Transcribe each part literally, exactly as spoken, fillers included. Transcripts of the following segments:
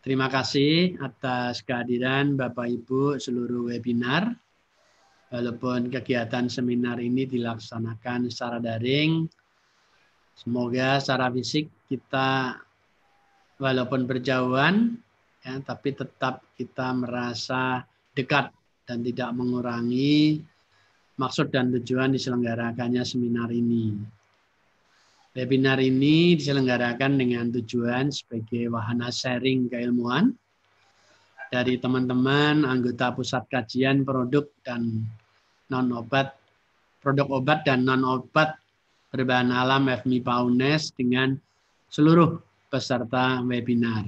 Terima kasih atas kehadiran Bapak Ibu seluruh webinar. Walaupun kegiatan seminar ini dilaksanakan secara daring, semoga secara fisik kita walaupun berjauhan, ya, tapi tetap kita merasa dekat dan tidak mengurangi maksud dan tujuan diselenggarakannya seminar ini. Webinar ini diselenggarakan dengan tujuan sebagai wahana sharing keilmuan dari teman-teman anggota pusat kajian produk dan non-obat, produk obat dan non-obat berbahan alam F M I P A U N E S dengan seluruh peserta webinar.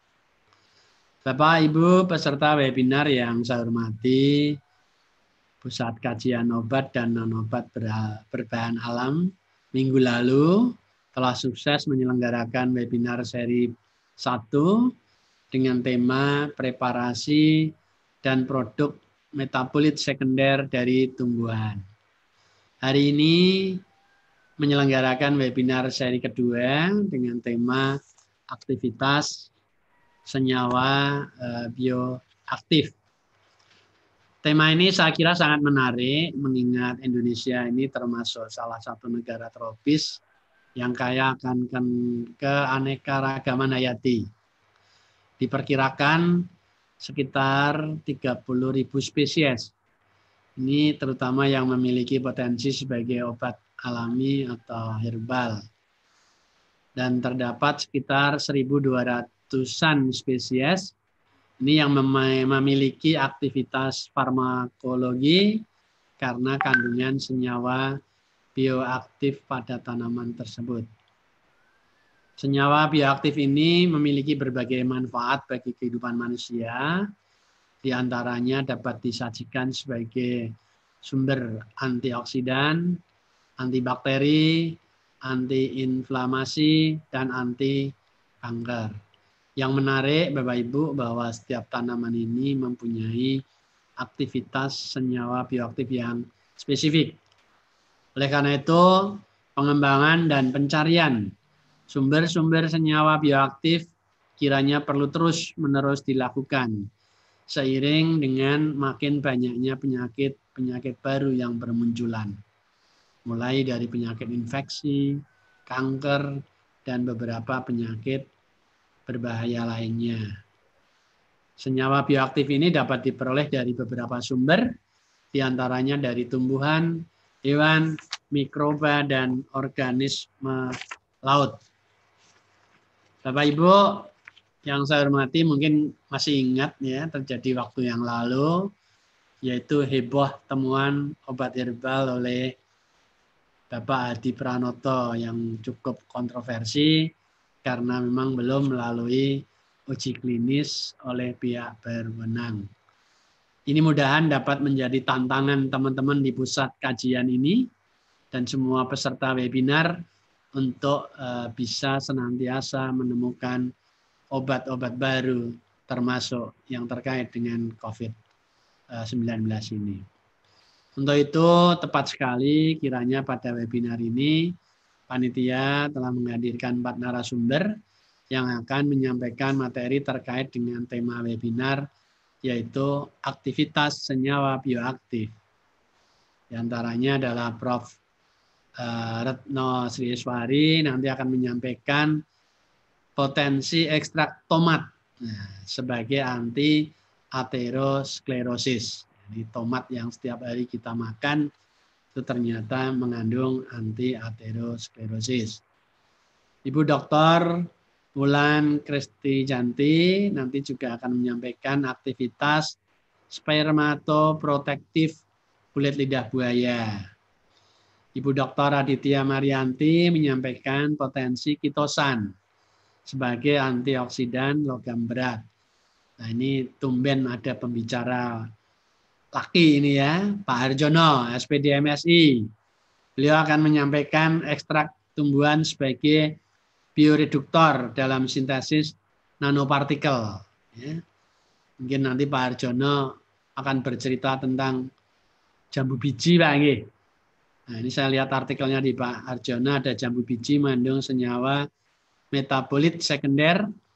Bapak Ibu peserta webinar yang saya hormati, Pusat Kajian Obat dan Non-Obat Berbahan Alam minggu lalu telah sukses menyelenggarakan webinar seri satu dengan tema preparasi dan produk metabolit sekunder dari tumbuhan. Hari ini menyelenggarakan webinar seri kedua dengan tema aktivitas senyawa bioaktif. Tema ini saya kira sangat menarik mengingat Indonesia ini termasuk salah satu negara tropis yang kaya akan keanekaragaman hayati. Diperkirakan sekitar tiga puluh ribu spesies. Ini terutama yang memiliki potensi sebagai obat alami atau herbal. Dan terdapat sekitar seribu dua ratusan spesies ini yang memiliki aktivitas farmakologi karena kandungan senyawa bioaktif pada tanaman tersebut. Senyawa bioaktif ini memiliki berbagai manfaat bagi kehidupan manusia. Di antaranya dapat disajikan sebagai sumber antioksidan, antibakteri, antiinflamasi, dan anti kanker. Yang menarik Bapak Ibu bahwa setiap tanaman ini mempunyai aktivitas senyawa bioaktif yang spesifik. Oleh karena itu, pengembangan dan pencarian sumber-sumber senyawa bioaktif kiranya perlu terus-menerus dilakukan seiring dengan makin banyaknya penyakit-penyakit baru yang bermunculan. Mulai dari penyakit infeksi, kanker, dan beberapa penyakit berbahaya lainnya. Senyawa bioaktif ini dapat diperoleh dari beberapa sumber, diantaranya dari tumbuhan, hewan, mikroba, dan organisme laut. Bapak Ibu yang saya hormati mungkin masih ingat ya terjadi waktu yang lalu, yaitu heboh temuan obat herbal oleh Bapak Hadi Pranoto yang cukup kontroversi karena memang belum melalui uji klinis oleh pihak berwenang. Ini mudahan dapat menjadi tantangan teman-teman di pusat kajian ini dan semua peserta webinar untuk uh, bisa senantiasa menemukan obat-obat baru termasuk yang terkait dengan COVID sembilan belas ini. Untuk itu tepat sekali kiranya pada webinar ini panitia telah menghadirkan empat narasumber yang akan menyampaikan materi terkait dengan tema webinar yaitu aktivitas senyawa bioaktif. Di antaranya adalah Profesor Retno Srieswari nanti akan menyampaikan potensi ekstrak tomat nah, sebagai anti aterosklerosis. Jadi tomat yang setiap hari kita makan itu ternyata mengandung anti aterosklerosis. Ibu Doktor Wulan Kristijanti nanti juga akan menyampaikan aktivitas spermatoprotektif kulit lidah buaya. Ibu Doktor Aditya Marianti menyampaikan potensi kitosan sebagai antioksidan logam berat. Nah ini tumben ada pembicara laki ini ya, Pak Harjono, S P D M S I. Beliau akan menyampaikan ekstrak tumbuhan sebagai bioreduktor dalam sintesis nanopartikel. Ya. Mungkin nanti Pak Harjono akan bercerita tentang jambu biji, Pak. Nah, ini saya lihat artikelnya di Pak Harjono, ada jambu biji mengandung senyawa metabolit sekunder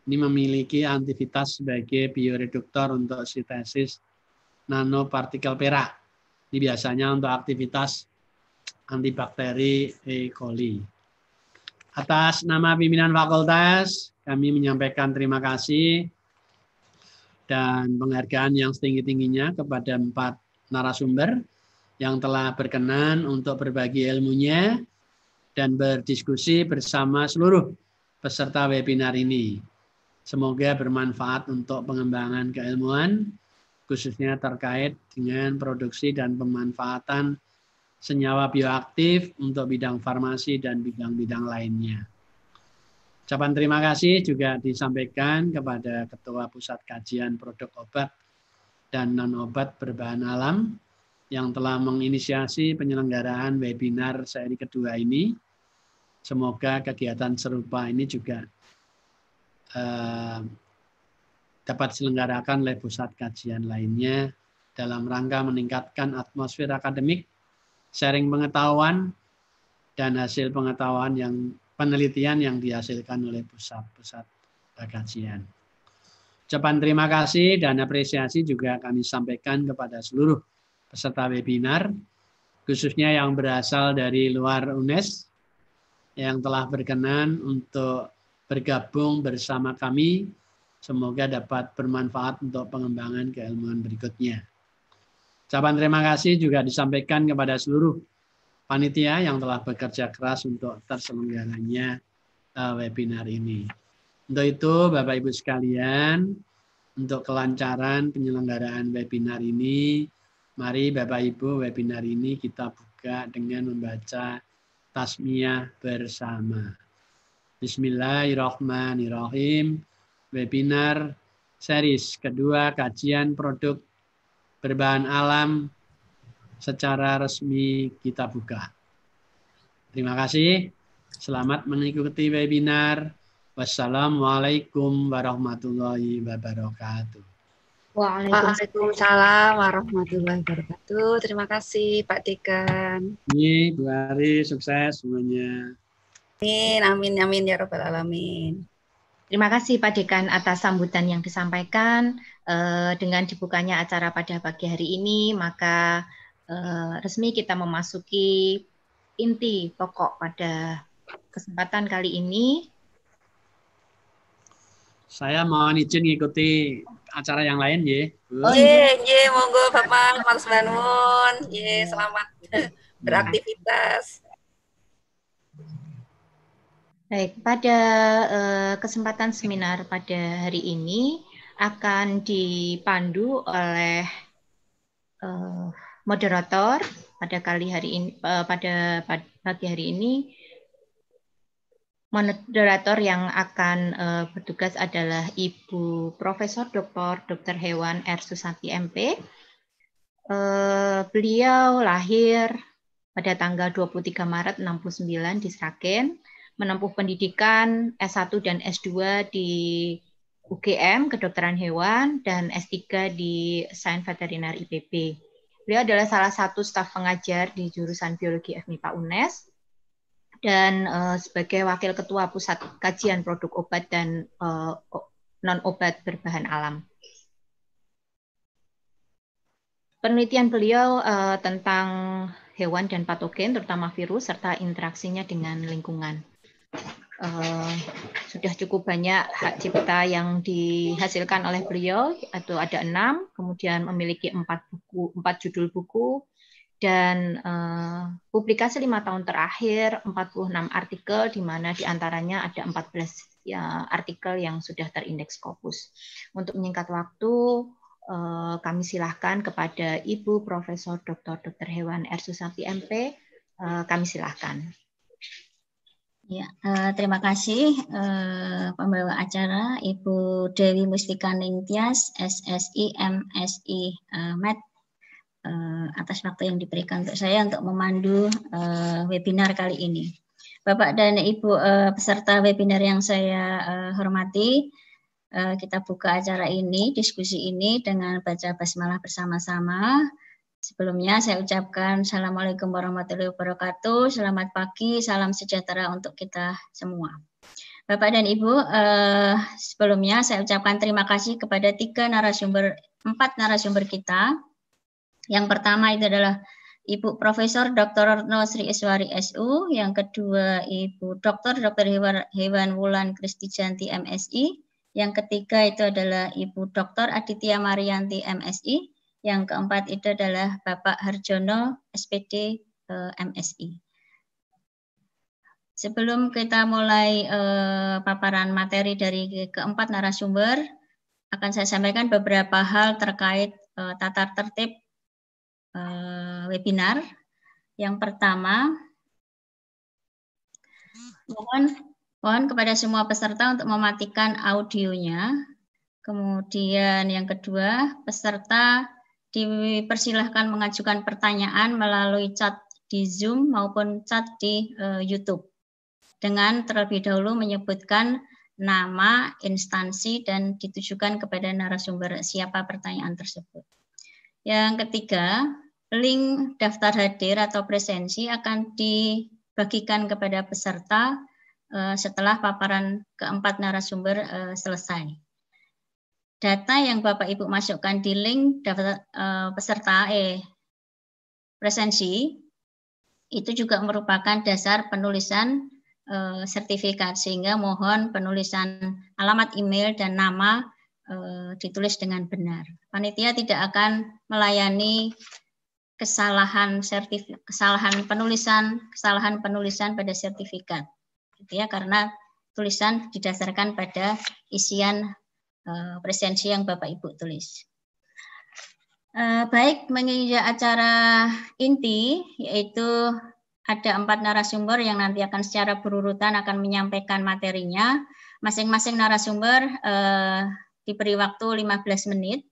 Ini memiliki aktivitas sebagai bioreduktor untuk sintesis nanopartikel perak. Ini biasanya untuk aktivitas antibakteri E. coli. Atas nama pimpinan fakultas, kami menyampaikan terima kasih dan penghargaan yang setinggi-tingginya kepada empat narasumber yang telah berkenan untuk berbagi ilmunya dan berdiskusi bersama seluruh peserta webinar ini. Semoga bermanfaat untuk pengembangan keilmuan, khususnya terkait dengan produksi dan pemanfaatan senyawa bioaktif untuk bidang farmasi dan bidang-bidang lainnya. Ucapan terima kasih juga disampaikan kepada Ketua Pusat Kajian Produk Obat dan Non-Obat Berbahan Alam yang telah menginisiasi penyelenggaraan webinar seri kedua ini. Semoga kegiatan serupa ini juga eh, dapat diselenggarakan oleh pusat kajian lainnya dalam rangka meningkatkan atmosfer akademik, sharing pengetahuan, dan hasil pengetahuan yang penelitian yang dihasilkan oleh pusat-pusat kajian. Ucapan terima kasih dan apresiasi juga kami sampaikan kepada seluruh peserta webinar, khususnya yang berasal dari luar U N E S, yang telah berkenan untuk bergabung bersama kami. Semoga dapat bermanfaat untuk pengembangan keilmuan berikutnya. Ucapan terima kasih juga disampaikan kepada seluruh panitia yang telah bekerja keras untuk terselenggaranya webinar ini. Untuk itu, Bapak Ibu sekalian, untuk kelancaran penyelenggaraan webinar ini, mari Bapak Ibu webinar ini kita buka dengan membaca tasmiyah bersama. Bismillahirrahmanirrahim. Webinar series kedua kajian produk berbahan alam secara resmi kita buka. Terima kasih. Selamat mengikuti webinar. Wassalamualaikum warahmatullahi wabarakatuh. Waalaikumsalam warahmatullahi wabarakatuh. Terima kasih Pak Dekan. Ini Bu Ari, sukses semuanya. Amin, amin, amin ya Rabbal Alamin. Terima kasih Pak Dekan atas sambutan yang disampaikan. Eh, dengan dibukanya acara pada pagi hari ini, maka eh, resmi kita memasuki inti pokok pada kesempatan kali ini. Saya mohon izin mengikuti acara yang lain, ya. Oh iya, iya, monggo Bapak Mas Banun. Iya, selamat beraktivitas. Baik, pada uh, kesempatan seminar pada hari ini akan dipandu oleh uh, moderator pada kali hari ini, uh, pada pagi hari ini. Moderator yang akan uh, bertugas adalah Ibu Profesor Doktor Dokter Hewan R. Susanti M P. Uh, beliau lahir pada tanggal dua puluh tiga Maret enam puluh sembilan di Sragen, menempuh pendidikan S satu dan S dua di U G M Kedokteran Hewan dan S tiga di Sains Veteriner I P B. Beliau adalah salah satu staf pengajar di jurusan Biologi F MIPA U N E S dan uh, sebagai wakil ketua Pusat Kajian Produk Obat dan uh, Non-Obat Berbahan Alam. Penelitian beliau uh, tentang hewan dan patogen, terutama virus, serta interaksinya dengan lingkungan. Uh, sudah cukup banyak hak cipta yang dihasilkan oleh beliau, atau ada enam, kemudian memiliki empat buku, empat judul buku, dan uh, publikasi lima tahun terakhir empat puluh enam artikel, di mana diantaranya ada empat belas ya, artikel yang sudah terindeks Scopus. Untuk menyingkat waktu, uh, kami silahkan kepada Ibu Profesor Doktor Dokter Hewan R. Susanti M P. Uh, kami silahkan. Ya, uh, terima kasih uh, pembawa acara Ibu Dewi Mustika Ningtyas, S S I M S I uh, Med, uh, atas waktu yang diberikan untuk saya untuk memandu uh, webinar kali ini. Bapak dan Ibu uh, peserta webinar yang saya uh, hormati, uh, kita buka acara ini, diskusi ini dengan baca basmalah bersama-sama. Sebelumnya saya ucapkan Assalamualaikum warahmatullahi wabarakatuh, selamat pagi, salam sejahtera untuk kita semua. Bapak dan Ibu, eh, sebelumnya saya ucapkan terima kasih kepada tiga narasumber, empat narasumber kita. Yang pertama itu adalah Ibu Profesor Doktor Retno Sri Iswari S U, yang kedua Ibu Doktor Doktor Hewan, Hewan Wulan Kristijanti M Si, yang ketiga itu adalah Ibu Doktor Aditya Marianti M Si, yang keempat itu adalah Bapak Harjono S P D eh, M Si. Sebelum kita mulai eh, paparan materi dari keempat narasumber, akan saya sampaikan beberapa hal terkait eh, tata tertib eh, webinar. Yang pertama, mohon, mohon kepada semua peserta untuk mematikan audionya. Kemudian yang kedua, peserta dipersilahkan mengajukan pertanyaan melalui chat di Zoom maupun chat di eh, YouTube, dengan terlebih dahulu menyebutkan nama, instansi, dan ditujukan kepada narasumber siapa pertanyaan tersebut. Yang ketiga, link daftar hadir atau presensi akan dibagikan kepada peserta uh, setelah paparan keempat narasumber uh, selesai. Data yang Bapak Ibu masukkan di link daftar uh, peserta eh, presensi itu juga merupakan dasar penulisan sertifikat, sehingga mohon penulisan alamat email dan nama e, ditulis dengan benar. Panitia tidak akan melayani kesalahan sertifikat, kesalahan penulisan, kesalahan penulisan pada sertifikat, gitu ya, karena tulisan didasarkan pada isian e, presensi yang Bapak Ibu tulis. E, baik, menginjak acara inti, yaitu ada empat narasumber yang nanti akan secara berurutan akan menyampaikan materinya. Masing-masing narasumber eh, diberi waktu lima belas menit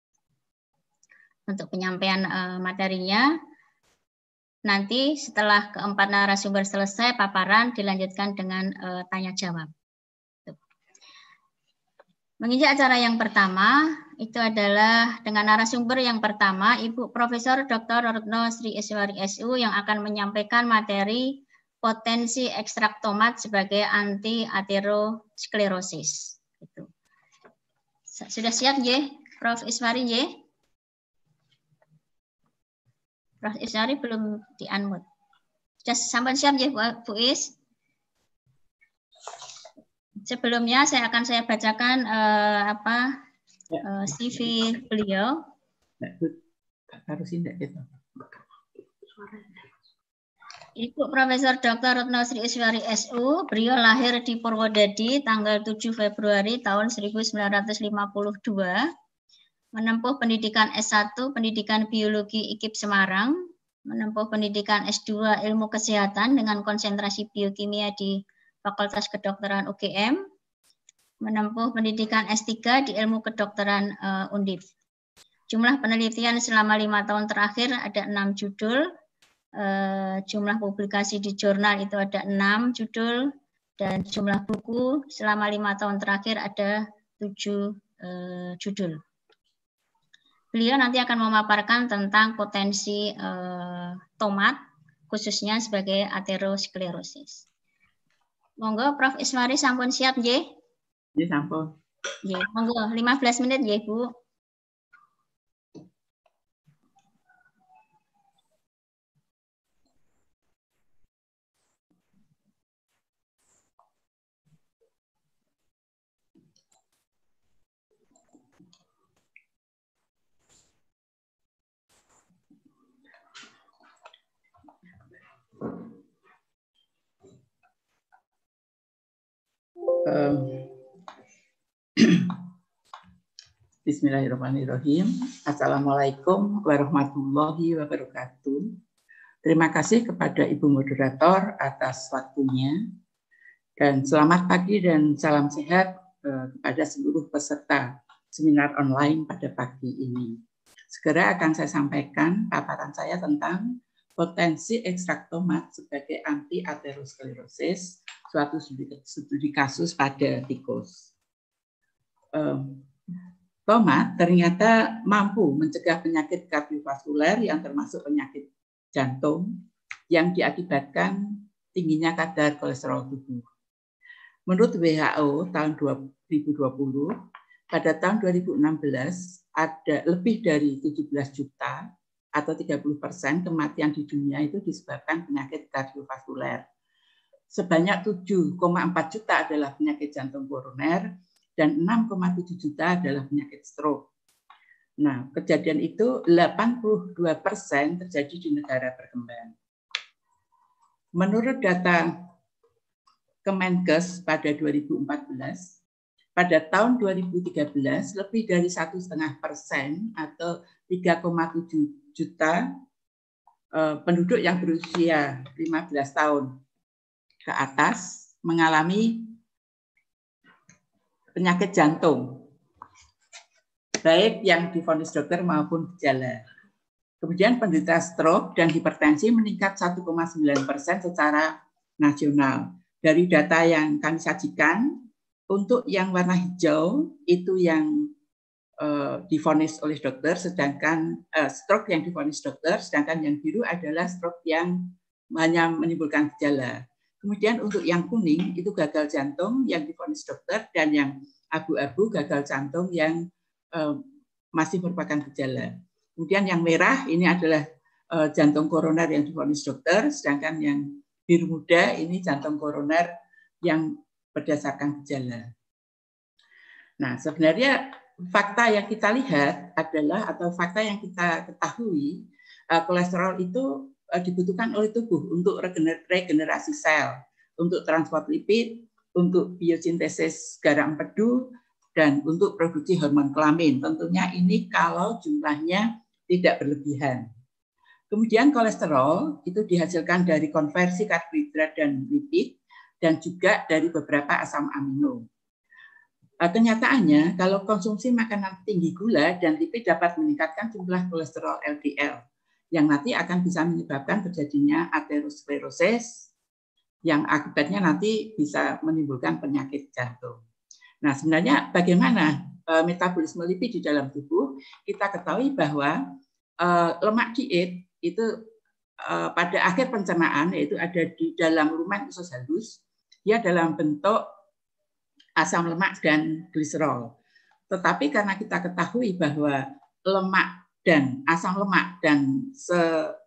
untuk penyampaian eh, materinya. Nanti setelah keempat narasumber selesai paparan, dilanjutkan dengan eh, tanya jawab. Menginjak acara yang pertama, itu adalah dengan narasumber yang pertama, Ibu Profesor Doktor Retno Sri Iswari S U, yang akan menyampaikan materi potensi ekstrak tomat sebagai anti aterosklerosis. Gitu. Sudah siap, J? Prof Iswari, J? Prof Iswari belum di-unmute. Sudah sampai siap, J, Bu Is? Sebelumnya saya akan saya bacakan eh, apa ya. eh, C V beliau. Harus indah gitu. Ibu Profesor Doktor Retno Sri Iswari S U, beliau lahir di Purwodadi tanggal tujuh Februari tahun seribu sembilan ratus lima puluh dua, menempuh pendidikan S satu Pendidikan Biologi I K I P Semarang, menempuh pendidikan S dua Ilmu Kesehatan dengan konsentrasi biokimia di Fakultas Kedokteran U G M, menempuh pendidikan S tiga di Ilmu Kedokteran uh, Undip. Jumlah penelitian selama lima tahun terakhir ada enam judul, uh, jumlah publikasi di jurnal itu ada enam judul, dan jumlah buku selama lima tahun terakhir ada tujuh uh, judul. Beliau nanti akan memaparkan tentang potensi uh, tomat, khususnya sebagai aterosklerosis. Monggo Prof Iswari sampun siap, J? Ya, sampun. Ya, monggo lima belas menit, ya, Bu. Um, Bismillahirrahmanirrahim. Assalamualaikum warahmatullahi wabarakatuh. Terima kasih kepada Ibu Moderator atas waktunya, dan selamat pagi dan salam sehat uh, kepada seluruh peserta seminar online pada pagi ini. Segera akan saya sampaikan paparan saya tentang potensi ekstrak tomat sebagai anti aterosklerosis, suatu studi kasus pada tikus. Um, tomat ternyata mampu mencegah penyakit kardiovaskuler yang termasuk penyakit jantung yang diakibatkan tingginya kadar kolesterol tubuh. Menurut W H O tahun dua ribu dua puluh, pada tahun dua ribu enam belas ada lebih dari tujuh belas juta atau tiga puluh persen kematian di dunia itu disebabkan penyakit kardiovaskuler. Sebanyak tujuh koma empat juta adalah penyakit jantung koroner dan enam koma tujuh juta adalah penyakit stroke. Nah, kejadian itu delapan puluh dua persen terjadi di negara berkembang. Menurut data Kemenkes pada dua ribu empat belas, pada tahun dua ribu tiga belas lebih dari satu koma lima persen atau tiga koma tujuh juta penduduk yang berusia lima belas tahun ke atas mengalami penyakit jantung, baik yang divonis dokter maupun gejala. Kemudian penderita stroke dan hipertensi meningkat satu koma sembilan persen secara nasional. Dari data yang kami sajikan, untuk yang warna hijau itu yang uh, divonis oleh dokter, sedangkan uh, stroke yang divonis dokter, sedangkan yang biru adalah stroke yang hanya menimbulkan gejala. Kemudian untuk yang kuning itu gagal jantung yang divonis dokter, dan yang abu-abu gagal jantung yang uh, masih merupakan gejala. Kemudian yang merah ini adalah uh, jantung koroner yang divonis dokter, sedangkan yang biru muda ini jantung koroner yang berdasarkan gejala. Nah, sebenarnya fakta yang kita lihat adalah, atau fakta yang kita ketahui, uh, kolesterol itu uh, dibutuhkan oleh tubuh untuk regener regenerasi sel, untuk transport lipid, untuk biosintesis garam empedu, dan untuk produksi hormon kelamin. Tentunya ini kalau jumlahnya tidak berlebihan. Kemudian kolesterol itu dihasilkan dari konversi karbohidrat dan lipid, dan juga dari beberapa asam amino. Kenyataannya, kalau konsumsi makanan tinggi gula dan lipid dapat meningkatkan jumlah kolesterol L D L, yang nanti akan bisa menyebabkan terjadinya aterosklerosis, yang akibatnya nanti bisa menimbulkan penyakit jantung. Nah, sebenarnya bagaimana metabolisme lipid di dalam tubuh? Kita ketahui bahwa lemak diet itu uh, pada akhir pencernaan, yaitu ada di dalam lumen usus halus, dia dalam bentuk asam lemak dan gliserol. Tetapi karena kita ketahui bahwa lemak dan asam lemak dan se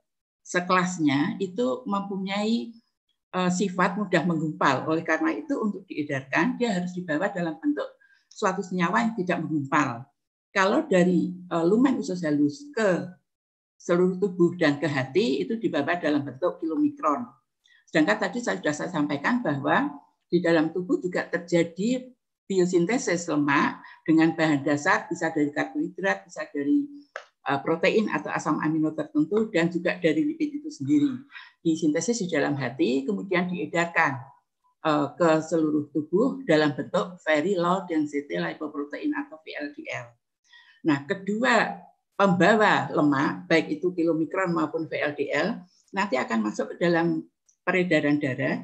sekelasnya itu mempunyai uh, sifat mudah menggumpal. Oleh karena itu untuk diedarkan dia harus dibawa dalam bentuk suatu senyawa yang tidak menggumpal. Kalau dari uh, lumen usus halus ke seluruh tubuh dan ke hati itu dibawa dalam bentuk kilomikron. Sedangkan tadi saya sudah saya sampaikan bahwa di dalam tubuh juga terjadi biosintesis lemak dengan bahan dasar bisa dari karbohidrat, bisa dari uh, protein atau asam amino tertentu, dan juga dari lipid itu sendiri. Disintesis di dalam hati, kemudian diedarkan uh, ke seluruh tubuh dalam bentuk very low density lipoprotein atau V L D L. Nah, kedua pembawa lemak, baik itu kilomikron maupun V L D L, nanti akan masuk ke dalam peredaran darah,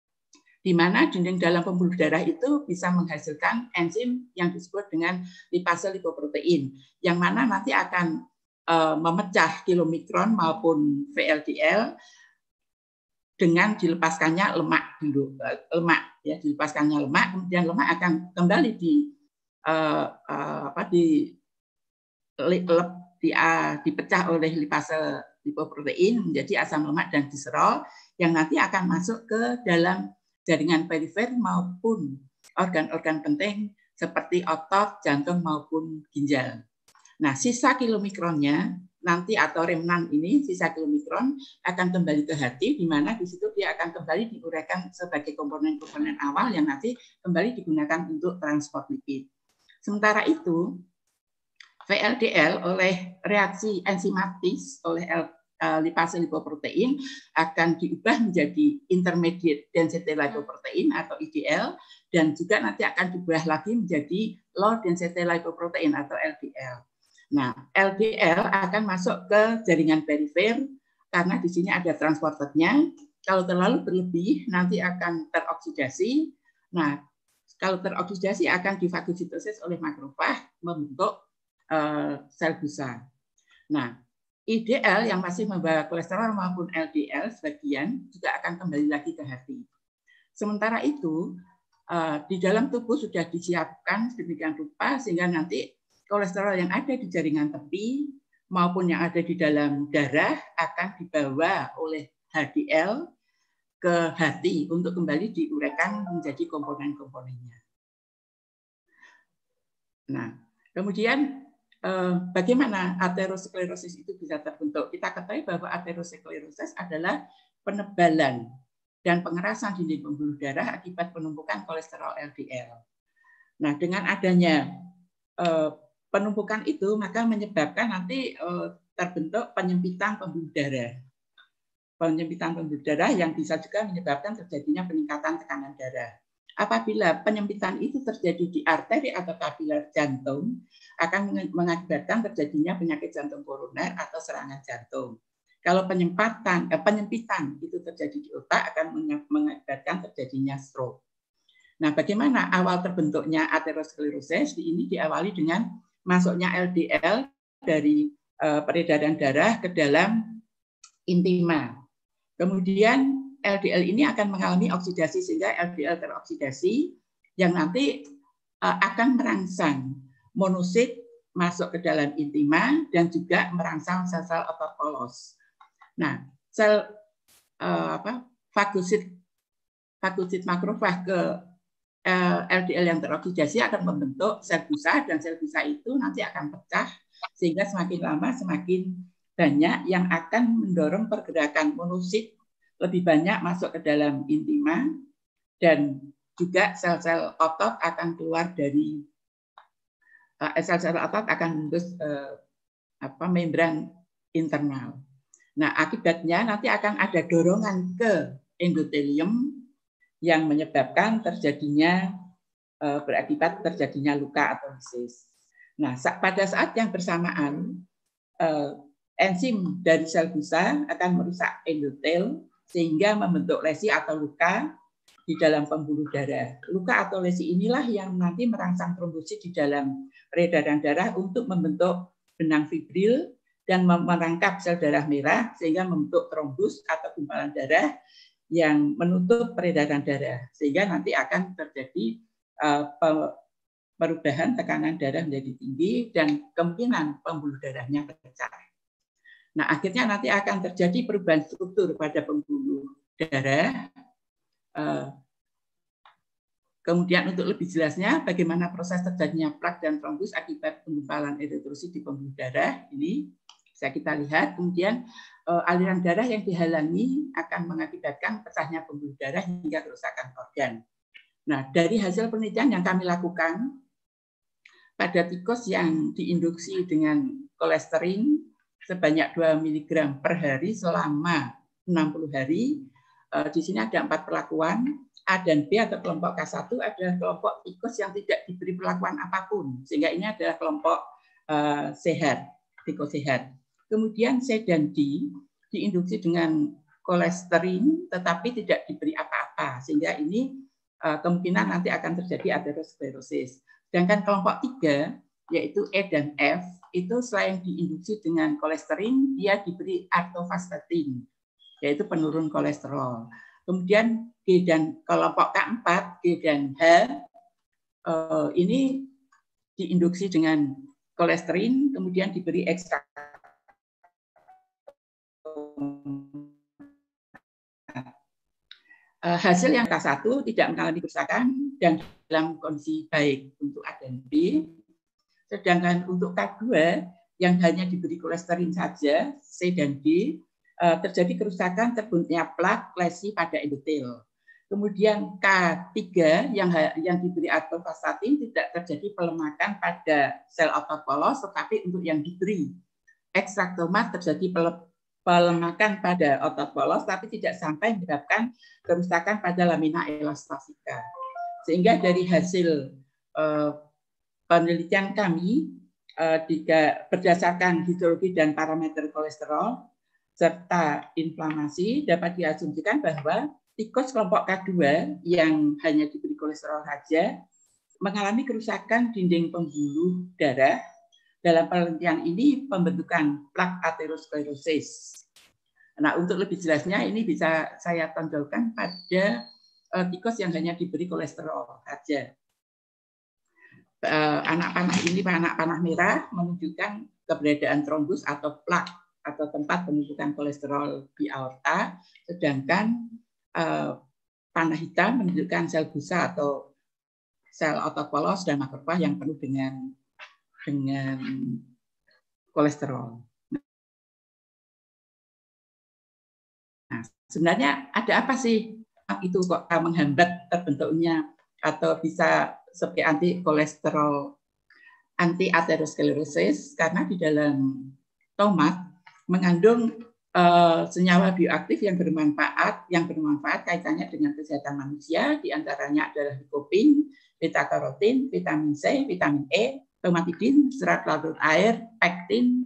di mana dinding dalam pembuluh darah itu bisa menghasilkan enzim yang disebut dengan lipase lipoprotein, yang mana nanti akan uh, memecah kilomikron maupun V L D L dengan dilepaskannya lemak dulu, lemak ya, dilepaskannya lemak, kemudian lemak akan kembali di uh, uh, apa di lep Di, uh, dipecah oleh lipase lipoprotein menjadi asam lemak dan gliserol yang nanti akan masuk ke dalam jaringan perifer maupun organ-organ penting seperti otot, jantung maupun ginjal. Nah, sisa kilomikronnya nanti atau remnan ini, sisa kilomikron akan kembali ke hati, di mana di situ dia akan kembali diuraikan sebagai komponen-komponen awal yang nanti kembali digunakan untuk transport lipid. Sementara itu, V L D L oleh reaksi enzimatis oleh lipase lipoprotein akan diubah menjadi intermediate density lipoprotein atau I D L, dan juga nanti akan diubah lagi menjadi low density lipoprotein atau L D L. Nah, L D L akan masuk ke jaringan perifer karena di sini ada transporternya. Kalau terlalu berlebih nanti akan teroksidasi. Nah, kalau teroksidasi akan difagositosis oleh makrofag membentuk sel busa. Nah, I D L yang masih membawa kolesterol maupun L D L sebagian juga akan kembali lagi ke hati. Sementara itu, uh, di dalam tubuh sudah disiapkan sedemikian rupa sehingga nanti kolesterol yang ada di jaringan tepi maupun yang ada di dalam darah akan dibawa oleh H D L ke hati untuk kembali diuraikan menjadi komponen-komponennya. Nah, kemudian eh, bagaimana aterosklerosis itu bisa terbentuk? Kita ketahui bahwa aterosklerosis adalah penebalan dan pengerasan dinding pembuluh darah akibat penumpukan kolesterol L D L. Nah, dengan adanya eh, penumpukan itu, maka menyebabkan nanti eh, terbentuk penyempitan pembuluh darah. Penyempitan pembuluh darah yang bisa juga menyebabkan terjadinya peningkatan tekanan darah. Apabila penyempitan itu terjadi di arteri atau kapiler jantung, akan mengakibatkan terjadinya penyakit jantung koroner atau serangan jantung. Kalau penyempatan, eh, penyempitan itu terjadi di otak akan mengakibatkan terjadinya stroke. Nah, bagaimana awal terbentuknya aterosklerosis? Ini diawali dengan masuknya L D L dari eh, peredaran darah ke dalam intima. Kemudian L D L ini akan mengalami oksidasi sehingga L D L teroksidasi yang nanti eh, akan merangsang monosit masuk ke dalam intima dan juga merangsang sel-sel otot polos. Nah, sel eh, apa, fagosit fagosit makrofag ke eh, L D L yang teroksidasi akan membentuk sel busa dan sel busa itu nanti akan pecah sehingga semakin lama semakin banyak yang akan mendorong pergerakan monosit lebih banyak masuk ke dalam intima dan juga sel-sel otot akan keluar dari uh, sel-sel otot akan menembus uh, apa membran internal. Nah, akibatnya nanti akan ada dorongan ke endotelium yang menyebabkan terjadinya uh, berakibat terjadinya luka atau lisis. Nah, pada saat yang bersamaan uh, enzim dari sel busa akan merusak endotel sehingga membentuk lesi atau luka di dalam pembuluh darah. Luka atau lesi inilah yang nanti merangsang trombosit di dalam peredaran darah untuk membentuk benang fibril dan merangkap sel darah merah sehingga membentuk trombus atau gumpalan darah yang menutup peredaran darah sehingga nanti akan terjadi uh, perubahan tekanan darah menjadi tinggi dan kemungkinan pembuluh darahnya pecah. Nah, akhirnya nanti akan terjadi perubahan struktur pada pembuluh darah. Kemudian untuk lebih jelasnya bagaimana proses terjadinya plak dan trombus akibat penggumpalan eritrosit di pembuluh darah ini bisa kita lihat. Kemudian aliran darah yang dihalangi akan mengakibatkan pecahnya pembuluh darah hingga kerusakan organ. Nah, dari hasil penelitian yang kami lakukan pada tikus yang diinduksi dengan kolesterin sebanyak dua miligram per hari selama enam puluh hari. Di sini ada empat perlakuan. A dan B atau kelompok K satu adalah kelompok tikus yang tidak diberi perlakuan apapun. Sehingga ini adalah kelompok uh, sehat, tikus sehat. Kemudian C dan D diinduksi dengan kolesterin tetapi tidak diberi apa-apa. Sehingga ini uh, kemungkinan nanti akan terjadi aterosklerosis. Sedangkan kelompok tiga yaitu E dan F itu selain diinduksi dengan kolesterin, dia diberi atorvastatin, yaitu penurun kolesterol. Kemudian G dan kelompok keempat, G dan H, eh, ini diinduksi dengan kolesterin, kemudian diberi ekstrak. Eh, hasil yang K satu tidak mengalami kerusakan dan dalam kondisi baik untuk A dan B. Sedangkan untuk K dua yang hanya diberi kolesterin saja, C dan D, terjadi kerusakan terbentuknya plak lesi pada endotel. Kemudian K tiga yang yang diberi atorvastatin tidak terjadi pelemakan pada sel otot polos, tetapi untuk yang diberi ekstrak tomat terjadi pelemakan pada otot polos, tapi tidak sampai menyebabkan kerusakan pada lamina elastasika. Sehingga dari hasil eh, penelitian kami eh, berdasarkan histologi dan parameter kolesterol serta inflamasi dapat diasumsikan bahwa tikus kelompok K dua yang hanya diberi kolesterol saja mengalami kerusakan dinding pembuluh darah. Dalam penelitian ini pembentukan plak aterosklerosis. Nah, untuk lebih jelasnya ini bisa saya tonjolkan pada uh, tikus yang hanya diberi kolesterol saja. Uh, anak panah ini, anak panah merah, menunjukkan keberadaan trombus atau plak atau tempat penumpukan kolesterol di aorta, sedangkan uh, panah hitam menunjukkan sel busa atau sel otot polos dan makrofag yang penuh dengan dengan kolesterol. Nah, sebenarnya ada apa sih itu kok menghambat terbentuknya atau bisa sebagai anti kolesterol, anti aterosklerosis, karena di dalam tomat mengandung uh, senyawa bioaktif yang bermanfaat, yang bermanfaat kaitannya dengan kesehatan manusia, diantaranya adalah likopin, beta-karotin, vitamin C, vitamin E, tomatidin, serat larut air, pektin,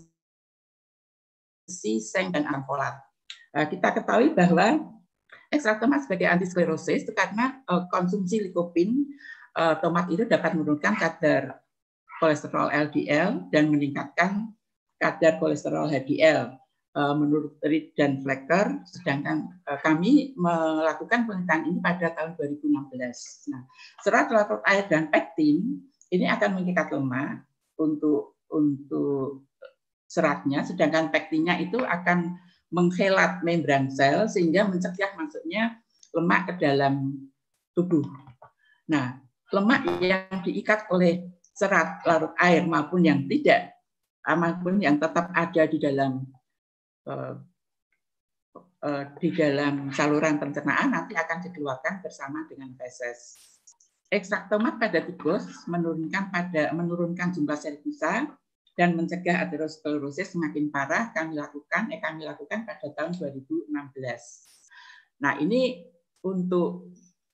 besi, seng, dan alkoholat. Uh, kita ketahui bahwa ekstrak tomat sebagai antisklerosis itu karena uh, konsumsi likopin uh, tomat itu dapat menurunkan kadar kolesterol L D L dan meningkatkan kadar kolesterol H D L. Uh, menurut Reed dan Flecker, sedangkan uh, kami melakukan penelitian ini pada tahun dua ribu enam belas. Nah, serat larut air dan pektin ini akan mengikat lemak untuk untuk seratnya, sedangkan pektinnya itu akan menghelat membran sel sehingga mencegah masuknya lemak ke dalam tubuh. Nah, lemak yang diikat oleh serat larut air maupun yang tidak, maupun yang tetap ada di dalam uh, uh, di dalam saluran pencernaan nanti akan dikeluarkan bersama dengan feses. Ekstrak tomat pada tikus menurunkan pada menurunkan jumlah sel busa dan mencegah aterosklerosis semakin parah. Kami lakukan, eh kami lakukan pada tahun dua ribu enam belas. Nah, ini untuk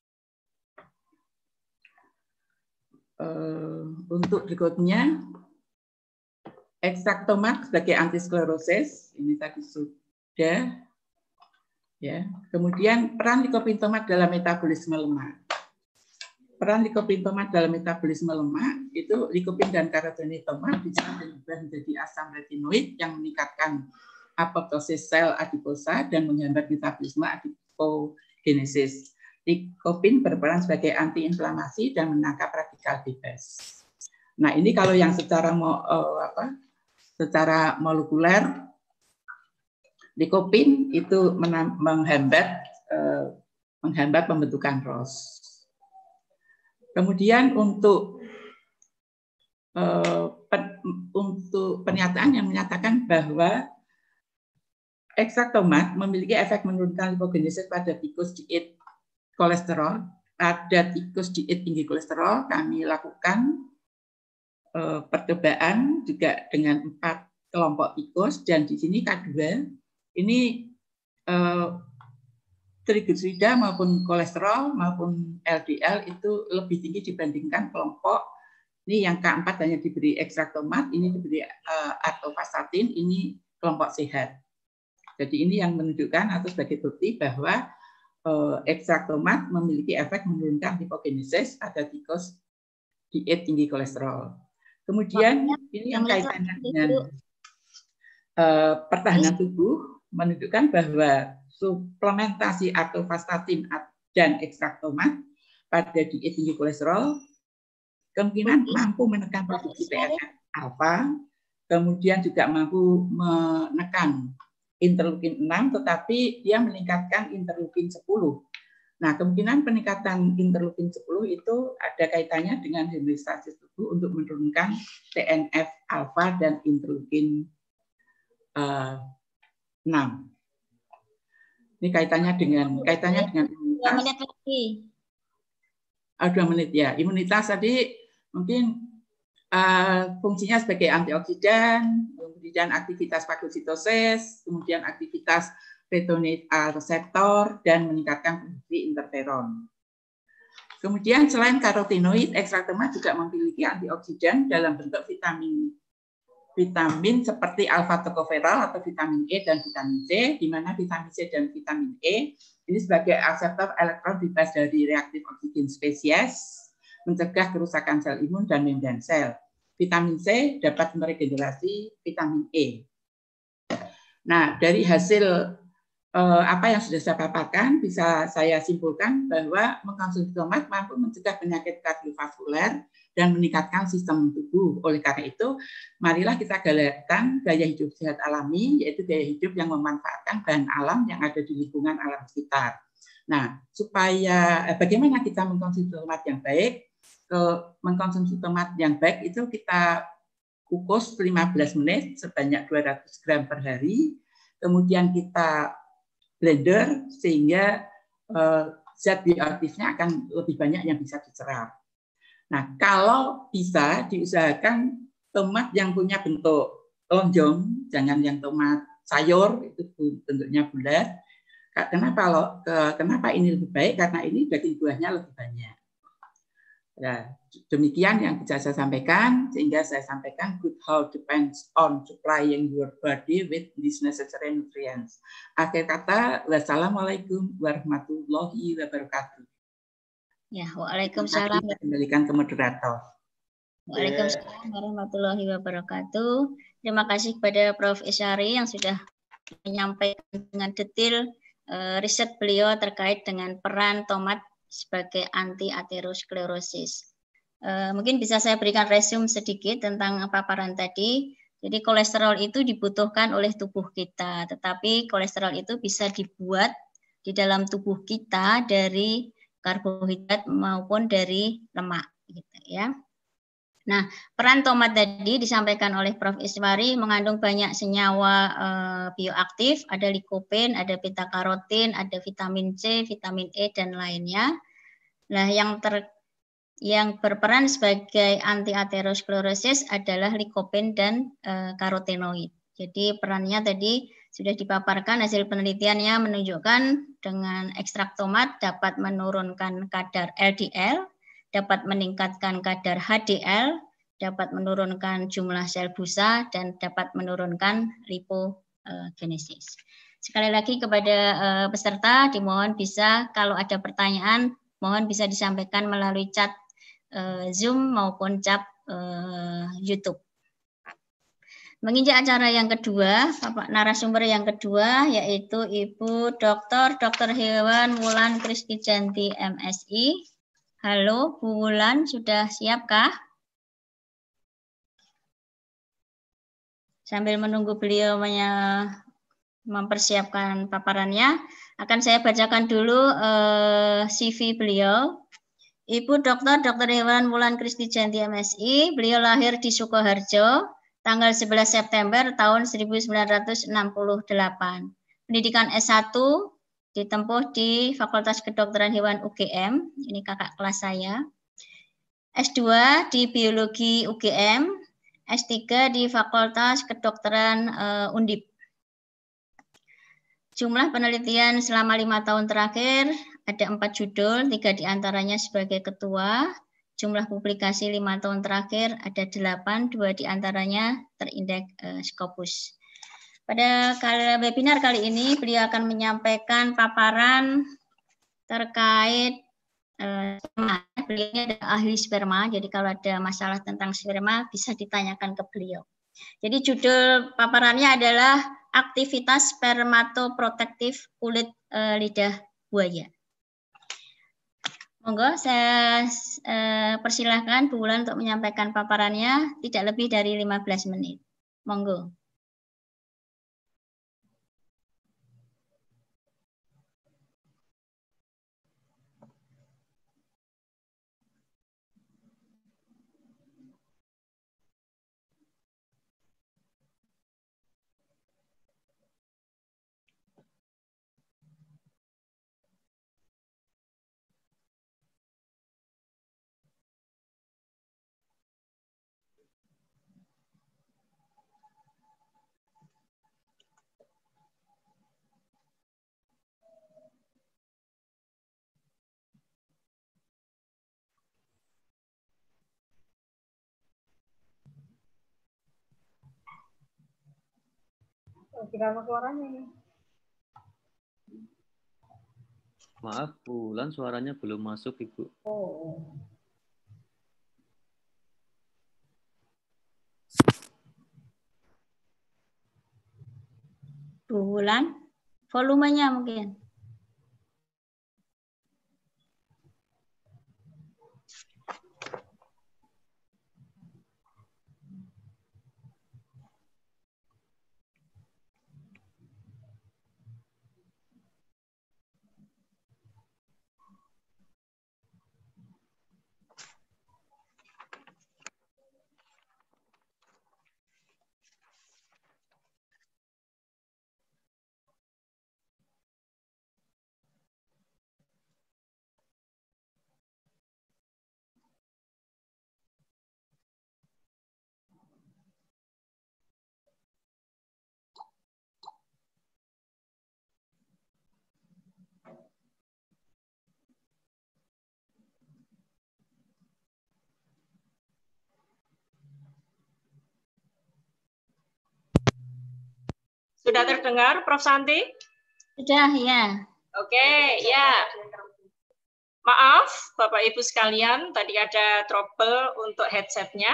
uh, untuk berikutnya ekstrak tomat sebagai antisklerosis ini tadi sudah ya. Kemudian peran likopin tomat dalam metabolisme lemak. Peran likopin tomat dalam metabolisme lemak itu likopin dan karotenoid tomat bisa berubah menjadi asam retinoid yang meningkatkan apoptosis sel adiposa dan menghambat metabolisme adipogenesis. Likopin berperan sebagai antiinflamasi dan menangkap radikal bebas. Nah, ini kalau yang secara mo, uh, apa? Secara molekuler, likopin itu menghambat uh, menghambat pembentukan R O S. Kemudian untuk uh, pen, untuk pernyataan yang menyatakan bahwa ekstrak tomat memiliki efek menurunkan lipogenesis pada tikus diet kolesterol, pada tikus diet tinggi kolesterol, kami lakukan uh, percobaan juga dengan empat kelompok tikus dan di sini K dua ini uh, trigliserida maupun kolesterol maupun L D L itu lebih tinggi dibandingkan kelompok ini yang keempat hanya diberi ekstrak tomat, ini diberi uh, atorvastatin, ini kelompok sehat. Jadi ini yang menunjukkan atau sebagai bukti bahwa uh, ekstrak tomat memiliki efek menurunkan lipogenesis pada tikus diet tinggi kolesterol. Kemudian Makanya, ini yang kaitannya dengan uh, pertahanan tubuh menunjukkan bahwa suplementasi atorvastatin dan ekstrak tomat pada diet tinggi kolesterol kemungkinan mampu menekan produksi T N F alfa, kemudian juga mampu menekan interleukin enam, tetapi dia meningkatkan interleukin sepuluh. Nah, kemungkinan peningkatan interleukin sepuluh itu ada kaitannya dengan homeostasis tubuh untuk menurunkan T N F alfa dan interleukin uh, enam. Ini kaitannya dengan kaitannya dengan imunitas. Dua menit lagi. Oh, dua menit ya. Imunitas tadi mungkin uh, fungsinya sebagai antioksidan, kemudian aktivitas fagositosis, kemudian aktivitas retinoid A reseptor dan meningkatkan produksi interferon. Kemudian selain karotenoid, ekstrak tomat juga memiliki antioksidan dalam bentuk vitamin vitamin seperti alfa tokoferol atau vitamin E dan vitamin C, di mana vitamin C dan vitamin E ini sebagai akseptor elektron bebas dari reaktif oksigen spesies, mencegah kerusakan sel imun dan membran sel. Vitamin C dapat meregenerasi vitamin E. Nah, dari hasil eh, apa yang sudah saya paparkan bisa saya simpulkan bahwa mengkonsumsi tomat mampu mencegah penyakit kardiovaskuler dan meningkatkan sistem tubuh. Oleh karena itu, marilah kita galakkan gaya hidup sehat alami, yaitu gaya hidup yang memanfaatkan bahan alam yang ada di lingkungan alam sekitar. Nah, supaya eh, bagaimana kita mengkonsumsi tomat yang baik? Ke mengkonsumsi tomat yang baik itu kita kukus lima belas menit sebanyak dua ratus gram per hari. Kemudian kita blender sehingga eh, zat bioaktifnya akan lebih banyak yang bisa diserap. Nah, kalau bisa diusahakan tomat yang punya bentuk lonjong, jangan yang tomat sayur itu bentuknya bulat. Kenapa lo? Kenapa ini lebih baik? Karena ini daging buahnya lebih banyak. Ya, demikian yang bisa saya sampaikan, sehingga saya sampaikan good health depends on supplying your body with these necessary nutrients. Akhir kata, wassalamualaikum warahmatullahi wabarakatuh. Ya, waalaikumsalam. Saya kembalikan ke moderator. Waalaikumsalam warahmatullahi wabarakatuh. Terima kasih kepada Profesor Isyari yang sudah menyampaikan dengan detail uh, riset beliau terkait dengan peran tomat sebagai anti aterosklerosis. Uh, mungkin bisa saya berikan resume sedikit tentang paparan tadi. Jadi kolesterol itu dibutuhkan oleh tubuh kita, tetapi kolesterol itu bisa dibuat di dalam tubuh kita dari karbohidrat maupun dari lemak, gitu ya. Nah, peran tomat tadi disampaikan oleh Profesor Iswari mengandung banyak senyawa eh, bioaktif, ada likopen, ada beta-karotin, ada vitamin C, vitamin E dan lainnya. Nah, yang ter yang berperan sebagai anti aterosklerosis adalah likopen dan eh, karotenoid. Jadi perannya tadi sudah dipaparkan, hasil penelitiannya menunjukkan dengan ekstrak tomat dapat menurunkan kadar L D L, dapat meningkatkan kadar H D L, dapat menurunkan jumlah sel busa, dan dapat menurunkan lipogenesis. Sekali lagi kepada uh, peserta, dimohon bisa kalau ada pertanyaan, mohon bisa disampaikan melalui chat uh, Zoom maupun chat uh, YouTube. Menginjak acara yang kedua, Bapak narasumber yang kedua yaitu Ibu Doktor Doktor Hewan Wulan Kristijanti M Si. Halo Bu Wulan, sudah siapkah? Sambil menunggu beliau mempersiapkan paparannya, akan saya bacakan dulu eh, C V beliau. Ibu Doktor Doktor Hewan Wulan Kristijanti M Si, beliau lahir di Sukoharjo, tanggal sebelas September tahun seribu sembilan ratus enam puluh delapan. Pendidikan S satu ditempuh di Fakultas Kedokteran Hewan U G M, ini kakak kelas saya. S dua di Biologi U G M, S tiga di Fakultas Kedokteran uh, Undip. Jumlah penelitian selama lima tahun terakhir ada empat judul, tiga diantaranya sebagai ketua. Jumlah publikasi lima tahun terakhir ada delapan, dua diantaranya terindeks uh, Scopus. Pada webinar kali ini, beliau akan menyampaikan paparan terkait uh, sperma. Beliau ini adalah ahli sperma, jadi kalau ada masalah tentang sperma bisa ditanyakan ke beliau. Jadi judul paparannya adalah aktivitas spermatoprotektif kulit uh, lidah buaya. Monggo saya eh, persilahkan Bu Wulan untuk menyampaikan paparannya tidak lebih dari lima belas menit. Monggo. Tidak suaranya ini. Maaf, Bu Wulan suaranya belum masuk, Ibu. Oh. Bu Wulan, volumenya mungkin. Sudah terdengar, Prof Santi? Sudah, ya. Oke, ya. Maaf, Bapak Ibu sekalian, tadi ada trouble untuk headsetnya.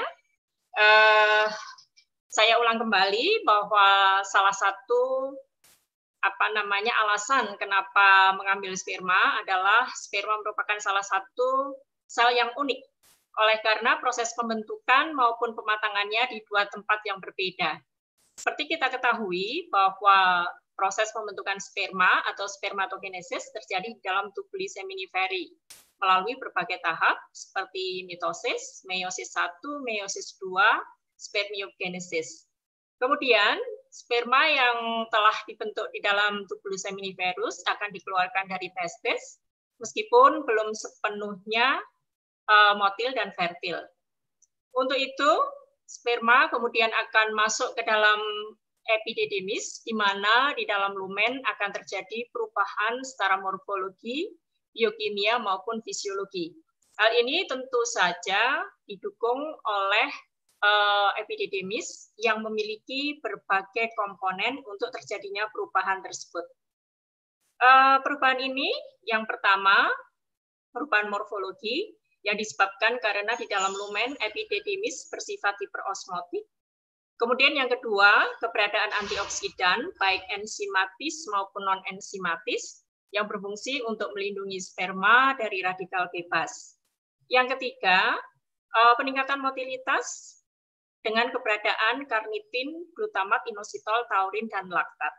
Uh, saya ulang kembali bahwa salah satu apa namanya alasan kenapa mengambil sperma adalah sperma merupakan salah satu sel yang unik. Oleh karena proses pembentukan maupun pematangannya di dua tempat yang berbeda. Seperti kita ketahui bahwa proses pembentukan sperma atau spermatogenesis terjadi di dalam tubuli seminiferi melalui berbagai tahap seperti mitosis, meiosis satu, meiosis dua, spermiogenesis. Kemudian sperma yang telah dibentuk di dalam tubulus seminiferus akan dikeluarkan dari testis meskipun belum sepenuhnya uh, motil dan fertil. Untuk itu sperma kemudian akan masuk ke dalam epididymis, di mana di dalam lumen akan terjadi perubahan secara morfologi, biokimia maupun fisiologi. Hal ini tentu saja didukung oleh uh, epididymis yang memiliki berbagai komponen untuk terjadinya perubahan tersebut. Uh, perubahan ini yang pertama, perubahan morfologi, yang disebabkan karena di dalam lumen epididymis bersifat hiperosmotik. Kemudian yang kedua, keberadaan antioksidan, baik enzimatis maupun non-enzimatis, yang berfungsi untuk melindungi sperma dari radikal bebas. Yang ketiga, peningkatan motilitas dengan keberadaan karnitin, glutamat, inositol, taurin, dan laktat.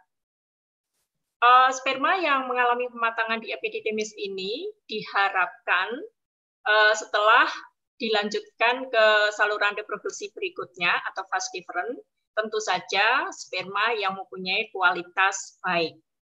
Sperma yang mengalami pematangan di epididymis ini diharapkan setelah dilanjutkan ke saluran reproduksi berikutnya atau vas deferens, tentu saja sperma yang mempunyai kualitas baik.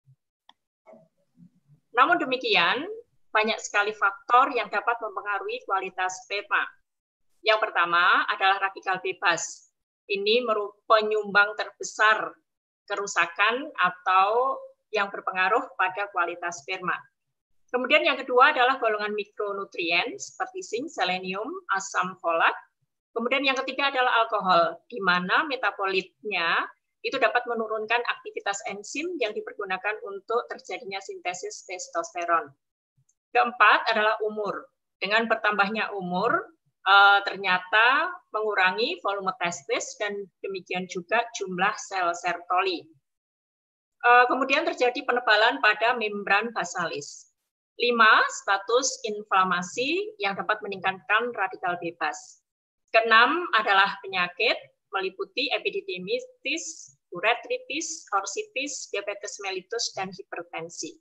Namun demikian, banyak sekali faktor yang dapat mempengaruhi kualitas sperma. Yang pertama adalah radikal bebas. Ini merupakan penyumbang terbesar kerusakan atau yang berpengaruh pada kualitas sperma. Kemudian yang kedua adalah golongan mikronutrien seperti zinc, selenium, asam folat. Kemudian yang ketiga adalah alkohol, di mana metabolitnya itu dapat menurunkan aktivitas enzim yang dipergunakan untuk terjadinya sintesis testosteron. Keempat adalah umur. Dengan bertambahnya umur, eh, ternyata mengurangi volume testis dan demikian juga jumlah sel Sertoli. Eh, kemudian terjadi penebalan pada membran basalis. Lima, status inflamasi yang dapat meningkatkan radikal bebas. Keenam adalah penyakit meliputi epididymitis, uretritis, orsitis, diabetes mellitus, dan hipertensi.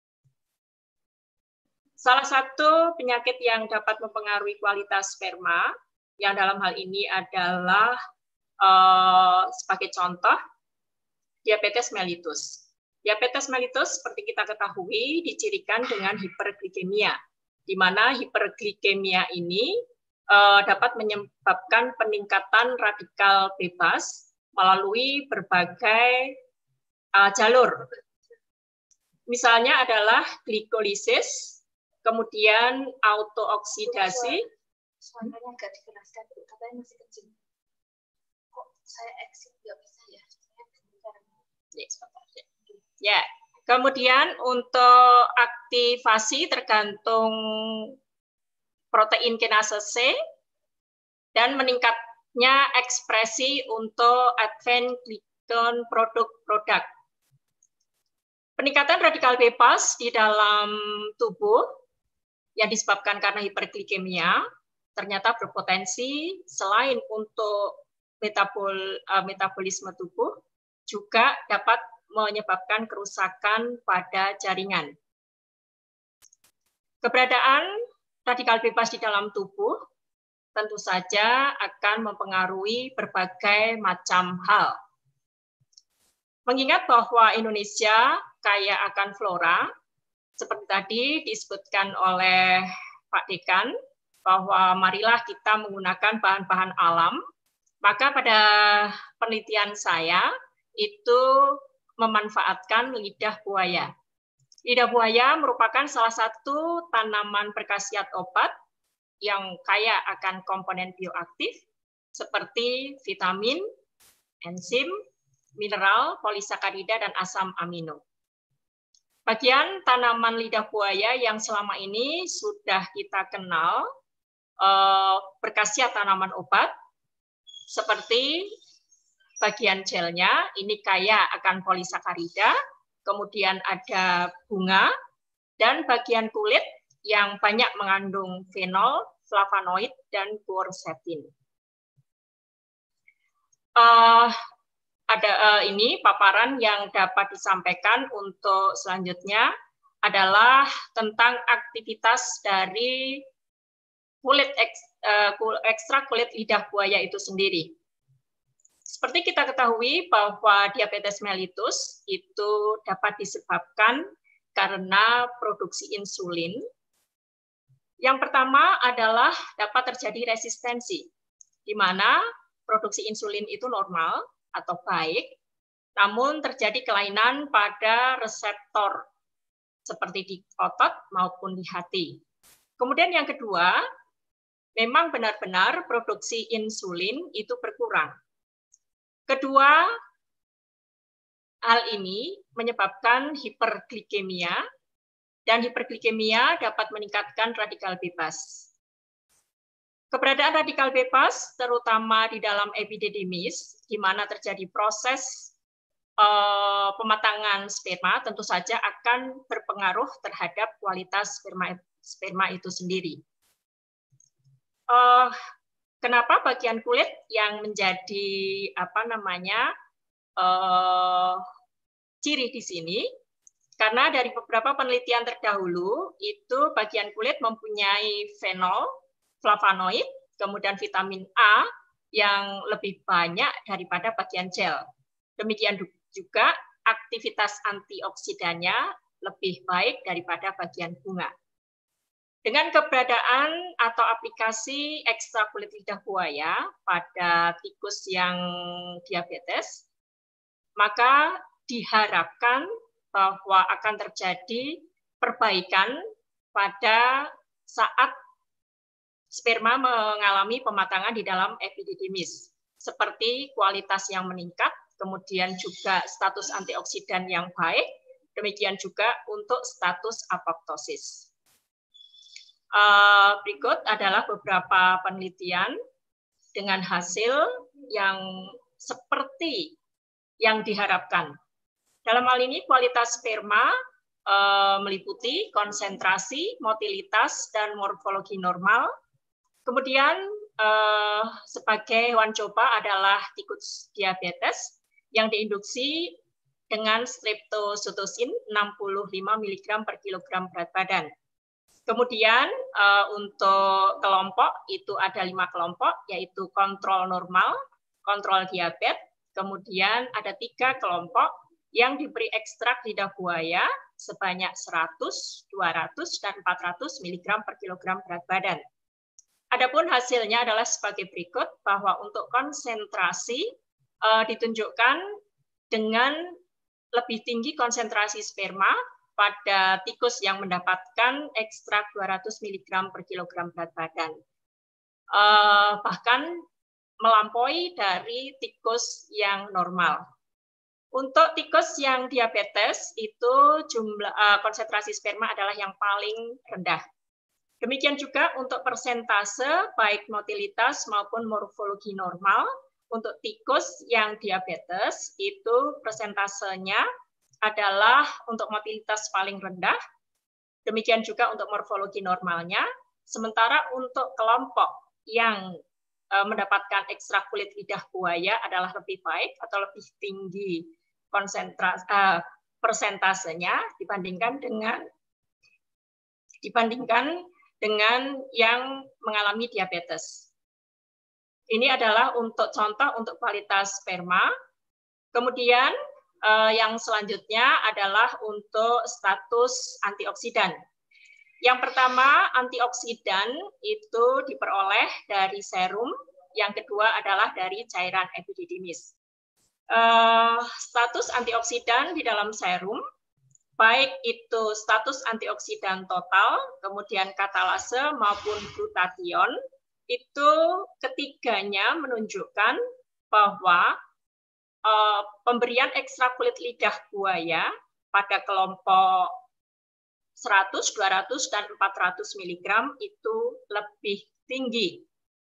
Salah satu penyakit yang dapat mempengaruhi kualitas sperma, yang dalam hal ini adalah uh, sebagai contoh, diabetes mellitus. Diabetes mellitus seperti kita ketahui dicirikan dengan hiperglikemia, di mana hiperglikemia ini uh, dapat menyebabkan peningkatan radikal bebas melalui berbagai uh, jalur. Misalnya adalah glikolisis, kemudian autooksidasi. Suaranya nggak dijelaskan, katanya masih kecil. Kok saya exit nggak bisa ya? Ya, sebentar. Ya, kemudian untuk aktivasi tergantung protein kinase C dan meningkatnya ekspresi untuk advanced glycan produk-produk. Peningkatan radikal bebas di dalam tubuh yang disebabkan karena hiperglikemia ternyata berpotensi selain untuk metabol, uh, metabolisme tubuh juga dapat menyebabkan kerusakan pada jaringan. Keberadaan radikal bebas di dalam tubuh tentu saja akan mempengaruhi berbagai macam hal. Mengingat bahwa Indonesia kaya akan flora, seperti tadi disebutkan oleh Pak Dekan, bahwa marilah kita menggunakan bahan-bahan alam, maka pada penelitian saya itu memanfaatkan lidah buaya. Lidah buaya merupakan salah satu tanaman berkhasiat obat yang kaya akan komponen bioaktif seperti vitamin, enzim, mineral, polisakarida, dan asam amino. Bagian tanaman lidah buaya yang selama ini sudah kita kenal eh, berkhasiat tanaman obat, seperti bagian gelnya, ini kaya akan polisakarida, kemudian ada bunga, dan bagian kulit yang banyak mengandung fenol, flavonoid, dan quercetin. Uh, ada uh, ini paparan yang dapat disampaikan untuk selanjutnya adalah tentang aktivitas dari kulit uh, ekstrak kulit lidah buaya itu sendiri. Seperti kita ketahui bahwa diabetes mellitus itu dapat disebabkan karena produksi insulin. Yang pertama adalah dapat terjadi resistensi, di mana produksi insulin itu normal atau baik, namun terjadi kelainan pada reseptor seperti di otot maupun di hati. Kemudian yang kedua, memang benar-benar produksi insulin itu berkurang. Kedua, hal ini menyebabkan hiperglikemia, dan hiperglikemia dapat meningkatkan radikal bebas. Keberadaan radikal bebas, terutama di dalam epididymis, di mana terjadi proses uh, pematangan sperma, tentu saja akan berpengaruh terhadap kualitas sperma, sperma itu sendiri. Uh, kenapa bagian kulit yang menjadi apa namanya uh, ciri di sini? Karena dari beberapa penelitian terdahulu, itu bagian kulit mempunyai fenol, flavonoid, kemudian vitamin A yang lebih banyak daripada bagian gel. Demikian juga aktivitas antioksidannya lebih baik daripada bagian bunga. Dengan keberadaan atau aplikasi ekstrak kulit lidah buaya pada tikus yang diabetes, maka diharapkan bahwa akan terjadi perbaikan pada saat sperma mengalami pematangan di dalam epididymis, seperti kualitas yang meningkat, kemudian juga status antioksidan yang baik, demikian juga untuk status apoptosis. Uh, berikut adalah beberapa penelitian dengan hasil yang seperti yang diharapkan. Dalam hal ini kualitas sperma uh, meliputi konsentrasi, motilitas, dan morfologi normal. Kemudian eh, sebagai hewan coba adalah tikus diabetes yang diinduksi dengan streptocytosin enam puluh lima miligram per kilogram berat badan. Kemudian eh, untuk kelompok itu ada lima kelompok, yaitu kontrol normal, kontrol diabetes, kemudian ada tiga kelompok yang diberi ekstrak lidah buaya sebanyak seratus, dua ratus, dan empat ratus miligram per kilogram berat badan. Adapun hasilnya adalah sebagai berikut, bahwa untuk konsentrasi uh, ditunjukkan dengan lebih tinggi konsentrasi sperma pada tikus yang mendapatkan ekstrak dua ratus miligram per kilogram berat badan. Uh, bahkan melampaui dari tikus yang normal. Untuk tikus yang diabetes, itu jumlah uh, konsentrasi sperma adalah yang paling rendah. Demikian juga untuk persentase baik motilitas maupun morfologi normal untuk tikus yang diabetes itu persentasenya adalah untuk motilitas paling rendah, demikian juga untuk morfologi normalnya, sementara untuk kelompok yang mendapatkan ekstrak kulit lidah buaya adalah lebih baik atau lebih tinggi konsentrasi uh, persentasenya dibandingkan dengan dibandingkan dengan yang mengalami diabetes. Ini adalah untuk contoh untuk kualitas sperma. Kemudian uh, yang selanjutnya adalah untuk status antioksidan. Yang pertama, antioksidan itu diperoleh dari serum. Yang kedua adalah dari cairan epididymis. Uh, status antioksidan di dalam serum, baik itu status antioksidan total, kemudian katalase maupun glutathione, itu ketiganya menunjukkan bahwa uh, pemberian ekstrak kulit lidah buaya pada kelompok seratus, dua ratus, dan empat ratus miligram itu lebih tinggi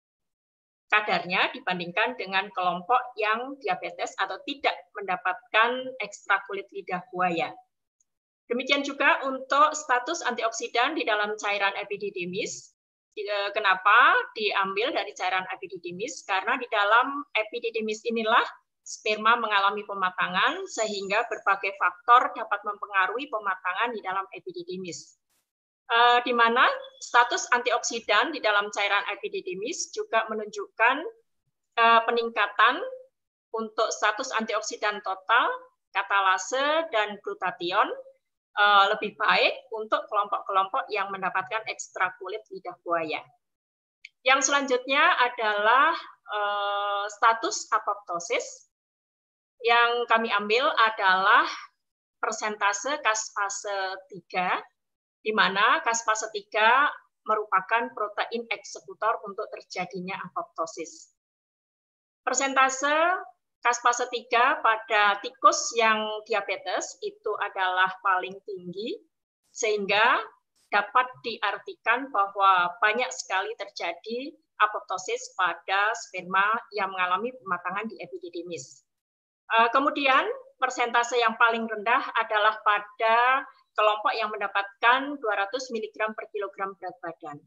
kadarnya dibandingkan dengan kelompok yang diabetes atau tidak mendapatkan ekstrak kulit lidah buaya. Demikian juga untuk status antioksidan di dalam cairan epididymis. Kenapa diambil dari cairan epididymis? Karena di dalam epididymis inilah sperma mengalami pematangan sehingga berbagai faktor dapat mempengaruhi pematangan di dalam epididymis. Uh, di mana status antioksidan di dalam cairan epididymis juga menunjukkan uh, peningkatan untuk status antioksidan total, katalase, dan glutathione uh, lebih baik untuk kelompok-kelompok yang mendapatkan ekstrak kulit lidah buaya. Yang selanjutnya adalah uh, status apoptosis. Yang kami ambil adalah persentase caspase tiga, di mana caspase tiga merupakan protein eksekutor untuk terjadinya apoptosis. Persentase caspase tiga pada tikus yang diabetes itu adalah paling tinggi, sehingga dapat diartikan bahwa banyak sekali terjadi apoptosis pada sperma yang mengalami pematangan di epididymis. Kemudian persentase yang paling rendah adalah pada kelompok yang mendapatkan dua ratus miligram per kilogram berat badan.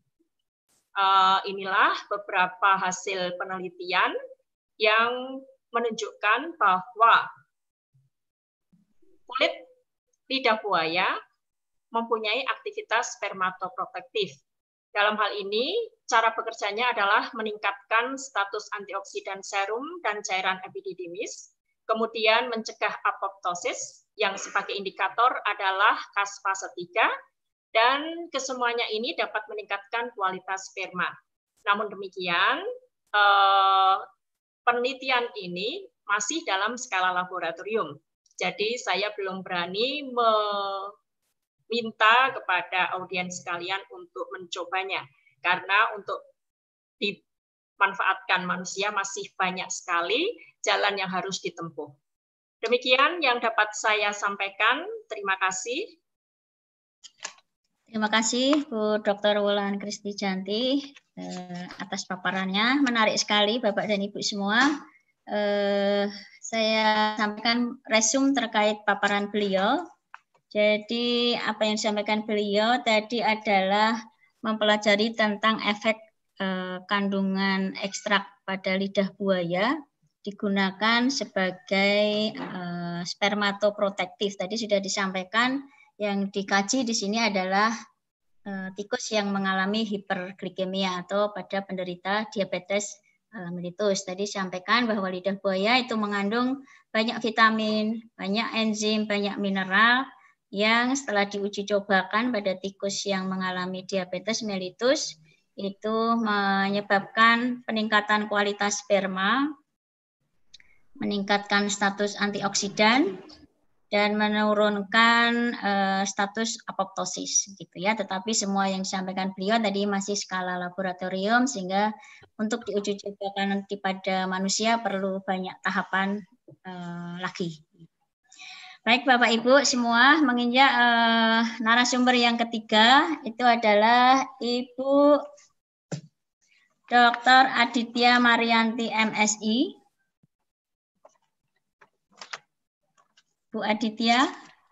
Inilah beberapa hasil penelitian yang menunjukkan bahwa kulit lidah buaya mempunyai aktivitas spermatoprotektif. Dalam hal ini, cara bekerjanya adalah meningkatkan status antioksidan serum dan cairan epididymis, kemudian mencegah apoptosis, yang sebagai indikator adalah caspase tiga, dan kesemuanya ini dapat meningkatkan kualitas sperma. Namun demikian, eh, penelitian ini masih dalam skala laboratorium. Jadi saya belum berani meminta kepada audiens sekalian untuk mencobanya, karena untuk dimanfaatkan manusia masih banyak sekali jalan yang harus ditempuh. Demikian yang dapat saya sampaikan. Terima kasih. Terima kasih Bu Doktor Wulan Kristijanti eh, atas paparannya. Menarik sekali Bapak dan Ibu semua. Eh, saya sampaikan resume terkait paparan beliau. Jadi apa yang disampaikan beliau tadi adalah mempelajari tentang efek eh, kandungan ekstrak pada lidah buaya digunakan sebagai uh, spermatoprotektif. Tadi sudah disampaikan, yang dikaji di sini adalah uh, tikus yang mengalami hiperglikemia atau pada penderita diabetes uh, mellitus. Tadi disampaikan bahwa lidah buaya itu mengandung banyak vitamin, banyak enzim, banyak mineral yang setelah diuji cobakan pada tikus yang mengalami diabetes mellitus itu menyebabkan peningkatan kualitas sperma, meningkatkan status antioksidan, dan menurunkan uh, status apoptosis, gitu ya. Tetapi semua yang disampaikan beliau tadi masih skala laboratorium, sehingga untuk diuji cobakan nanti pada manusia perlu banyak tahapan uh, lagi. Baik Bapak Ibu semua, menginjak uh, narasumber yang ketiga itu adalah Ibu Doktor Aditya Marianti M Si. Bu Aditya,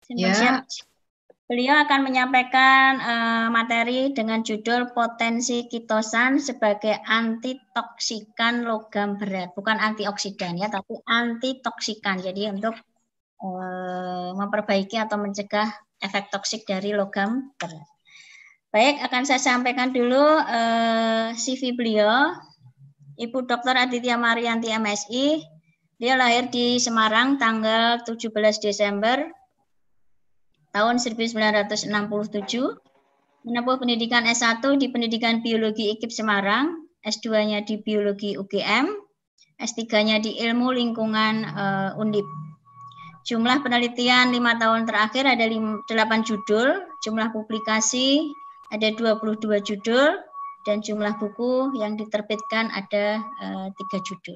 Simbang siap. Beliau akan menyampaikan uh, materi dengan judul potensi kitosan sebagai antitoksikan logam berat, bukan antioksidan ya, tapi antitoksikan. Jadi untuk uh, memperbaiki atau mencegah efek toksik dari logam berat. Baik, akan saya sampaikan dulu uh, C V beliau, Ibu Doktor Aditya Marianti M Si. Dia lahir di Semarang tanggal tujuh belas Desember tahun seribu sembilan ratus enam puluh tujuh, menempuh pendidikan S satu di Pendidikan Biologi I K I P Semarang, S dua-nya di Biologi U G M, S tiga-nya di Ilmu Lingkungan uh, Undip. Jumlah penelitian lima tahun terakhir ada delapan judul, jumlah publikasi ada dua puluh dua judul, dan jumlah buku yang diterbitkan ada uh, tiga judul.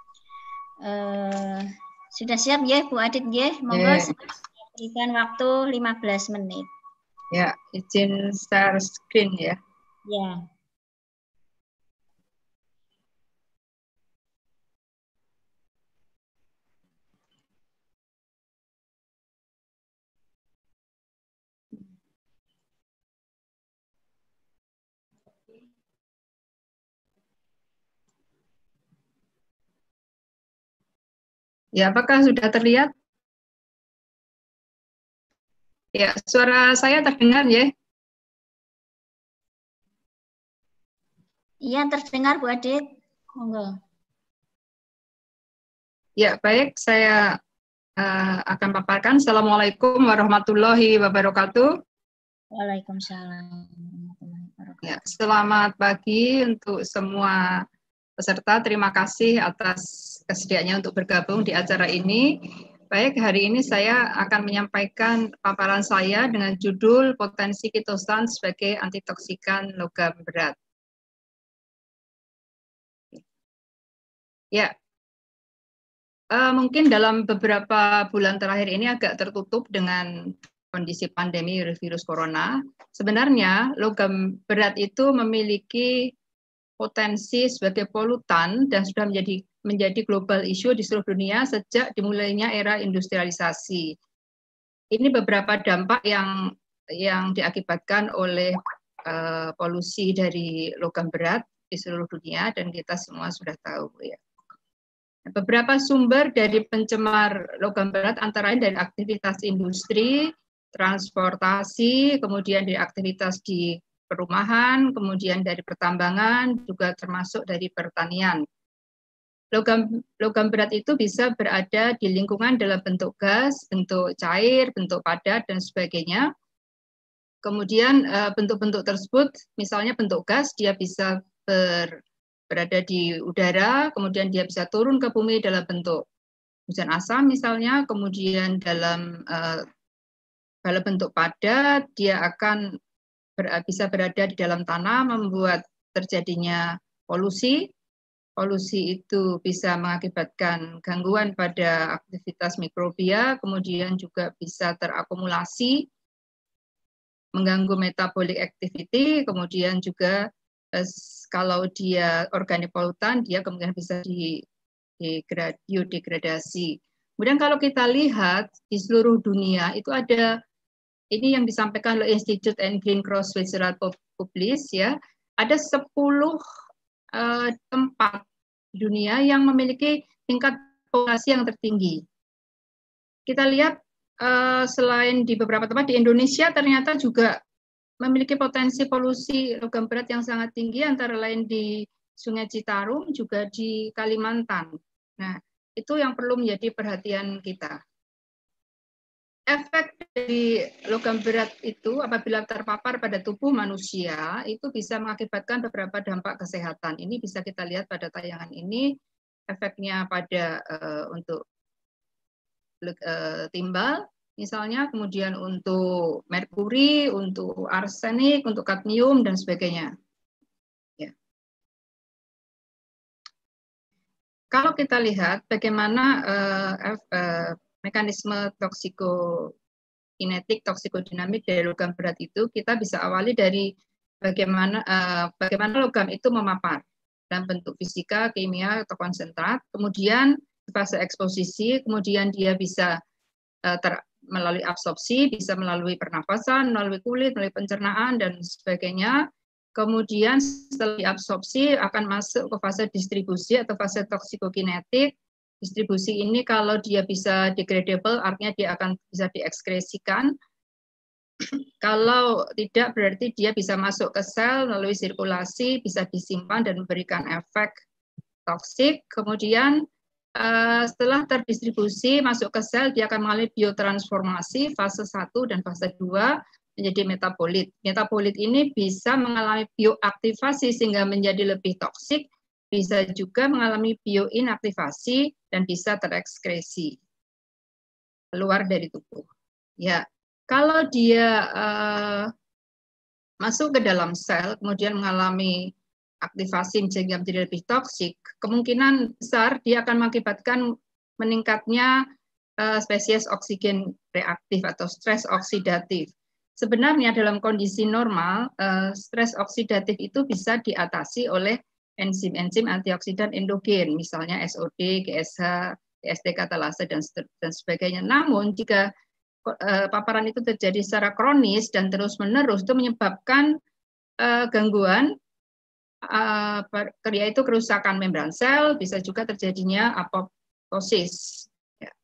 Uh, sudah siap ya Bu Adit ya? Monggo yeah. Saya berikan waktu lima belas menit. Ya, izin share screen ya. Ya. Ya, apakah sudah terlihat? Ya, suara saya terdengar ya? Iya, terdengar Bu Adit. Monggo. Ya, baik. Saya uh, akan paparkan. Assalamualaikum warahmatullahi wabarakatuh. Waalaikumsalam. Ya, selamat pagi untuk semua peserta. Terima kasih atas kesediaannya untuk bergabung di acara ini. Baik, hari ini saya akan menyampaikan paparan saya dengan judul potensi kitosan sebagai antitoksikan logam berat. Ya, uh, mungkin dalam beberapa bulan terakhir ini agak tertutup dengan kondisi pandemi virus corona. Sebenarnya logam berat itu memiliki potensi sebagai polutan dan sudah menjadi menjadi global issue di seluruh dunia sejak dimulainya era industrialisasi. Ini beberapa dampak yang yang diakibatkan oleh uh, polusi dari logam berat di seluruh dunia dan kita semua sudah tahu ya. Beberapa sumber dari pencemar logam berat antara lain dari aktivitas industri, transportasi, kemudian dari aktivitas di perumahan, kemudian dari pertambangan, juga termasuk dari pertanian. Logam, logam berat itu bisa berada di lingkungan dalam bentuk gas, bentuk cair, bentuk padat, dan sebagainya. Kemudian bentuk-bentuk tersebut, misalnya bentuk gas, dia bisa ber, berada di udara, kemudian dia bisa turun ke bumi dalam bentuk hujan asam misalnya, kemudian dalam, uh, dalam bentuk padat, dia akan ber, bisa berada di dalam tanah, membuat terjadinya polusi. Polusi itu bisa mengakibatkan gangguan pada aktivitas mikrobia, kemudian juga bisa terakumulasi, mengganggu metabolic activity, kemudian juga eh, kalau dia organik polutan, dia kemudian bisa di, di biodegradasi. Kemudian kalau kita lihat di seluruh dunia itu ada, ini yang disampaikan oleh Institute and Green Cross Switzerland Publish ya, ada sepuluh Uh, tempat dunia yang memiliki tingkat populasi yang tertinggi. Kita lihat uh, selain di beberapa tempat di Indonesia ternyata juga memiliki potensi polusi logam berat yang sangat tinggi, antara lain di Sungai Citarum, juga di Kalimantan. Nah, itu yang perlu menjadi perhatian kita. Efek dari logam berat itu apabila terpapar pada tubuh manusia itu bisa mengakibatkan beberapa dampak kesehatan. Ini bisa kita lihat pada tayangan ini, efeknya pada uh, untuk uh, timbal misalnya, kemudian untuk merkuri, untuk arsenik, untuk kadmium dan sebagainya. Ya. Kalau kita lihat bagaimana uh, uh, mekanisme toksikokinetik, toksikodinamik dari logam berat itu, kita bisa awali dari bagaimana uh, bagaimana logam itu memapar dalam bentuk fisika, kimia, atau konsentrat, kemudian fase eksposisi, kemudian dia bisa uh, ter, melalui absorpsi, bisa melalui pernafasan, melalui kulit, melalui pencernaan, dan sebagainya. Kemudian setelah diabsorpsi akan masuk ke fase distribusi atau fase toksikokinetik. Distribusi ini kalau dia bisa degradable, artinya dia akan bisa diekskresikan. Kalau tidak, berarti dia bisa masuk ke sel melalui sirkulasi, bisa disimpan dan memberikan efek toksik. Kemudian setelah terdistribusi masuk ke sel, dia akan mengalami biotransformasi fase satu dan fase dua menjadi metabolit. Metabolit ini bisa mengalami bioaktivasi sehingga menjadi lebih toksik, bisa juga mengalami bioinaktivasi dan bisa terekskresi keluar dari tubuh. Ya, kalau dia uh, masuk ke dalam sel, kemudian mengalami aktivasi sehingga menjadi lebih toksik, kemungkinan besar dia akan mengakibatkan meningkatnya uh, spesies oksigen reaktif atau stres oksidatif. Sebenarnya dalam kondisi normal, uh, stres oksidatif itu bisa diatasi oleh enzim-enzim antioksidan endogen, misalnya S O D, G S H, T S D katalase, dan, dan sebagainya. Namun jika uh, paparan itu terjadi secara kronis dan terus-menerus, itu menyebabkan uh, gangguan Uh, yaitu kerusakan membran sel, bisa juga terjadinya apoptosis. Ya.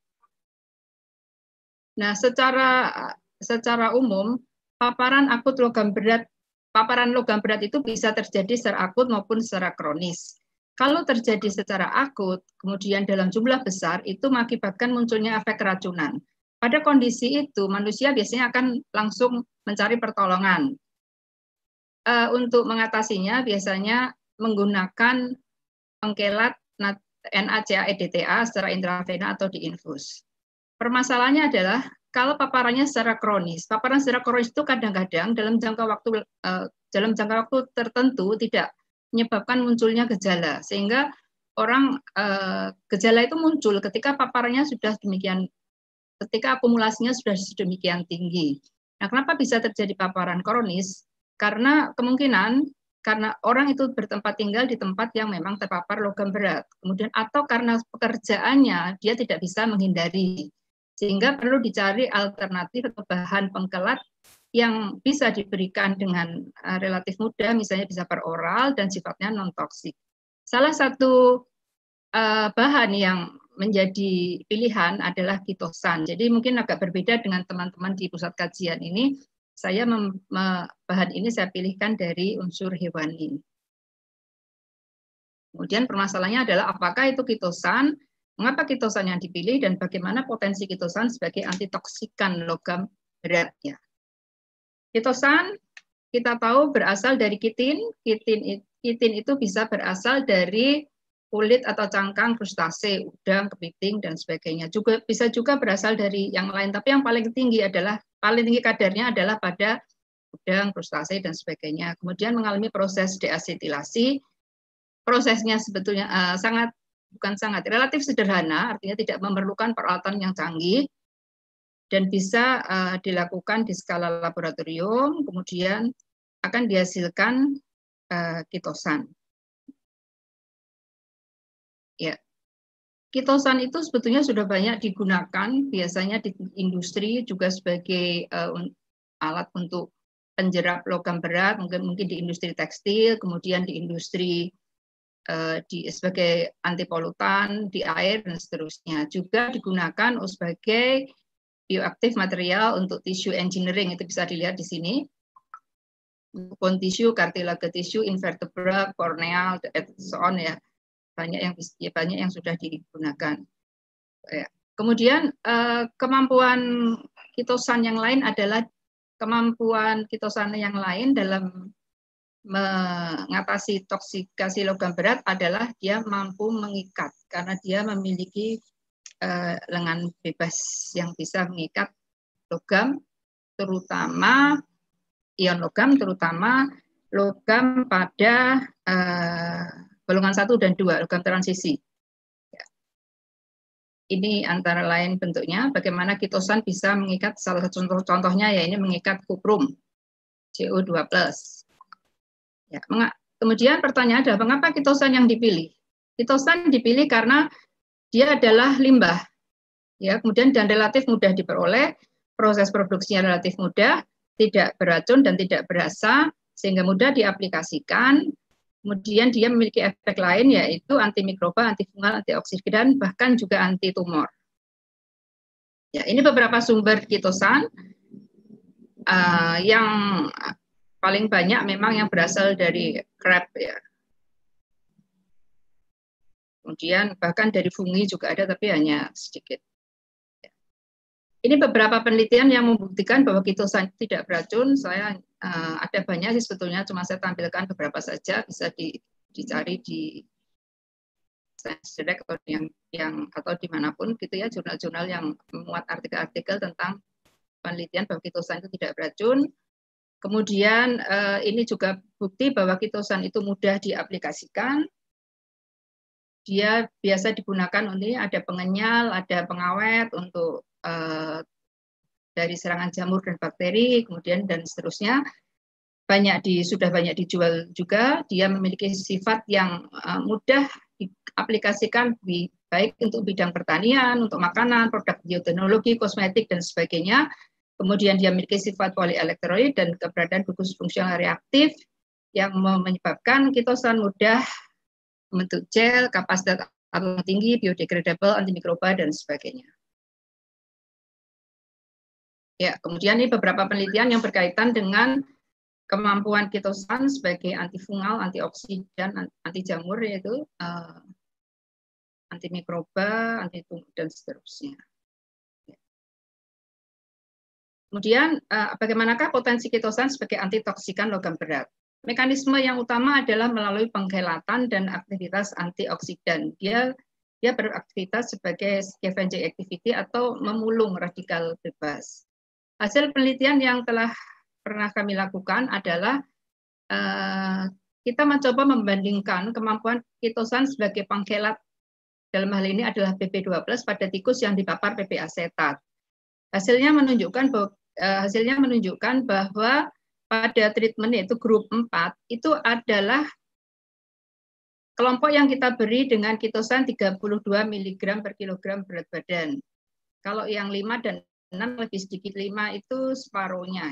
Nah, secara secara umum paparan akut logam berat, paparan logam berat itu bisa terjadi secara akut maupun secara kronis. Kalau terjadi secara akut, kemudian dalam jumlah besar, itu mengakibatkan munculnya efek keracunan. Pada kondisi itu, manusia biasanya akan langsung mencari pertolongan. Uh, untuk mengatasinya biasanya menggunakan pengkelat NaCa-E D T A secara intravena atau diinfus. Permasalahannya adalah kalau paparannya secara kronis, paparan secara kronis itu kadang-kadang dalam jangka waktu uh, dalam jangka waktu tertentu tidak menyebabkan munculnya gejala, sehingga orang uh, gejala itu muncul ketika paparannya sudah demikian, ketika akumulasinya sudah sedemikian tinggi. Nah, kenapa bisa terjadi paparan kronis? Karena kemungkinan karena orang itu bertempat tinggal di tempat yang memang terpapar logam berat, kemudian atau karena pekerjaannya dia tidak bisa menghindari, sehingga perlu dicari alternatif atau bahan pengkelat yang bisa diberikan dengan relatif mudah, misalnya bisa per oral dan sifatnya non toksik. Salah satu uh, bahan yang menjadi pilihan adalah kitosan. Jadi mungkin agak berbeda dengan teman-teman di pusat kajian ini. Saya mem, me, bahan ini saya pilihkan dari unsur hewani. Kemudian permasalahannya adalah apakah itu kitosan, mengapa kitosan yang dipilih, dan bagaimana potensi kitosan sebagai antitoksikan logam berat. Ya. Kitosan kita tahu berasal dari kitin, kitin, kitin itu bisa berasal dari kulit atau cangkang krustase, udang, kepiting, dan sebagainya. Juga bisa juga berasal dari yang lain, tapi yang paling tinggi adalah paling tinggi kadarnya adalah pada udang, krustase, dan sebagainya. Kemudian mengalami proses deasetilasi. Prosesnya sebetulnya uh, sangat bukan sangat relatif sederhana, artinya tidak memerlukan peralatan yang canggih dan bisa uh, dilakukan di skala laboratorium. Kemudian akan dihasilkan uh, kitosan. Ya, kitosan itu sebetulnya sudah banyak digunakan, biasanya di industri juga sebagai uh, alat untuk penjerap logam berat, mungkin mungkin di industri tekstil, kemudian di industri uh, di sebagai antipolutan di air dan seterusnya. Juga digunakan sebagai bioaktif material untuk tissue engineering, itu bisa dilihat di sini. Bone tissue, cartilage tissue, invertebra, corneal, and so on ya. Banyak yang ya, banyak yang sudah digunakan. Ya. Kemudian eh, kemampuan kitosan yang lain adalah kemampuan kitosan yang lain dalam mengatasi toksikasi logam berat adalah dia mampu mengikat karena dia memiliki eh, lengan bebas yang bisa mengikat logam, terutama ion logam, terutama logam pada eh, golongan satu dan dua, logam transisi. Ya. Ini antara lain bentuknya, bagaimana kitosan bisa mengikat, salah satu contoh contohnya ya ini mengikat kuprum, C O dua plus. Ya, kemudian pertanyaan adalah, mengapa kitosan yang dipilih? Kitosan dipilih karena dia adalah limbah, ya, kemudian dan relatif mudah diperoleh, proses produksinya relatif mudah, tidak beracun dan tidak berasa, sehingga mudah diaplikasikan. Kemudian dia memiliki efek lain yaitu antimikroba, antifungal, antioksidan, bahkan juga anti tumor. Ya, ini beberapa sumber kitosan uh, yang paling banyak memang yang berasal dari crab ya. Kemudian bahkan dari fungi juga ada tapi hanya sedikit. Ini beberapa penelitian yang membuktikan bahwa kitosan tidak beracun. Saya uh, ada banyak sih sebetulnya, cuma saya tampilkan beberapa saja, bisa di, dicari di Science Direct atau yang yang atau dimanapun gitu ya, jurnal-jurnal yang memuat artikel-artikel tentang penelitian bahwa kitosan itu tidak beracun. Kemudian uh, ini juga bukti bahwa kitosan itu mudah diaplikasikan. Dia biasa digunakan untuk ada pengenyal, ada pengawet untuk uh, dari serangan jamur dan bakteri, kemudian dan seterusnya. Banyak di sudah banyak dijual juga. Dia memiliki sifat yang uh, mudah diaplikasikan baik untuk bidang pertanian, untuk makanan, produk bioteknologi, kosmetik dan sebagainya. Kemudian dia memiliki sifat polielektrolit dan keberadaan gugus fungsional reaktif yang menyebabkan kitosan mudah membentuk gel, kapasitas atom tinggi, biodegradable, antimikroba, dan sebagainya. Ya, kemudian ini beberapa penelitian yang berkaitan dengan kemampuan kitosan sebagai antifungal, antioksidan, anti jamur, yaitu uh, antimikroba, anti tumor, dan seterusnya. Kemudian, uh, bagaimanakah potensi kitosan sebagai antitoksikan logam berat? Mekanisme yang utama adalah melalui pengkhelatan dan aktivitas antioksidan. Dia dia beraktivitas sebagai scavenging activity atau memulung radikal bebas. Hasil penelitian yang telah pernah kami lakukan adalah uh, kita mencoba membandingkan kemampuan kitosan sebagai pengkhelat, dalam hal ini adalah P P dua belas pada tikus yang dipapar P P asetat. Hasilnya menunjukkan bahwa uh, hasilnya menunjukkan bahwa pada treatment yaitu grup empat itu adalah kelompok yang kita beri dengan kitosan tiga puluh dua miligram per kilogram berat badan. Kalau yang lima dan enam lebih sedikit, lima itu separuhnya.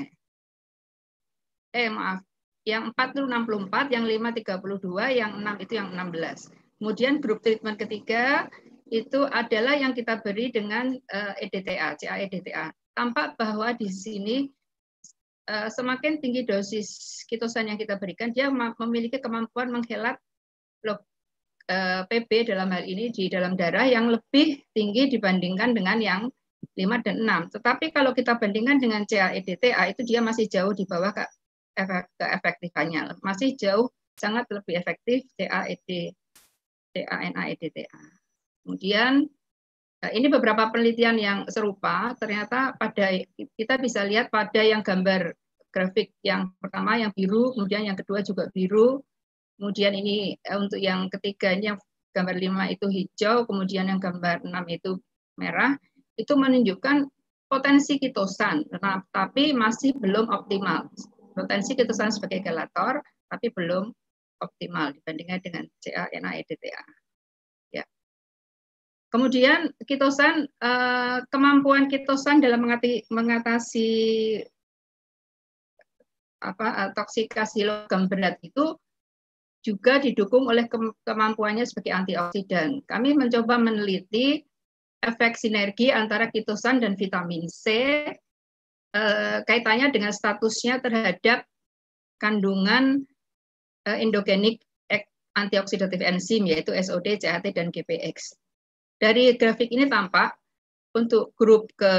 Eh maaf, yang empat itu enam puluh empat, yang lima tiga puluh dua, yang enam itu yang enam belas. Kemudian grup treatment ketiga itu adalah yang kita beri dengan uh, E D T A, C A E D T A. Tampak bahwa di sini uh, semakin tinggi dosis kitosan yang kita berikan, dia memiliki kemampuan menghelat uh, P B dalam hal ini di dalam darah yang lebih tinggi dibandingkan dengan yang lima dan enam. Tetapi kalau kita bandingkan dengan C A E D T A itu dia masih jauh di bawah ke efek, keefektifannya. Masih jauh sangat lebih efektif C A E D T A N A E D T A. Kemudian ini beberapa penelitian yang serupa, ternyata pada kita bisa lihat pada yang gambar grafik yang pertama yang biru, kemudian yang kedua juga biru, kemudian ini untuk yang ketiga ini yang gambar lima itu hijau, kemudian yang gambar enam itu merah, itu menunjukkan potensi kitosan, nah, tapi masih belum optimal. Potensi kitosan sebagai chelator, tapi belum optimal dibandingkan dengan C A N A E D T A. Ya. Kemudian kitosan, eh, kemampuan kitosan dalam mengatasi apa toksikasi logam berat itu juga didukung oleh kemampuannya sebagai antioksidan. Kami mencoba meneliti efek sinergi antara kitosan dan vitamin C, eh, kaitannya dengan statusnya terhadap kandungan eh, endogenik antioksidatif enzim, yaitu S O D, C A T, dan G P X. Dari grafik ini tampak untuk grup ke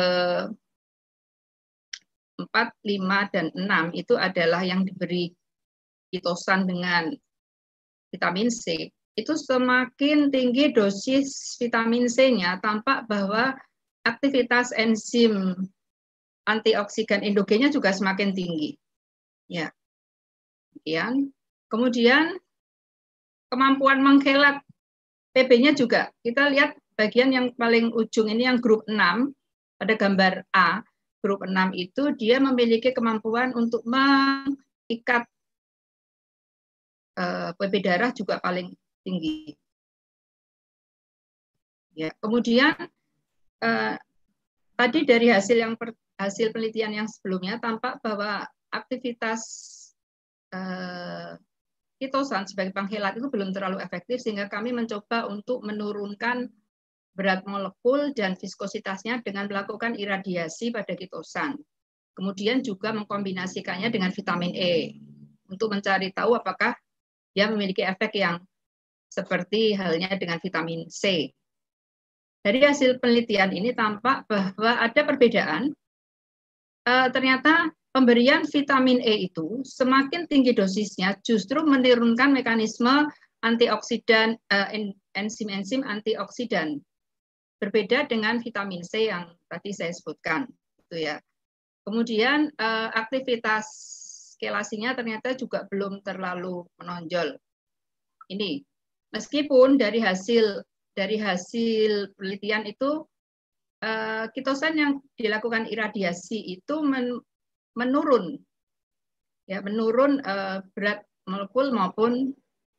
empat, lima, dan enam itu adalah yang diberi kitosan dengan vitamin C. Itu semakin tinggi dosis vitamin C-nya, tampak bahwa aktivitas enzim antioksidan endogennya juga semakin tinggi. Ya. Kemudian, kemudian kemampuan menghelat P B-nya juga. Kita lihat bagian yang paling ujung ini yang grup enam, pada gambar A, grup enam itu dia memiliki kemampuan untuk mengikat uh, P B darah juga paling tinggi. Ya, kemudian uh, tadi dari hasil yang per, hasil penelitian yang sebelumnya tampak bahwa aktivitas eh, kitosan sebagai penghelat itu belum terlalu efektif, sehingga kami mencoba untuk menurunkan berat molekul dan viskositasnya dengan melakukan iradiasi pada kitosan. Kemudian juga mengkombinasikannya dengan vitamin E untuk mencari tahu apakah dia memiliki efek yang seperti halnya dengan vitamin C. Dari hasil penelitian ini tampak bahwa ada perbedaan. E, ternyata pemberian vitamin E itu semakin tinggi dosisnya justru menurunkan mekanisme antioksidan, e, enzim-enzim antioksidan. Berbeda dengan vitamin C yang tadi saya sebutkan, gitu ya. Kemudian eh, aktivitas kelasinya ternyata juga belum terlalu menonjol. Ini, meskipun dari hasil dari hasil penelitian itu eh, kitosan yang dilakukan iradiasi itu men, menurun, ya menurun eh, berat molekul maupun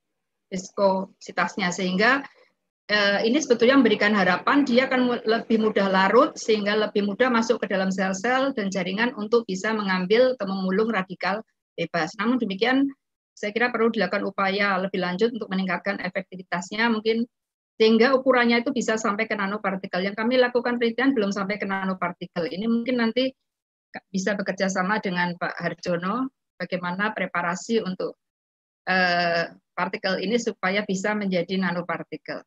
viskositasnya, sehingga ini sebetulnya memberikan harapan dia akan lebih mudah larut sehingga lebih mudah masuk ke dalam sel-sel dan jaringan untuk bisa mengambil atau memulung radikal bebas. Namun demikian, saya kira perlu dilakukan upaya lebih lanjut untuk meningkatkan efektivitasnya, mungkin sehingga ukurannya itu bisa sampai ke nanopartikel. Yang kami lakukan penelitian belum sampai ke nanopartikel. Ini mungkin nanti bisa bekerja sama dengan Pak Harjono bagaimana preparasi untuk eh, partikel ini supaya bisa menjadi nanopartikel.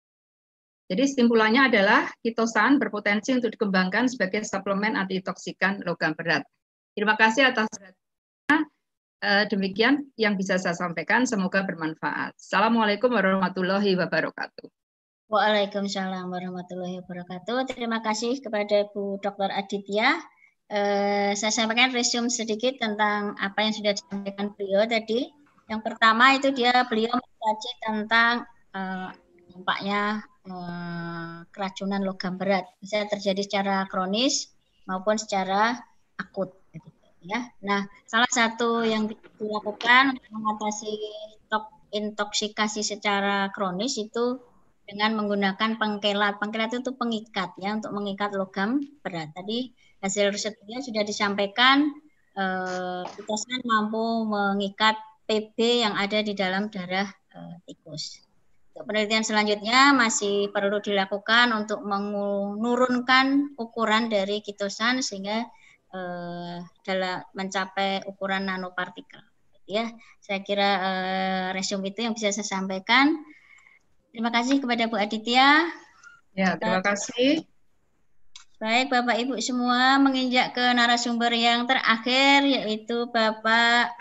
Jadi kesimpulannya adalah kitosan berpotensi untuk dikembangkan sebagai suplemen antitoksikan logam berat. Terima kasih atas perhatiannya. Demikian yang bisa saya sampaikan, semoga bermanfaat. Assalamualaikum warahmatullahi wabarakatuh. Waalaikumsalam warahmatullahi wabarakatuh. Terima kasih kepada Bu Doktor Aditya. Eh, saya sampaikan resume sedikit tentang apa yang sudah disampaikan beliau tadi. Yang pertama itu dia beliau mengkaji tentang eh, dampaknya keracunan logam berat bisa terjadi secara kronis maupun secara akut, ya. Nah, salah satu yang dilakukan untuk mengatasi intoksikasi secara kronis itu dengan menggunakan pengkelat. Pengkelat itu pengikat, ya, untuk mengikat logam berat. Tadi hasil risetnya sudah disampaikan, eh, kitosan mampu mengikat P B yang ada di dalam darah eh, tikus. Untuk penelitian selanjutnya masih perlu dilakukan untuk menurunkan ukuran dari kitosan sehingga eh, dalam mencapai ukuran nanopartikel. Ya, saya kira eh, resume itu yang bisa saya sampaikan. Terima kasih kepada Bu Aditya. Ya, terima kasih. Baik, Bapak Ibu semua, menginjak ke narasumber yang terakhir yaitu Bapak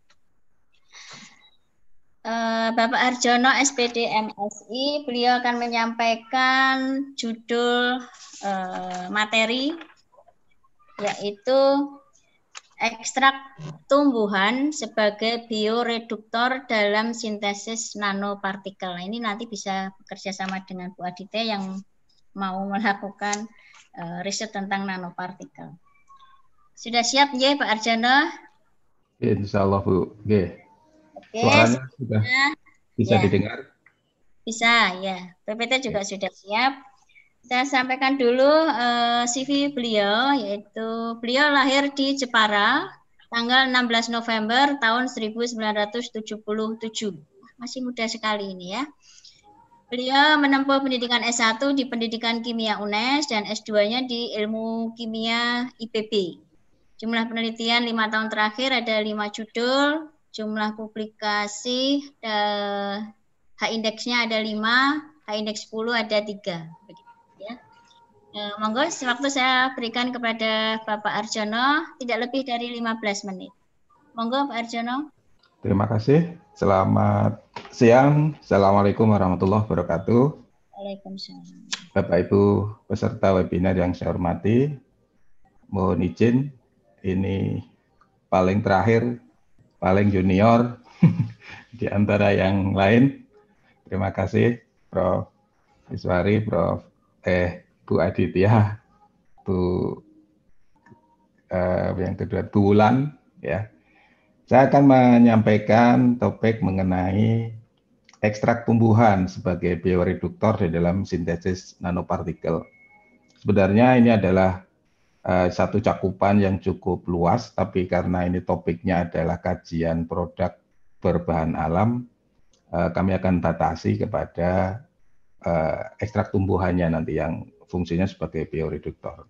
Bapak Harjono, S P D M S I, beliau akan menyampaikan judul uh, materi, yaitu ekstrak tumbuhan sebagai bioreduktor dalam sintesis nanopartikel. Nah, ini nanti bisa bekerja sama dengan Bu Aditya yang mau melakukan uh, riset tentang nanopartikel. Sudah siap, ya, Pak Harjono? Insya Allah, Bu. Oke. Oke, suaranya sudah bisa ya. didengar? Bisa, ya. P P T juga ya. Sudah siap. Saya sampaikan dulu uh, C V beliau, yaitu beliau lahir di Jepara, tanggal enam belas November tahun seribu sembilan ratus tujuh puluh tujuh. Masih muda sekali ini, ya. Beliau menempuh pendidikan S satu di Pendidikan Kimia U N E S dan S dua-nya di Ilmu Kimia I P B. Jumlah penelitian lima tahun terakhir ada lima judul. Jumlah publikasi eh, H-indeksnya ada lima, H-indeks sepuluh ada tiga. Ya. Eh, monggo, waktu saya berikan kepada Bapak Harjono tidak lebih dari lima belas menit. Monggo, Pak Harjono. Terima kasih. Selamat siang. Assalamualaikum warahmatullahi wabarakatuh. Waalaikumsalam. Bapak Ibu peserta webinar yang saya hormati, mohon izin ini paling terakhir, paling junior di antara yang lain. Terima kasih Prof Iswari, Prof eh Bu Aditya, Bu eh, yang kedua Bu Wulan, ya. Saya akan menyampaikan topik mengenai ekstrak tumbuhan sebagai bioreduktor di dalam sintesis nanopartikel. Sebenarnya ini adalah uh, satu cakupan yang cukup luas, tapi karena ini topiknya adalah kajian produk berbahan alam, uh, kami akan batasi kepada uh, ekstrak tumbuhannya nanti yang fungsinya sebagai bioreduktor.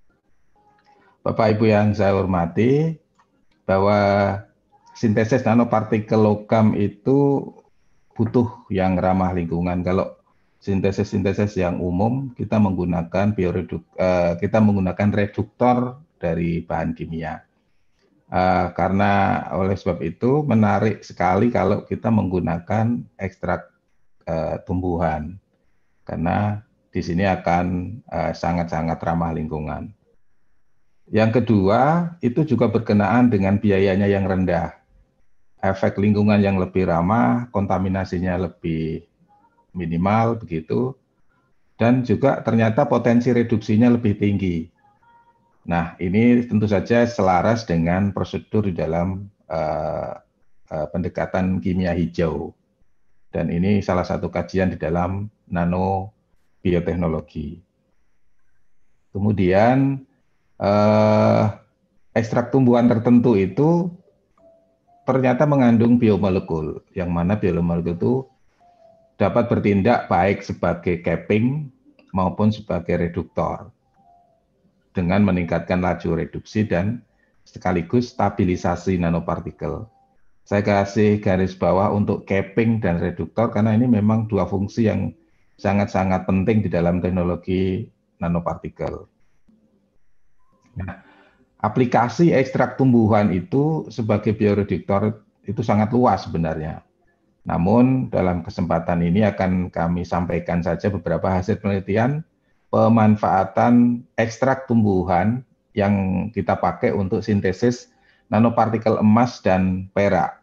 Bapak Ibu yang saya hormati, bahwa sintesis nanopartikel logam itu butuh yang ramah lingkungan. Kalau sintesis-sintesis yang umum kita menggunakan bioreduk, uh, kita menggunakan reduktor dari bahan kimia. Uh, karena oleh sebab itu menarik sekali kalau kita menggunakan ekstrak uh, tumbuhan, karena di sini akan sangat-sangat uh, ramah lingkungan. Yang kedua, itu juga berkenaan dengan biayanya yang rendah. Efek lingkungan yang lebih ramah, kontaminasinya lebih minimal, begitu. Dan juga ternyata potensi reduksinya lebih tinggi. Nah, ini tentu saja selaras dengan prosedur di dalam uh, uh, pendekatan kimia hijau. Dan ini salah satu kajian di dalam nanobiotehnologi. Kemudian, Uh, ekstrak tumbuhan tertentu itu ternyata mengandung biomolekul, yang mana biomolekul itu dapat bertindak baik sebagai capping maupun sebagai reduktor dengan meningkatkan laju reduksi dan sekaligus stabilisasi nanopartikel. Saya kasih garis bawah untuk capping dan reduktor karena ini memang dua fungsi yang sangat-sangat penting di dalam teknologi nanopartikel. Nah, aplikasi ekstrak tumbuhan itu sebagai bioreduktor itu sangat luas sebenarnya. Namun dalam kesempatan ini akan kami sampaikan saja beberapa hasil penelitian pemanfaatan ekstrak tumbuhan yang kita pakai untuk sintesis nanopartikel emas dan perak.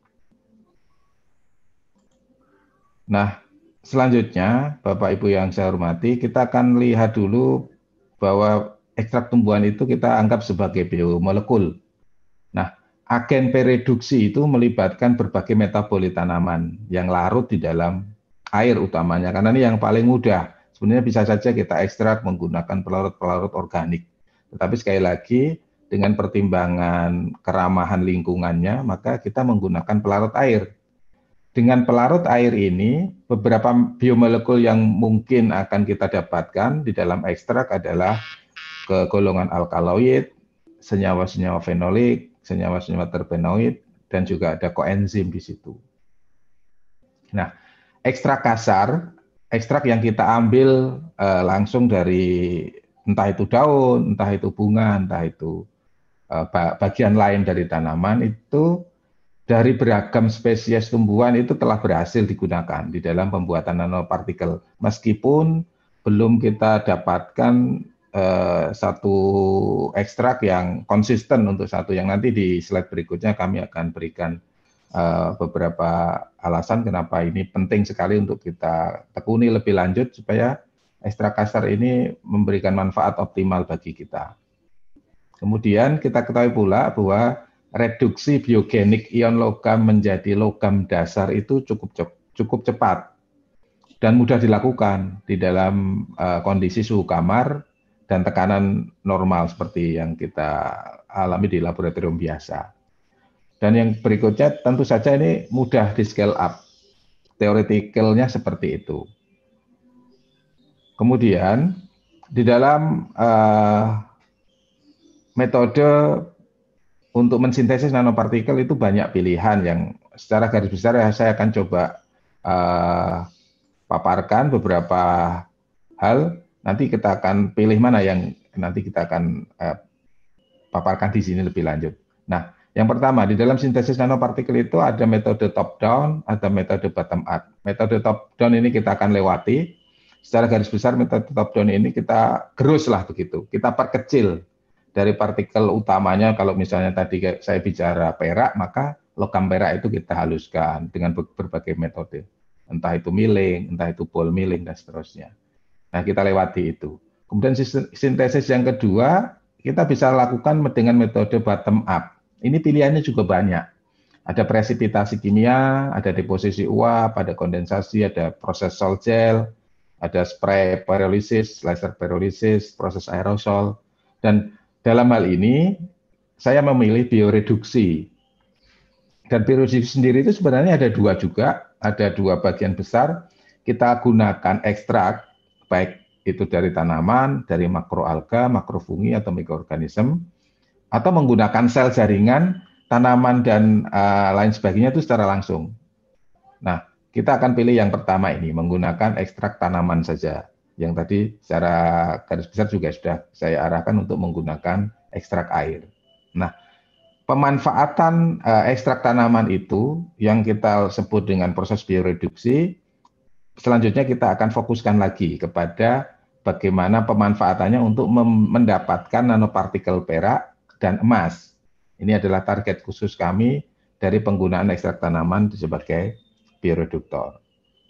Nah, selanjutnya Bapak Ibu yang saya hormati, kita akan lihat dulu bahwa ekstrak tumbuhan itu kita anggap sebagai biomolekul. Nah, agen pereduksi itu melibatkan berbagai metabolit tanaman yang larut di dalam air utamanya, karena ini yang paling mudah. Sebenarnya bisa saja kita ekstrak menggunakan pelarut-pelarut organik. Tetapi sekali lagi, dengan pertimbangan keramahan lingkungannya, maka kita menggunakan pelarut air. Dengan pelarut air ini, beberapa biomolekul yang mungkin akan kita dapatkan di dalam ekstrak adalah ke golongan alkaloid, senyawa-senyawa fenolik, senyawa-senyawa terpenoid, dan juga ada koenzim di situ. Nah, ekstrak kasar, ekstrak yang kita ambil eh, langsung dari entah itu daun, entah itu bunga, entah itu eh, bagian lain dari tanaman, itu dari beragam spesies tumbuhan itu telah berhasil digunakan di dalam pembuatan nanopartikel. Meskipun belum kita dapatkan Uh, satu ekstrak yang konsisten untuk satu, yang nanti di slide berikutnya kami akan berikan uh, beberapa alasan kenapa ini penting sekali untuk kita tekuni lebih lanjut supaya ekstrak kasar ini memberikan manfaat optimal bagi kita. Kemudian kita ketahui pula bahwa reduksi biogenik ion logam menjadi logam dasar itu cukup cukup cepat dan mudah dilakukan di dalam uh, kondisi suhu kamar dan tekanan normal seperti yang kita alami di laboratorium biasa. Dan yang berikutnya tentu saja ini mudah di scale up. Theoretical-nya seperti itu. Kemudian di dalam uh, metode untuk mensintesis nanopartikel itu banyak pilihan yang secara garis besar ya saya akan coba uh, paparkan beberapa hal. Nanti kita akan pilih mana yang nanti kita akan eh, paparkan di sini lebih lanjut. Nah, yang pertama di dalam sintesis nanopartikel itu ada metode top down, ada metode bottom up. Metode top down ini kita akan lewati. Secara garis besar metode top down ini kita gerus lah begitu. Kita perkecil dari partikel utamanya. Kalau misalnya tadi saya bicara perak, maka logam perak itu kita haluskan dengan berbagai metode. Entah itu milling, entah itu ball milling dan seterusnya. Nah, kita lewati itu. Kemudian sintesis yang kedua, kita bisa lakukan dengan metode bottom up. Ini pilihannya juga banyak. Ada presipitasi kimia, ada deposisi uap, ada kondensasi, ada proses sol gel, ada spray pyrolysis, laser pyrolysis, proses aerosol. Dan dalam hal ini saya memilih bioreduksi. Dan bioreduksi sendiri itu sebenarnya ada dua juga, ada dua bagian besar. Kita gunakan ekstrak, baik itu dari tanaman, dari makroalga, makrofungi atau mikroorganisme, atau menggunakan sel jaringan tanaman dan uh, lain sebagainya itu secara langsung. Nah, kita akan pilih yang pertama ini, menggunakan ekstrak tanaman saja. Yang tadi secara garis besar juga sudah saya arahkan untuk menggunakan ekstrak air. Nah, pemanfaatan uh, ekstrak tanaman itu yang kita sebut dengan proses bioreduksi, selanjutnya kita akan fokuskan lagi kepada bagaimana pemanfaatannya untuk mendapatkan nanopartikel perak dan emas. Ini adalah target khusus kami dari penggunaan ekstrak tanaman sebagai bioreduktor.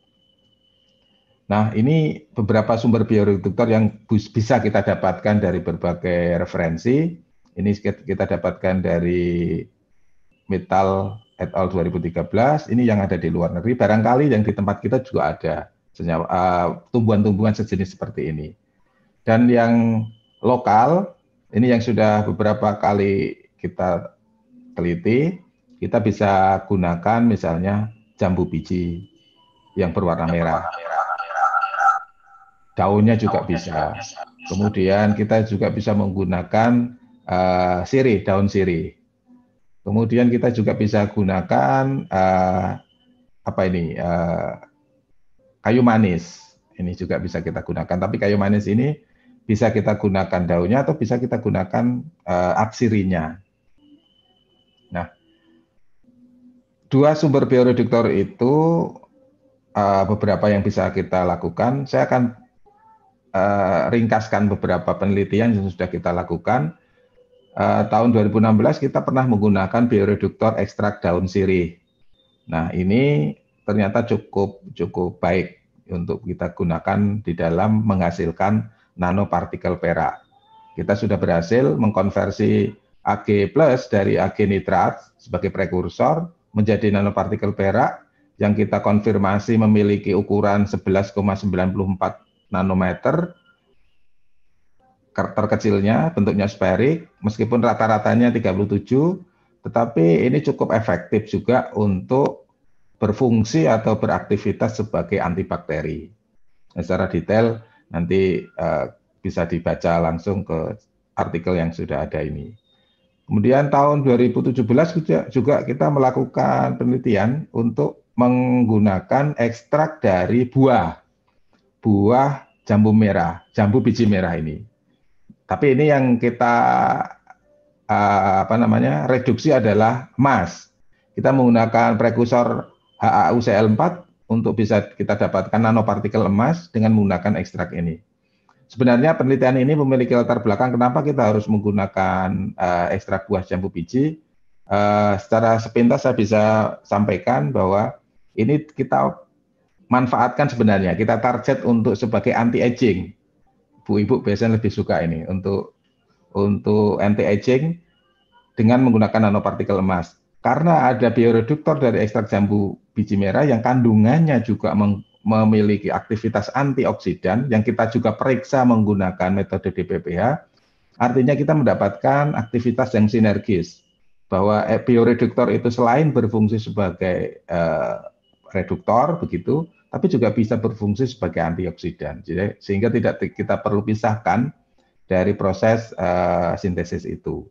Nah, ini beberapa sumber bioreduktor yang bisa kita dapatkan dari berbagai referensi. Ini kita dapatkan dari Metal et al. dua ribu tiga belas. Ini yang ada di luar negeri. Barangkali yang di tempat kita juga ada senyawa uh, tumbuhan-tumbuhan sejenis seperti ini. Dan yang lokal, ini yang sudah beberapa kali kita teliti, kita bisa gunakan misalnya jambu biji yang berwarna merah. Daunnya juga bisa. Kemudian kita juga bisa menggunakan uh, sirih, daun sirih. Kemudian kita juga bisa gunakan uh, apa ini uh, kayu manis. Ini juga bisa kita gunakan. Tapi kayu manis ini bisa kita gunakan daunnya atau bisa kita gunakan uh, atsirinya. Nah, dua sumber bioreduktor itu uh, beberapa yang bisa kita lakukan. Saya akan Uh, ringkaskan beberapa penelitian yang sudah kita lakukan. Uh, tahun dua ribu enam belas kita pernah menggunakan bioreduktor ekstrak daun sirih. Nah, ini ternyata cukup cukup baik untuk kita gunakan di dalam menghasilkan nanopartikel perak. Kita sudah berhasil mengkonversi A G plus dari A G nitrat sebagai prekursor menjadi nanopartikel perak yang kita konfirmasi memiliki ukuran sebelas koma sembilan empat nanometer, terkecilnya bentuknya sferik, meskipun rata-ratanya tiga puluh tujuh, tetapi ini cukup efektif juga untuk berfungsi atau beraktivitas sebagai antibakteri. Nah, secara detail nanti uh, bisa dibaca langsung ke artikel yang sudah ada ini. Kemudian tahun dua ribu tujuh belas juga, juga kita melakukan penelitian untuk menggunakan ekstrak dari buah. buah jambu merah, jambu biji merah ini. Tapi ini yang kita uh, apa namanya reduksi adalah emas. Kita menggunakan prekursor H A U C L empat untuk bisa kita dapatkan nanopartikel emas dengan menggunakan ekstrak ini. Sebenarnya penelitian ini memiliki latar belakang kenapa kita harus menggunakan uh, ekstrak buah jambu biji. Uh, secara sepintas saya bisa sampaikan bahwa ini kita manfaatkan sebenarnya, kita target untuk sebagai anti-aging. Bu-ibu biasanya lebih suka ini untuk untuk anti-aging dengan menggunakan nanopartikel emas. Karena ada bioreduktor dari ekstrak jambu biji merah yang kandungannya juga memiliki aktivitas antioksidan yang kita juga periksa menggunakan metode D P P H, artinya kita mendapatkan aktivitas yang sinergis. Bahwa bioreduktor itu selain berfungsi sebagai uh, reduktor, begitu, tapi juga bisa berfungsi sebagai antioksidan. Jadi sehingga tidak kita perlu pisahkan dari proses uh, sintesis itu.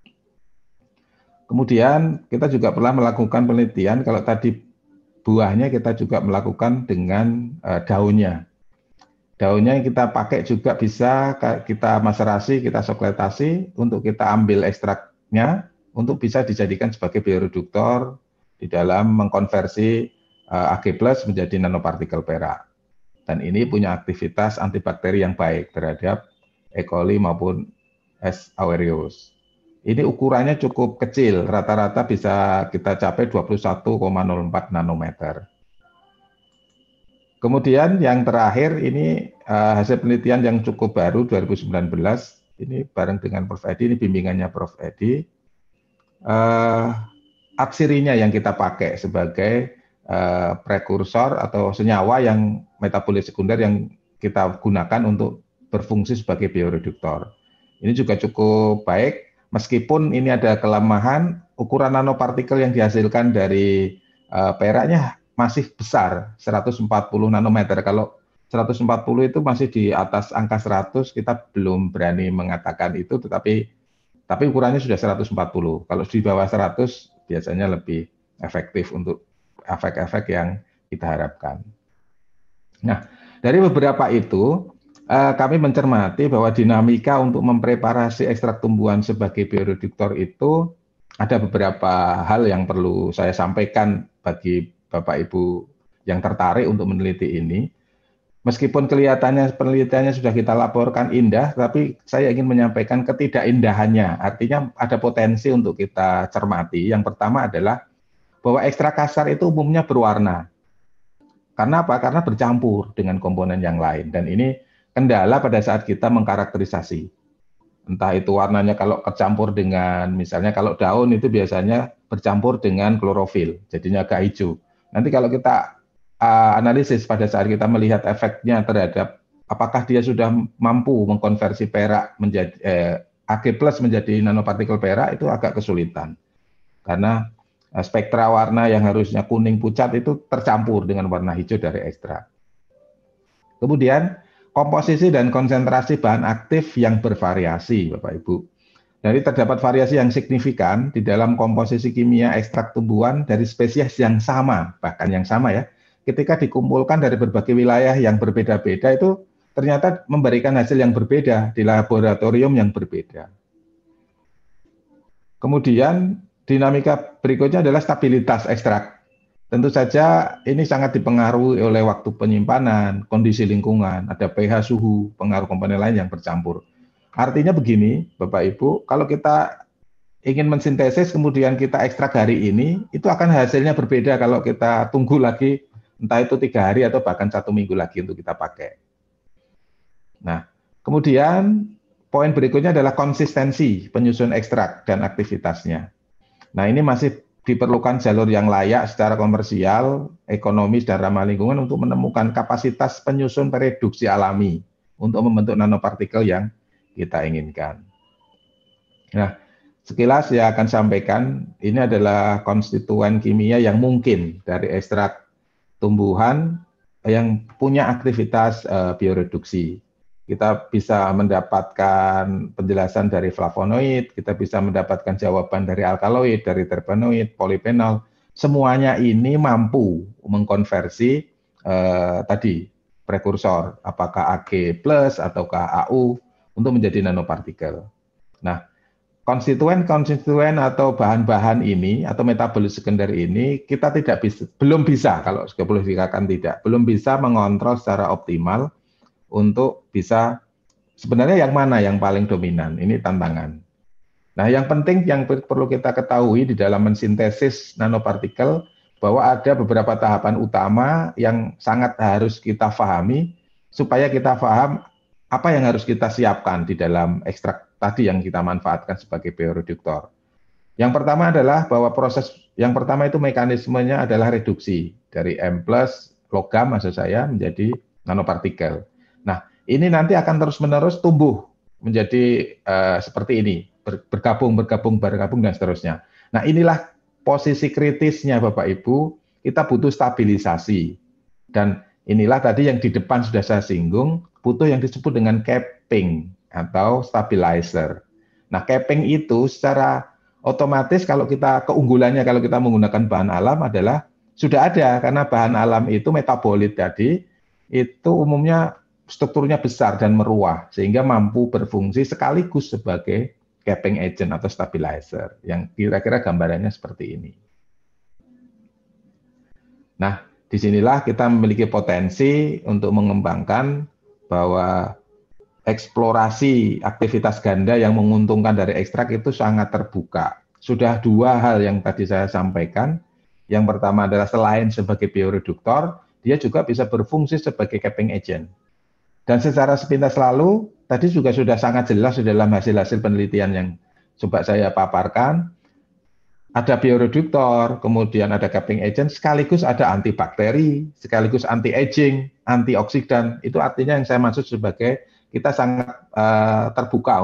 Kemudian kita juga pernah melakukan penelitian kalau tadi buahnya kita juga melakukan dengan uh, daunnya. Daunnya yang kita pakai juga bisa kita maserasi, kita sokletasi untuk kita ambil ekstraknya untuk bisa dijadikan sebagai bioreduktor di dalam mengkonversi A G plus menjadi nanopartikel perak. Dan ini punya aktivitas antibakteri yang baik terhadap E. coli maupun S. aureus. Ini ukurannya cukup kecil, rata-rata bisa kita capai dua puluh satu koma nol empat nanometer. Kemudian yang terakhir ini uh, hasil penelitian yang cukup baru dua ribu sembilan belas, ini bareng dengan Profesor Edi, ini bimbingannya Profesor Edi. Uh, aksirinya yang kita pakai sebagai Uh, prekursor atau senyawa yang metabolit sekunder yang kita gunakan untuk berfungsi sebagai bioreduktor. Ini juga cukup baik, meskipun ini ada kelemahan, ukuran nanopartikel yang dihasilkan dari uh, peraknya masih besar, seratus empat puluh nanometer. Kalau seratus empat puluh itu masih di atas angka seratus, kita belum berani mengatakan itu, tetapi tapi ukurannya sudah seratus empat puluh. Kalau di bawah seratus biasanya lebih efektif untuk efek-efek yang kita harapkan. Nah, dari beberapa itu, eh, kami mencermati bahwa dinamika untuk mempreparasi ekstrak tumbuhan sebagai bioreduktor itu ada beberapa hal yang perlu saya sampaikan bagi Bapak Ibu yang tertarik untuk meneliti ini. Meskipun kelihatannya penelitiannya sudah kita laporkan indah, tapi saya ingin menyampaikan ketidakindahannya. Artinya ada potensi untuk kita cermati. Yang pertama adalah bahwa ekstrak kasar itu umumnya berwarna. Karena apa? Karena bercampur dengan komponen yang lain. Dan ini kendala pada saat kita mengkarakterisasi. Entah itu warnanya kalau kecampur dengan, misalnya kalau daun itu biasanya bercampur dengan klorofil, jadinya agak hijau. Nanti kalau kita uh, analisis pada saat kita melihat efeknya terhadap apakah dia sudah mampu mengkonversi perak menjadi eh, A G plus menjadi nanopartikel perak, itu agak kesulitan. Karena uh, spektra warna yang harusnya kuning pucat itu tercampur dengan warna hijau dari ekstrak. Kemudian komposisi dan konsentrasi bahan aktif yang bervariasi, Bapak Ibu. Jadi terdapat variasi yang signifikan di dalam komposisi kimia ekstrak tumbuhan dari spesies yang sama, bahkan yang sama ya, ketika dikumpulkan dari berbagai wilayah yang berbeda-beda itu ternyata memberikan hasil yang berbeda di laboratorium yang berbeda. Kemudian dinamika berikutnya adalah stabilitas ekstrak. Tentu saja ini sangat dipengaruhi oleh waktu penyimpanan, kondisi lingkungan, ada pH suhu, pengaruh komponen lain yang bercampur. Artinya begini, Bapak Ibu, kalau kita ingin mensintesis kemudian kita ekstrak hari ini, itu akan hasilnya berbeda kalau kita tunggu lagi, entah itu tiga hari atau bahkan satu minggu lagi untuk kita pakai. Nah, kemudian poin berikutnya adalah konsistensi penyusun ekstrak dan aktivitasnya. Nah, ini masih diperlukan jalur yang layak secara komersial, ekonomis, dan ramah lingkungan untuk menemukan kapasitas penyusun reduksi alami untuk membentuk nanopartikel yang kita inginkan. Nah, sekilas saya akan sampaikan, ini adalah konstituen kimia yang mungkin dari ekstrak tumbuhan yang punya aktivitas uh, bioreduksi. Kita bisa mendapatkan penjelasan dari flavonoid, kita bisa mendapatkan jawaban dari alkaloid, dari terpenoid, polifenol. Semuanya ini mampu mengkonversi uh, tadi prekursor, apakah A G plus ataukah A U, untuk menjadi nanopartikel. Nah, konstituen-konstituen atau bahan-bahan ini atau metabolit sekunder ini kita tidak bisa, belum bisa, kalau boleh dikatakan tidak, belum bisa mengontrol secara optimal untuk bisa sebenarnya yang mana yang paling dominan. Ini tantangan. Nah, yang penting yang perlu kita ketahui di dalam mensintesis nanopartikel bahwa ada beberapa tahapan utama yang sangat harus kita pahami supaya kita paham apa yang harus kita siapkan di dalam ekstrak tadi yang kita manfaatkan sebagai bioreduktor. Yang pertama adalah bahwa proses yang pertama itu mekanismenya adalah reduksi dari M plus logam maksud saya menjadi nanopartikel. Nah, ini nanti akan terus-menerus tumbuh menjadi uh, seperti ini, ber, bergabung, bergabung, bergabung, dan seterusnya. Nah, inilah posisi kritisnya Bapak Ibu, kita butuh stabilisasi. Dan inilah tadi yang di depan sudah saya singgung, butuh yang disebut dengan capping atau stabilizer. Nah, capping itu secara otomatis kalau kita keunggulannya kalau kita menggunakan bahan alam adalah sudah ada, karena bahan alam itu metabolit tadi itu umumnya strukturnya besar dan meruah sehingga mampu berfungsi sekaligus sebagai capping agent atau stabilizer yang kira-kira gambarannya seperti ini. Nah, disinilah kita memiliki potensi untuk mengembangkan bahwa eksplorasi aktivitas ganda yang menguntungkan dari ekstrak itu sangat terbuka. Sudah dua hal yang tadi saya sampaikan. Yang pertama adalah selain sebagai bioreduktor, dia juga bisa berfungsi sebagai capping agent. Dan secara sepintas lalu, tadi juga sudah sangat jelas di dalam hasil-hasil penelitian yang coba saya paparkan, ada bioreduktor, kemudian ada capping agent, sekaligus ada antibakteri, sekaligus anti-aging, antioksidan. Itu artinya yang saya maksud sebagai kita sangat uh, terbuka untuk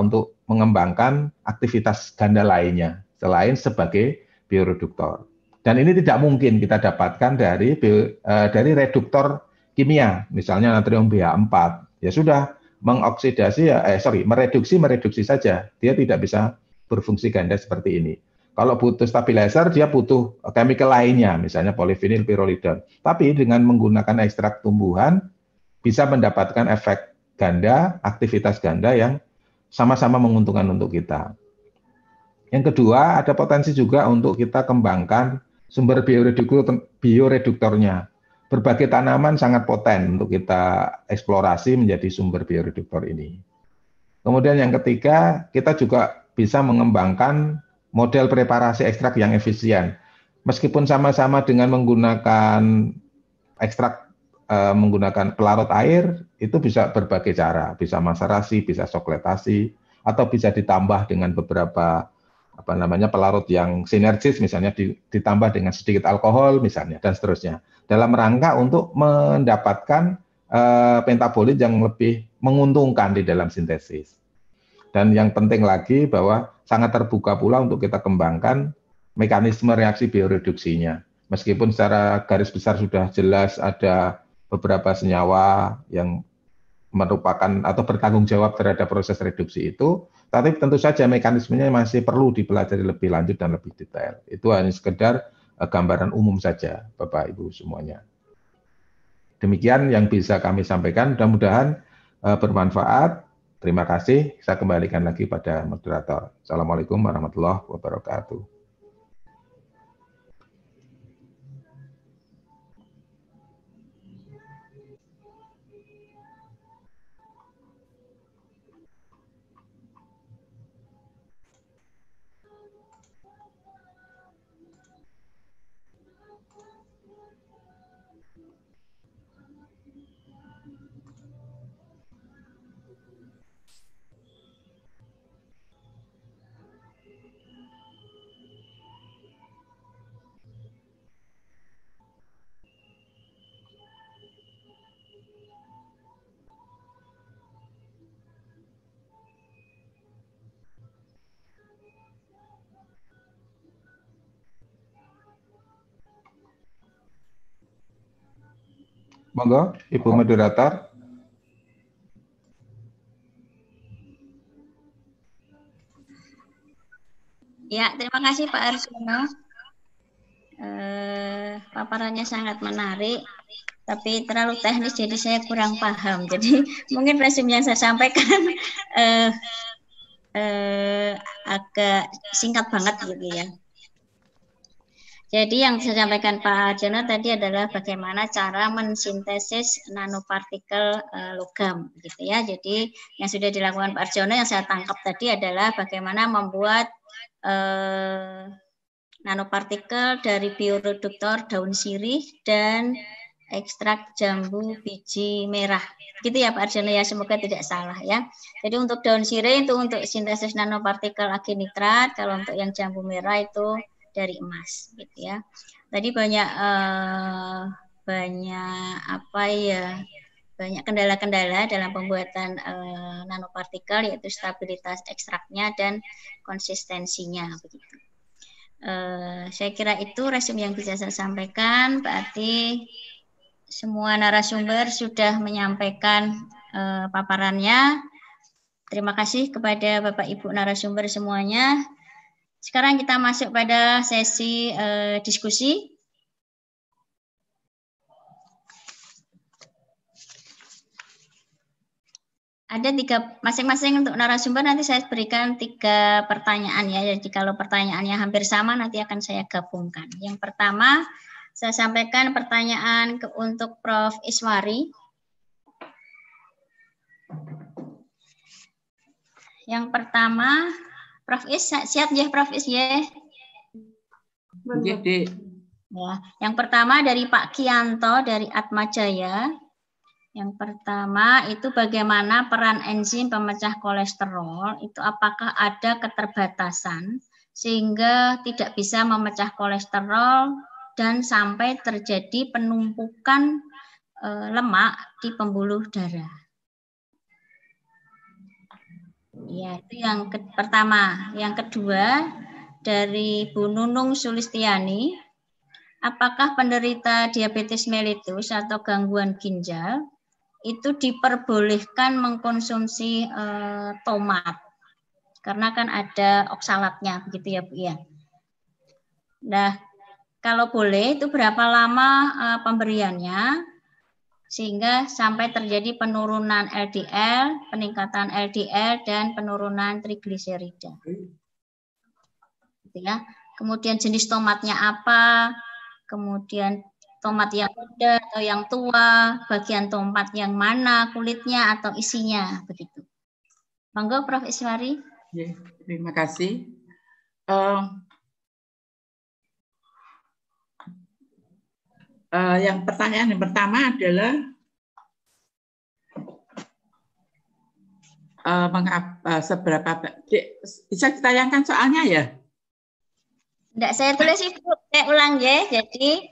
mengembangkan aktivitas ganda lainnya selain sebagai bioreduktor. Dan ini tidak mungkin kita dapatkan dari bio, uh, dari reduktor kimia, misalnya natrium B H empat. Ya sudah, mengoksidasi, eh sorry, mereduksi, mereduksi saja. Dia tidak bisa berfungsi ganda seperti ini. Kalau butuh stabilizer, dia butuh chemical lainnya, misalnya polyvinyl pyrrolidone. Tapi dengan menggunakan ekstrak tumbuhan, bisa mendapatkan efek ganda, aktivitas ganda yang sama-sama menguntungkan untuk kita. Yang kedua, ada potensi juga untuk kita kembangkan sumber bioreduktor, bioreduktornya. Berbagai tanaman sangat poten untuk kita eksplorasi menjadi sumber bioreduktor ini. Kemudian yang ketiga, kita juga bisa mengembangkan model preparasi ekstrak yang efisien. Meskipun sama-sama dengan menggunakan ekstrak eh, menggunakan pelarut air, itu bisa berbagai cara. Bisa maserasi, bisa sokletasi, atau bisa ditambah dengan beberapa apa namanya pelarut yang sinergis, misalnya ditambah dengan sedikit alkohol misalnya, dan seterusnya, dalam rangka untuk mendapatkan uh, pentabolit yang lebih menguntungkan di dalam sintesis. Dan yang penting lagi bahwa sangat terbuka pula untuk kita kembangkan mekanisme reaksi bioreduksinya. Meskipun secara garis besar sudah jelas ada beberapa senyawa yang merupakan atau bertanggung jawab terhadap proses reduksi itu, tapi tentu saja mekanismenya masih perlu dipelajari lebih lanjut dan lebih detail. Itu hanya sekedar uh, gambaran umum saja, Bapak Ibu semuanya. Demikian yang bisa kami sampaikan, mudah-mudahan uh, bermanfaat. Terima kasih, saya kembalikan lagi pada moderator. Assalamualaikum warahmatullahi wabarakatuh. Monggo, Ibu moderator. Ya, terima kasih Pak Arsono. Eh, paparannya sangat menarik, tapi terlalu teknis jadi saya kurang paham. Jadi mungkin resume yang saya sampaikan eh, eh, agak singkat banget gitu ya. Jadi yang saya sampaikan Pak Arjono tadi adalah bagaimana cara mensintesis nanopartikel uh, logam, gitu ya. Jadi yang sudah dilakukan Pak Arjono yang saya tangkap tadi adalah bagaimana membuat uh, nanopartikel dari bioreduktor daun sirih dan ekstrak jambu biji merah. Gitu ya Pak Arjono ya, semoga tidak salah ya. Jadi untuk daun sirih itu untuk sintesis nanopartikel aginitrat, kalau untuk yang jambu merah itu dari emas, gitu ya. Tadi banyak eh, banyak apa ya, banyak kendala-kendala dalam pembuatan eh, nanopartikel, yaitu stabilitas ekstraknya dan konsistensinya, begitu. Eh, saya kira itu resume yang bisa saya sampaikan. Berarti semua narasumber sudah menyampaikan eh, paparannya. Terima kasih kepada Bapak Ibu narasumber semuanya. Sekarang kita masuk pada sesi uh, diskusi. Ada tiga, masing-masing untuk narasumber nanti saya berikan tiga pertanyaan ya. Jadi kalau pertanyaannya hampir sama nanti akan saya gabungkan. Yang pertama saya sampaikan pertanyaan ke, untuk Prof Iswari. Yang pertama, Prof Is, siap ya Prof Is ya? Jadi, ya. Yang pertama dari Pak Kianto dari Atmajaya. Yang pertama itu bagaimana peran enzim pemecah kolesterol, itu apakah ada keterbatasan sehingga tidak bisa memecah kolesterol dan sampai terjadi penumpukan e, lemak di pembuluh darah. Ya, itu yang ke pertama. Yang kedua, dari Bu Nunung Sulistiani, apakah penderita diabetes mellitus atau gangguan ginjal itu diperbolehkan mengkonsumsi eh, tomat? Karena kan ada oksalatnya, begitu ya Bu ya. Nah, kalau boleh itu berapa lama uh, pemberiannya sehingga sampai terjadi penurunan L D L, peningkatan L D L dan penurunan trigliserida. Gitu ya. Kemudian jenis tomatnya apa? Kemudian tomat yang muda atau yang tua, bagian tomat yang mana, kulitnya atau isinya, begitu. Monggo Prof Iswari. Ya, terima kasih. Uh, Uh, yang pertanyaan yang pertama adalah uh, mengapa, uh, seberapa bisa ditayangkan soalnya ya? Tidak, saya tulis itu, saya ulang ya. Jadi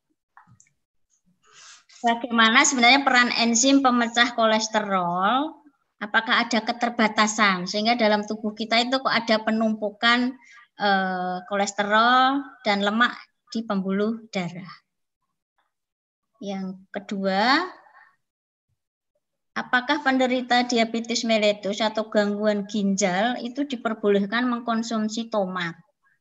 bagaimana sebenarnya peran enzim pemecah kolesterol? Apakah ada keterbatasan sehingga dalam tubuh kita itu kok ada penumpukan uh, kolesterol dan lemak di pembuluh darah? Yang kedua, apakah penderita diabetes mellitus atau gangguan ginjal itu diperbolehkan mengkonsumsi tomat?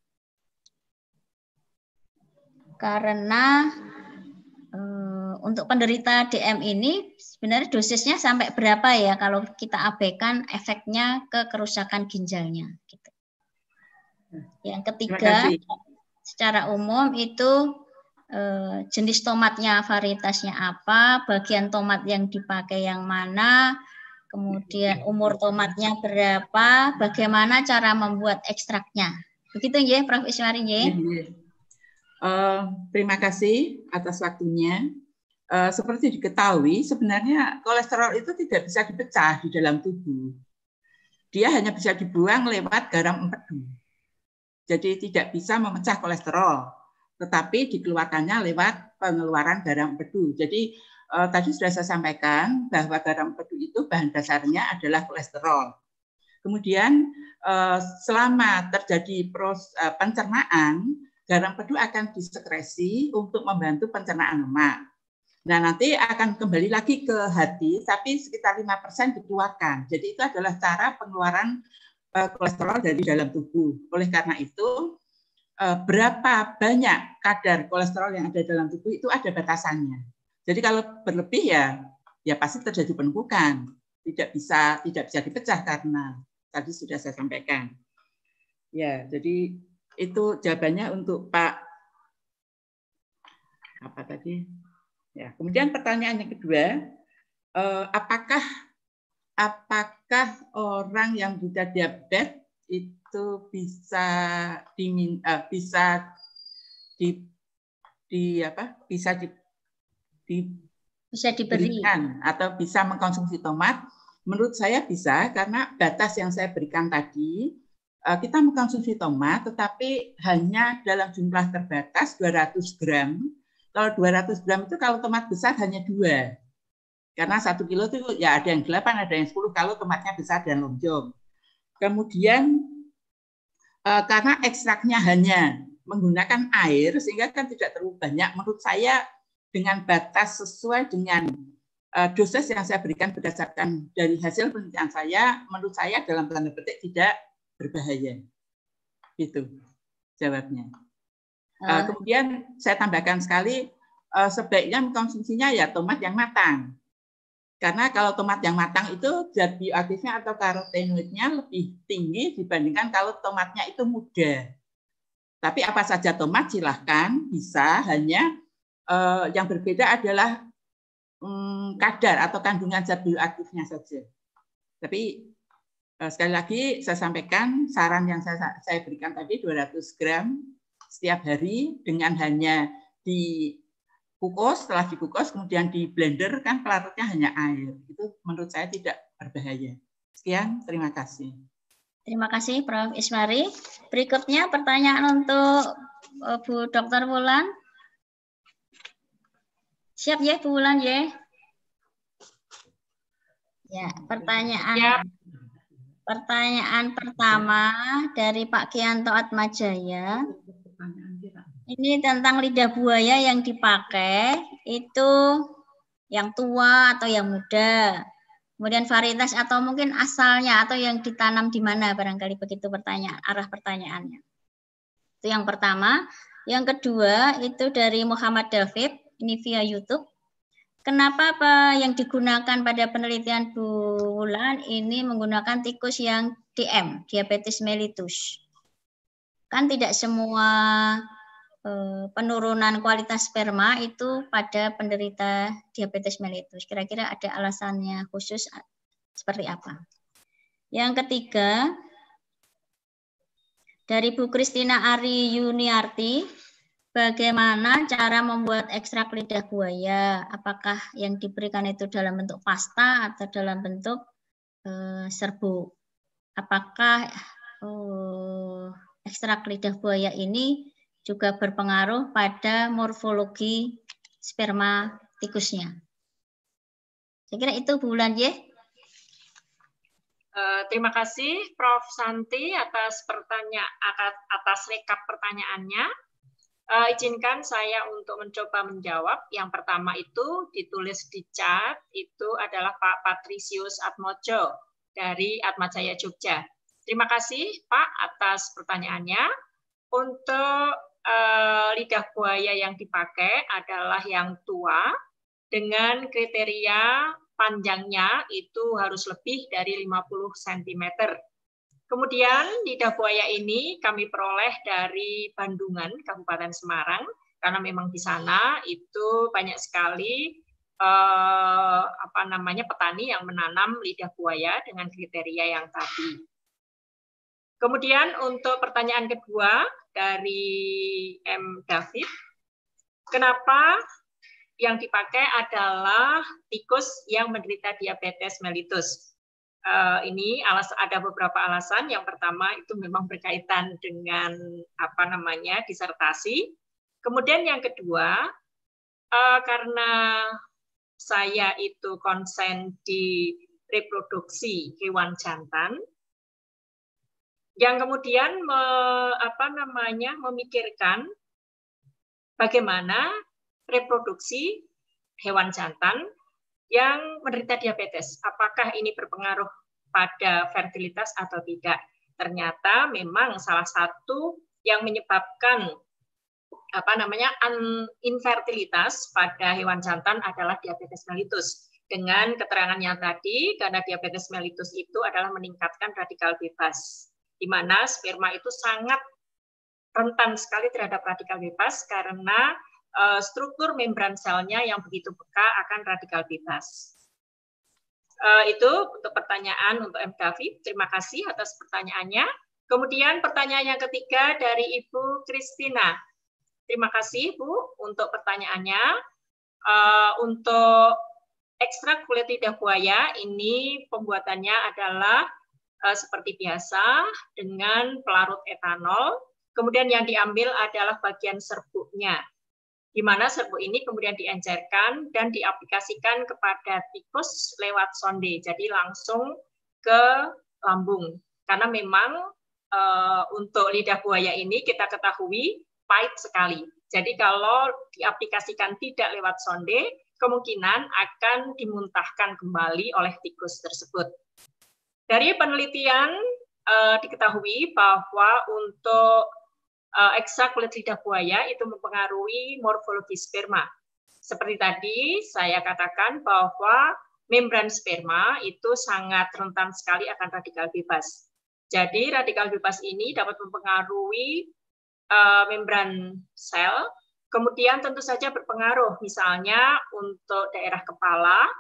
Karena e, untuk penderita D M ini sebenarnya dosisnya sampai berapa ya kalau kita abaikan efeknya ke kerusakan ginjalnya. Gitu. Yang ketiga, secara umum itu jenis tomatnya, varietasnya apa, bagian tomat yang dipakai yang mana, kemudian umur tomatnya berapa, bagaimana cara membuat ekstraknya. Begitu ya, Prof Iswari ya. Uh, terima kasih atas waktunya. Uh, seperti diketahui, sebenarnya kolesterol itu tidak bisa dipecah di dalam tubuh. Dia hanya bisa dibuang lewat garam empedu. Jadi tidak bisa memecah kolesterol, tetapi dikeluarkannya lewat pengeluaran garam empedu. Jadi eh, tadi sudah saya sampaikan bahwa garam empedu itu bahan dasarnya adalah kolesterol. Kemudian eh, selama terjadi proses eh, pencernaan, garam empedu akan disekresi untuk membantu pencernaan lemak. Nah, nanti akan kembali lagi ke hati, tapi sekitar lima persen dikeluarkan. Jadi itu adalah cara pengeluaran eh, kolesterol dari dalam tubuh. Oleh karena itu, berapa banyak kadar kolesterol yang ada dalam tubuh itu ada batasannya. Jadi kalau berlebih ya, ya pasti terjadi penumpukan. Tidak bisa tidak bisa dipecah karena tadi sudah saya sampaikan. Ya, jadi itu jawabannya untuk Pak apa tadi? Ya, kemudian pertanyaan yang kedua, eh, apakah apakah orang yang sudah diabetes itu bisa dimin, uh, bisa di, di apa bisa di, di bisa diberikan atau bisa mengkonsumsi tomat? Menurut saya bisa, karena batas yang saya berikan tadi, uh, kita mengkonsumsi tomat tetapi hanya dalam jumlah terbatas dua ratus gram. Kalau dua ratus gram itu kalau tomat besar hanya dua. Karena satu kilo itu ya ada yang delapan, ada yang sepuluh kalau tomatnya besar dan lonjong. Kemudian eh, karena ekstraknya hanya menggunakan air sehingga kan tidak terlalu banyak, menurut saya dengan batas sesuai dengan eh, dosis yang saya berikan berdasarkan dari hasil penelitian saya, menurut saya dalam tanda petik tidak berbahaya. Itu jawabnya. Eh, kemudian saya tambahkan sekali, eh, sebaiknya mengkonsumsinya ya tomat yang matang. Karena kalau tomat yang matang itu zat bioaktifnya atau karotenoidnya lebih tinggi dibandingkan kalau tomatnya itu muda. Tapi apa saja tomat silahkan bisa, hanya eh, yang berbeda adalah hmm, kadar atau kandungan zat bioaktifnya saja. Tapi eh, sekali lagi saya sampaikan saran yang saya, saya berikan tadi dua ratus gram setiap hari dengan hanya di kukus, setelah dikukus kemudian di blender kan pelarutnya hanya air. Itu menurut saya tidak berbahaya. Sekian, terima kasih. Terima kasih Prof Iswari. Berikutnya pertanyaan untuk Bu Dokter Wulan. Siap ya Bu Wulan ya? Ya, pertanyaan. Siap. Pertanyaan pertama dari Pak Kianto Atmajaya. Ini tentang lidah buaya yang dipakai itu yang tua atau yang muda. Kemudian varietas atau mungkin asalnya atau yang ditanam di mana, barangkali begitu pertanyaan, arah pertanyaannya. Itu yang pertama. Yang kedua itu dari Muhammad David, ini via YouTube. Kenapa apa yang digunakan pada penelitian bulan ini menggunakan tikus yang D M, diabetes mellitus? Kan tidak semua eh, penurunan kualitas sperma itu pada penderita diabetes mellitus. Kira-kira ada alasannya khusus seperti apa? Yang ketiga, dari Bu Kristina Ari Yuniarti, bagaimana cara membuat ekstrak lidah buaya? Apakah yang diberikan itu dalam bentuk pasta atau dalam bentuk eh, serbuk? Apakah eh, ekstrak lidah buaya ini juga berpengaruh pada morfologi sperma tikusnya? Saya kira itu Bu Wulan, ya. Uh, terima kasih Prof Santi atas pertanyaan atas rekap pertanyaannya. Uh, izinkan saya untuk mencoba menjawab. Yang pertama itu ditulis di chat, itu adalah Pak Patrisius Atmojo dari Atmajaya Jogja. Terima kasih Pak atas pertanyaannya. Untuk uh, lidah buaya yang dipakai adalah yang tua dengan kriteria panjangnya itu harus lebih dari lima puluh sentimeter. Kemudian lidah buaya ini kami peroleh dari Bandungan, Kabupaten Semarang, karena memang di sana itu banyak sekali eh, apa namanya petani yang menanam lidah buaya dengan kriteria yang tadi. Kemudian untuk pertanyaan kedua dari M. David, kenapa yang dipakai adalah tikus yang menderita diabetes mellitus? Uh, ini alas, ada beberapa alasan. Yang pertama itu memang berkaitan dengan apa namanya disertasi. Kemudian yang kedua, uh, karena saya itu konsen di reproduksi hewan jantan, yang kemudian me, apa namanya memikirkan bagaimana reproduksi hewan jantan yang menderita diabetes. Apakah ini berpengaruh pada fertilitas atau tidak? Ternyata memang salah satu yang menyebabkan apa namanya infertilitas pada hewan jantan adalah diabetes mellitus. Dengan keterangannya tadi, karena diabetes mellitus itu adalah meningkatkan radikal bebas, di mana sperma itu sangat rentan sekali terhadap radikal bebas karena Uh, struktur membran selnya yang begitu peka akan radikal bebas. Uh, itu untuk pertanyaan untuk M. David. Terima kasih atas pertanyaannya. Kemudian pertanyaan yang ketiga dari Ibu Kristina. Terima kasih Bu untuk pertanyaannya. Uh, untuk ekstrak kulit lidah buaya ini pembuatannya adalah uh, seperti biasa dengan pelarut etanol. Kemudian yang diambil adalah bagian serbuknya, di mana serbuk ini kemudian diencerkan dan diaplikasikan kepada tikus lewat sonde, jadi langsung ke lambung. Karena memang e, untuk lidah buaya ini kita ketahui pahit sekali. Jadi kalau diaplikasikan tidak lewat sonde, kemungkinan akan dimuntahkan kembali oleh tikus tersebut. Dari penelitian e, diketahui bahwa untuk Uh, ekstrak kulit lidah buaya itu mempengaruhi morfologi sperma. Seperti tadi saya katakan bahwa membran sperma itu sangat rentan sekali akan radikal bebas. Jadi radikal bebas ini dapat mempengaruhi uh, membran sel, kemudian tentu saja berpengaruh misalnya untuk daerah kepala,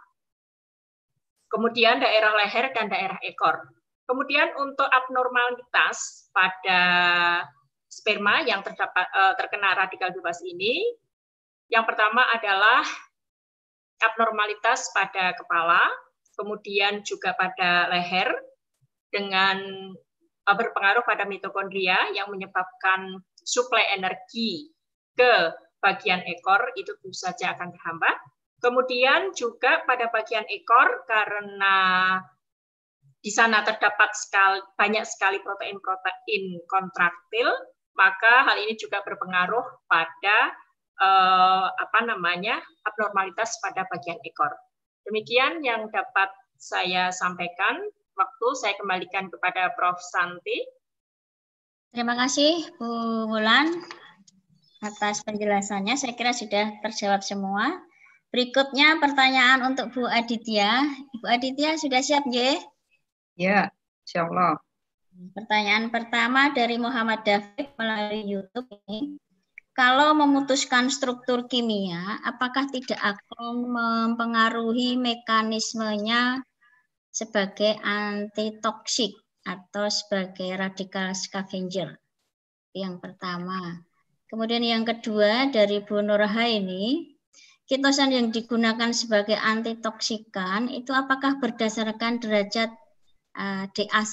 kemudian daerah leher dan daerah ekor. Kemudian untuk abnormalitas pada sperma yang terdapat, terkena radikal bebas ini, yang pertama adalah abnormalitas pada kepala, kemudian juga pada leher, dengan berpengaruh pada mitokondria yang menyebabkan suplai energi ke bagian ekor, itu tentu saja akan terhambat. Kemudian juga pada bagian ekor, karena di sana terdapat sekali, banyak sekali protein-protein kontraktil, maka hal ini juga berpengaruh pada eh, apa namanya abnormalitas pada bagian ekor. Demikian yang dapat saya sampaikan. Waktu saya kembalikan kepada Profesor Santi. Terima kasih Bu Wulan atas penjelasannya. Saya kira sudah terjawab semua. Berikutnya pertanyaan untuk Bu Aditya. Ibu Aditya sudah siap, J? Ya, insya Allah. Pertanyaan pertama dari Muhammad David melalui YouTube ini. Kalau memutuskan struktur kimia, apakah tidak akan mempengaruhi mekanismenya sebagai antitoksik atau sebagai radikal scavenger? Yang pertama. Kemudian yang kedua dari Bu Nurhaini, kitosan yang digunakan sebagai antitoksikan itu apakah berdasarkan derajat uh,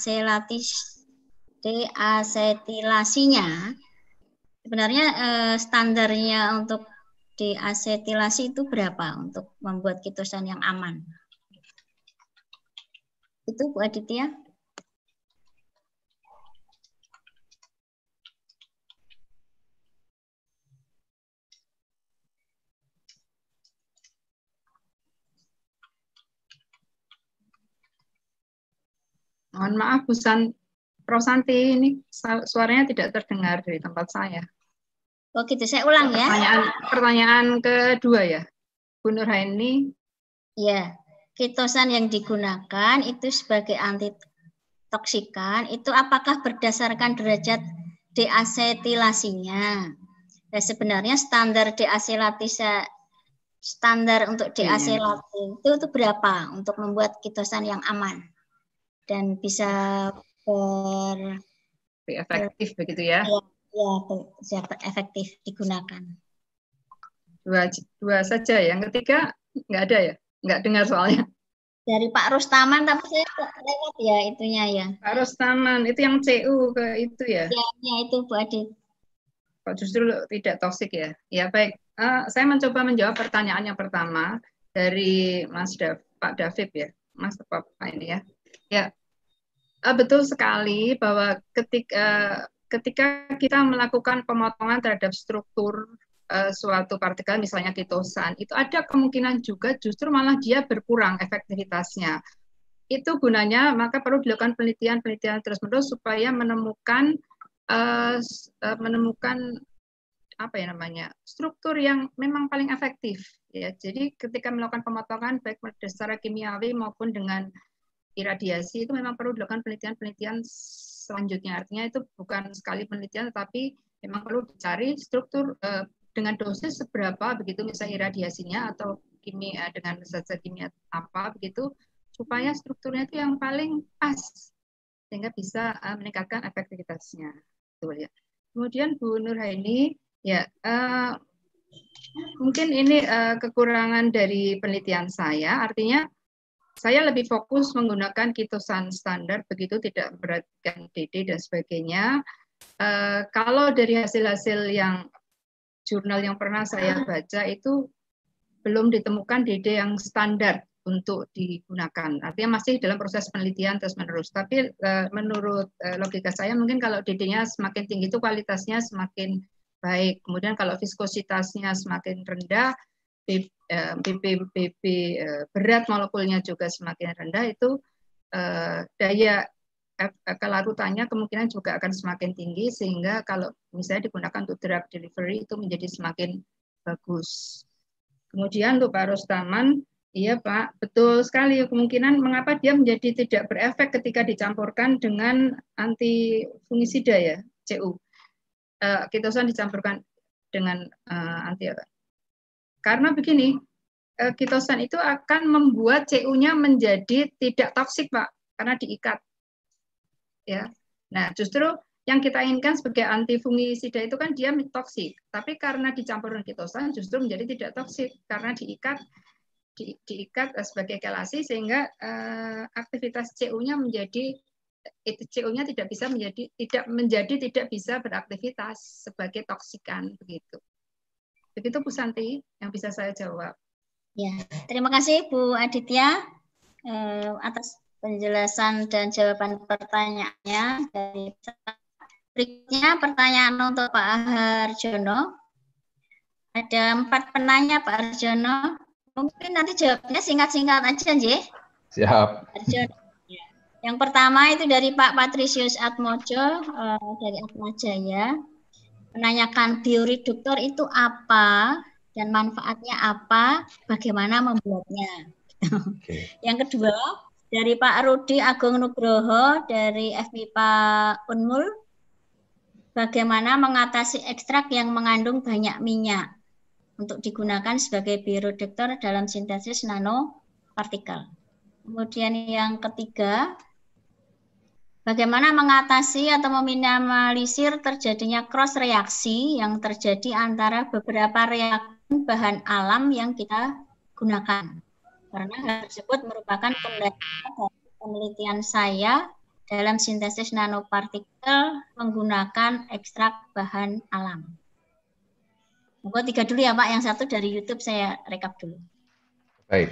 deasetilasinya? Sebenarnya uh, standarnya untuk deasetilasi itu berapa untuk membuat kitosan yang aman? Itu Bu Aditya. Mohon maaf, Bu San, Prof Santi, ini suaranya tidak terdengar dari tempat saya. Oh gitu, saya ulang ya. Pertanyaan, pertanyaan kedua ya, Bu Nurhaini. Ya. Kitosan yang digunakan itu sebagai antitoksikan itu apakah berdasarkan derajat deasetilasinya? Nah, sebenarnya standar deasetilasi standar untuk deasetilasi itu, itu berapa untuk membuat kitosan yang aman dan bisa ber, efektif ber, begitu ya? Ya, ya bisa efektif digunakan. Dua, dua saja. Yang ketiga nggak ada ya? Nggak dengar soalnya. Dari Pak Rustaman, tapi saya lewat ya itunya ya. Pak Rustaman, itu yang C U ke itu ya? Ya, ya itu Bu Adit. Kok justru tidak toksik ya? Ya baik, uh, saya mencoba menjawab pertanyaan yang pertama dari Mas Dav, Pak David ya, Mas Pak ini ya. Ya, uh, betul sekali bahwa ketika, uh, ketika kita melakukan pemotongan terhadap struktur Uh, suatu partikel misalnya kitosan, itu ada kemungkinan juga justru malah dia berkurang efektivitasnya. Itu gunanya maka perlu dilakukan penelitian-penelitian terus-menerus supaya menemukan uh, uh, menemukan apa ya namanya struktur yang memang paling efektif. Ya, jadi ketika melakukan pemotongan baik secara kimiawi maupun dengan iradiasi itu memang perlu dilakukan penelitian-penelitian selanjutnya. Artinya itu bukan sekali penelitian, tetapi memang perlu dicari struktur uh, dengan dosis seberapa begitu misalnya iradiasinya atau kimia dengan zat-zat kimia apa begitu supaya strukturnya itu yang paling pas sehingga bisa uh, meningkatkan efektivitasnya. Betul ya. Kemudian Bu Nurhaini ya uh, mungkin ini uh, kekurangan dari penelitian saya, artinya saya lebih fokus menggunakan kitosan standar begitu tidak memperhatikan D D dan sebagainya. Uh, kalau dari hasil-hasil yang jurnal yang pernah saya baca itu belum ditemukan D D yang standar untuk digunakan. Artinya masih dalam proses penelitian terus-menerus. Tapi uh, menurut uh, logika saya mungkin kalau D D-nya semakin tinggi itu kualitasnya semakin baik. Kemudian kalau viskositasnya semakin rendah, B P B P uh, berat molekulnya juga semakin rendah, itu uh, daya kelarutannya kemungkinan juga akan semakin tinggi sehingga kalau misalnya digunakan untuk drug delivery itu menjadi semakin bagus. Kemudian untuk Pak Rustaman, iya Pak, betul sekali kemungkinan mengapa dia menjadi tidak berefek ketika dicampurkan dengan antifungisida ya, C U. Uh, kitosan dicampurkan dengan uh, anti karena begini, uh, kitosan itu akan membuat C U-nya menjadi tidak toksik Pak, karena diikat. Ya, nah justru yang kita inginkan sebagai antifungisida itu kan dia toksik, tapi karena dicampur dengan kitosan justru menjadi tidak toksik karena diikat di, diikat sebagai kelasi sehingga uh, aktivitas C U-nya menjadi itu C U-nya tidak bisa menjadi tidak menjadi tidak bisa beraktivitas sebagai toksikan begitu. Begitu Bu Santi yang bisa saya jawab. Ya, terima kasih Bu Aditya eh, atas penjelasan dan jawaban pertanyaannya. Dari berikutnya pertanyaan untuk Pak Harjono. Ada empat penanya Pak Harjono. Mungkin nanti jawabnya singkat-singkat aja, Nggih. Siap. Harjono. Yang pertama itu dari Pak Patrisius Atmojo uh, dari Atmajaya, menanyakan bioreduktor itu apa dan manfaatnya apa, bagaimana membuatnya. Okay. Yang kedua dari Pak Rudi Agung Nugroho dari F M I P A Unmul, bagaimana mengatasi ekstrak yang mengandung banyak minyak untuk digunakan sebagai bioreduktor dalam sintesis nanopartikel. Kemudian yang ketiga, bagaimana mengatasi atau meminimalisir terjadinya cross reaksi yang terjadi antara beberapa reagen bahan alam yang kita gunakan. Karena hal tersebut merupakan penelitian saya dalam sintesis nanopartikel menggunakan ekstrak bahan alam. Monggo tiga dulu ya Pak, yang satu dari YouTube saya rekap dulu. Baik,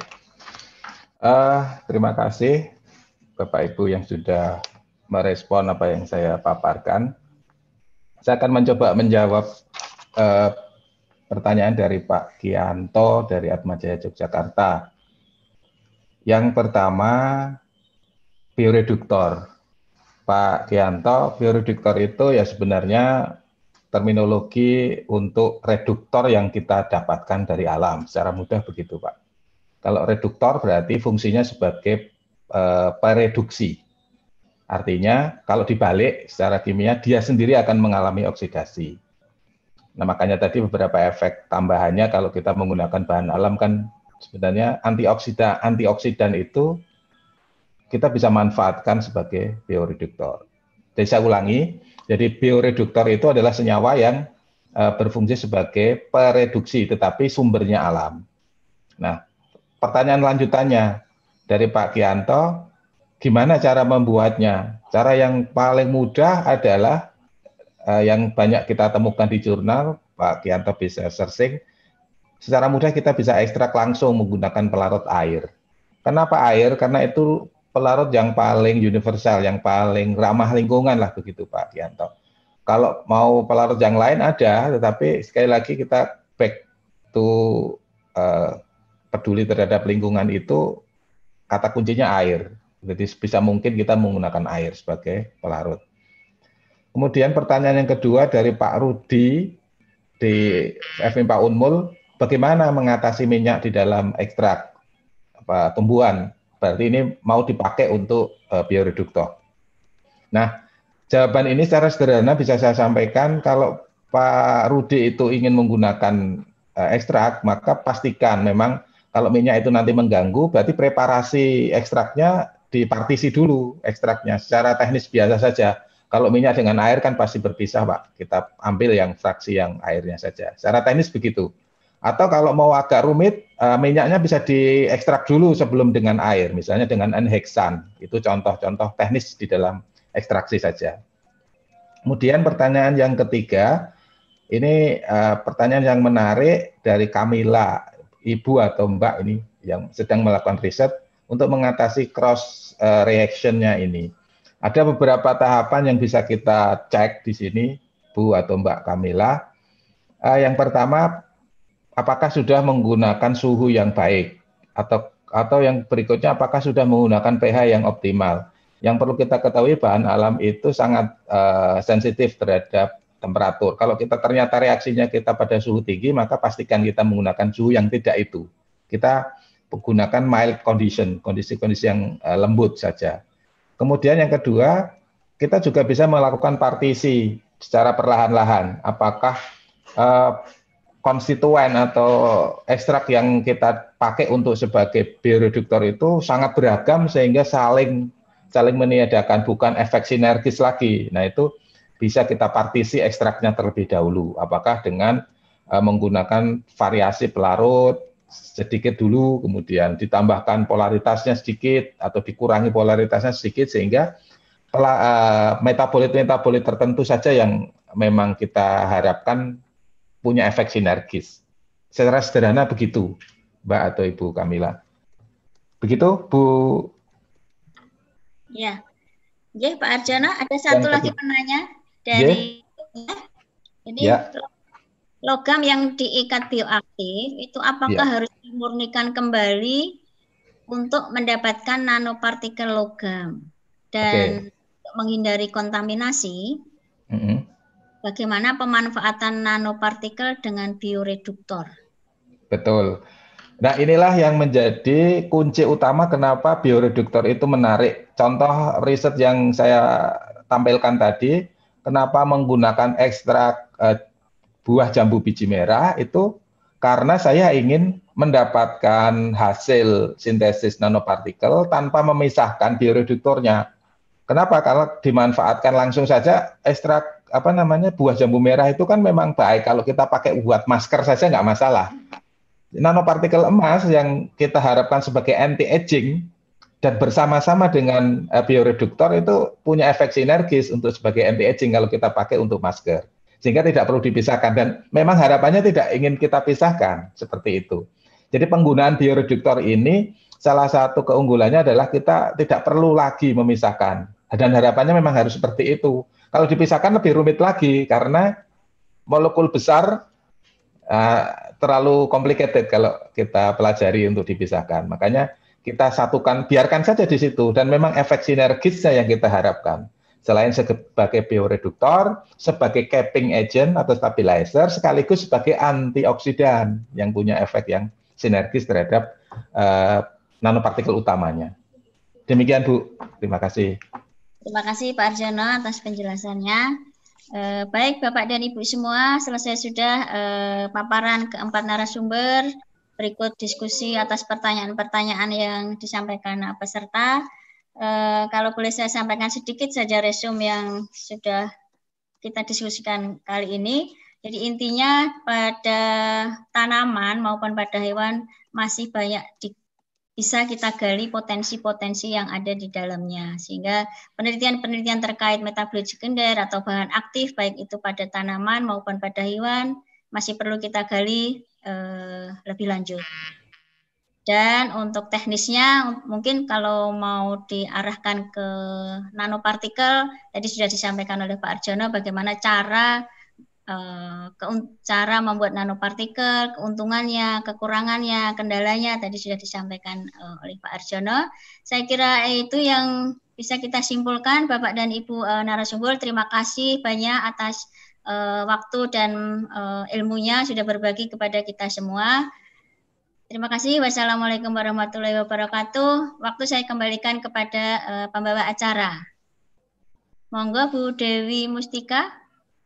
uh, terima kasih Bapak Ibu yang sudah merespon apa yang saya paparkan. Saya akan mencoba menjawab uh, pertanyaan dari Pak Kianto dari Atmajaya Yogyakarta. Yang pertama, bioreduktor. Pak Kianto, bioreduktor itu ya sebenarnya terminologi untuk reduktor yang kita dapatkan dari alam. Secara mudah begitu, Pak. Kalau reduktor berarti fungsinya sebagai uh, pereduksi. Artinya kalau dibalik secara kimia dia sendiri akan mengalami oksidasi. Nah makanya tadi beberapa efek tambahannya kalau kita menggunakan bahan alam kan sebenarnya antioksidan antioksidan itu kita bisa manfaatkan sebagai bioreduktor. Jadi saya ulangi, jadi bioreduktor itu adalah senyawa yang uh, berfungsi sebagai pereduksi tetapi sumbernya alam. Nah pertanyaan lanjutannya dari Pak Kianto, gimana cara membuatnya? Cara yang paling mudah adalah uh, yang banyak kita temukan di jurnal, Pak Kianto bisa searching, secara mudah kita bisa ekstrak langsung menggunakan pelarut air. Kenapa air? Karena itu pelarut yang paling universal, yang paling ramah lingkungan lah begitu Pak Kianto. Kalau mau pelarut yang lain ada, tetapi sekali lagi kita back to uh, peduli terhadap lingkungan itu, kata kuncinya air. Jadi bisa mungkin kita menggunakan air sebagai pelarut. Kemudian pertanyaan yang kedua dari Pak Rudi di F M I P A Unmul, bagaimana mengatasi minyak di dalam ekstrak apa, tumbuhan? Berarti ini mau dipakai untuk uh, bioreduktor. Nah, jawaban ini secara sederhana bisa saya sampaikan, kalau Pak Rudi itu ingin menggunakan uh, ekstrak, maka pastikan memang kalau minyak itu nanti mengganggu, berarti preparasi ekstraknya dipartisi dulu ekstraknya. Secara teknis biasa saja. Kalau minyak dengan air kan pasti berpisah, Pak. Kita ambil yang fraksi yang airnya saja. Secara teknis begitu. Atau kalau mau agak rumit, uh, minyaknya bisa diekstrak dulu sebelum dengan air, misalnya dengan N-heksan. Itu contoh-contoh teknis di dalam ekstraksi saja. Kemudian pertanyaan yang ketiga, ini uh, pertanyaan yang menarik dari Kamila, Ibu atau Mbak ini yang sedang melakukan riset untuk mengatasi cross uh, reaction-nya ini. Ada beberapa tahapan yang bisa kita cek di sini, Bu atau Mbak Kamila. Uh, yang pertama, apakah sudah menggunakan suhu yang baik, atau atau yang berikutnya apakah sudah menggunakan pH yang optimal. Yang perlu kita ketahui bahan alam itu sangat uh, sensitif terhadap temperatur. Kalau kita ternyata reaksinya kita pada suhu tinggi, maka pastikan kita menggunakan suhu yang tidak itu. Kita menggunakan mild condition, kondisi-kondisi yang uh, lembut saja. Kemudian yang kedua, kita juga bisa melakukan partisi secara perlahan-lahan. Apakah uh, konstituen atau ekstrak yang kita pakai untuk sebagai bioreduktor itu sangat beragam sehingga saling saling meniadakan, bukan efek sinergis lagi. Nah itu bisa kita partisi ekstraknya terlebih dahulu. Apakah dengan uh, menggunakan variasi pelarut sedikit dulu, kemudian ditambahkan polaritasnya sedikit atau dikurangi polaritasnya sedikit sehingga metabolit-metabolit tertentu saja yang memang kita harapkan punya efek sinergis. Secara sederhana begitu, Mbak atau Ibu Kamila. Begitu, Bu Ya, ya Pak Arjono, ada satu Yang lagi kedua. penanya dari ya. Jadi Ya. logam yang diikat bioaktif itu apakah Ya. harus dimurnikan kembali untuk mendapatkan nanopartikel logam? Dan Oke. untuk menghindari kontaminasi, Mm-hmm. bagaimana pemanfaatan nanopartikel dengan bioreduktor? Betul. Nah, inilah yang menjadi kunci utama kenapa bioreduktor itu menarik. Contoh riset yang saya tampilkan tadi, kenapa menggunakan ekstrak eh, buah jambu biji merah itu karena saya ingin mendapatkan hasil sintesis nanopartikel tanpa memisahkan bioreduktornya. Kenapa? Kalau dimanfaatkan langsung saja ekstrak apa namanya buah jambu merah itu kan memang baik kalau kita pakai buat masker saja nggak masalah. Nanopartikel emas yang kita harapkan sebagai anti-aging dan bersama-sama dengan uh, bioreduktor itu punya efek sinergis untuk sebagai anti-aging kalau kita pakai untuk masker. Sehingga tidak perlu dipisahkan dan memang harapannya tidak ingin kita pisahkan seperti itu. Jadi penggunaan bioreduktor ini salah satu keunggulannya adalah kita tidak perlu lagi memisahkan dan harapannya memang harus seperti itu. Kalau dipisahkan lebih rumit lagi karena molekul besar uh, terlalu complicated kalau kita pelajari untuk dipisahkan. Makanya kita satukan, biarkan saja di situ. Dan memang efek sinergisnya yang kita harapkan. Selain sebagai bioreduktor, sebagai capping agent atau stabilizer, sekaligus sebagai antioksidan yang punya efek yang sinergis terhadap uh, nanopartikel utamanya. Demikian Bu, terima kasih. Terima kasih Pak Arjono atas penjelasannya. Eh, baik Bapak dan Ibu semua, selesai sudah eh, paparan keempat narasumber. Berikut diskusi atas pertanyaan-pertanyaan yang disampaikan peserta. Eh, kalau boleh saya sampaikan sedikit saja resume yang sudah kita diskusikan kali ini. Jadi intinya pada tanaman maupun pada hewan masih banyak di bisa kita gali potensi-potensi yang ada di dalamnya. Sehingga penelitian-penelitian terkait metabolit sekunder atau bahan aktif, baik itu pada tanaman maupun pada hewan, masih perlu kita gali eh, lebih lanjut. Dan untuk teknisnya, mungkin kalau mau diarahkan ke nanopartikel, tadi sudah disampaikan oleh Pak Arjono bagaimana cara cara membuat nanopartikel, keuntungannya, kekurangannya, kendalanya tadi sudah disampaikan uh, oleh Pak Arjono. Saya kira itu yang bisa kita simpulkan, Bapak dan Ibu uh, narasumber. Terima kasih banyak atas uh, waktu dan uh, ilmunya sudah berbagi kepada kita semua. Terima kasih. Wassalamualaikum warahmatullahi wabarakatuh. Waktu saya kembalikan kepada uh, pembawa acara. Monggo Bu Dewi Mustika.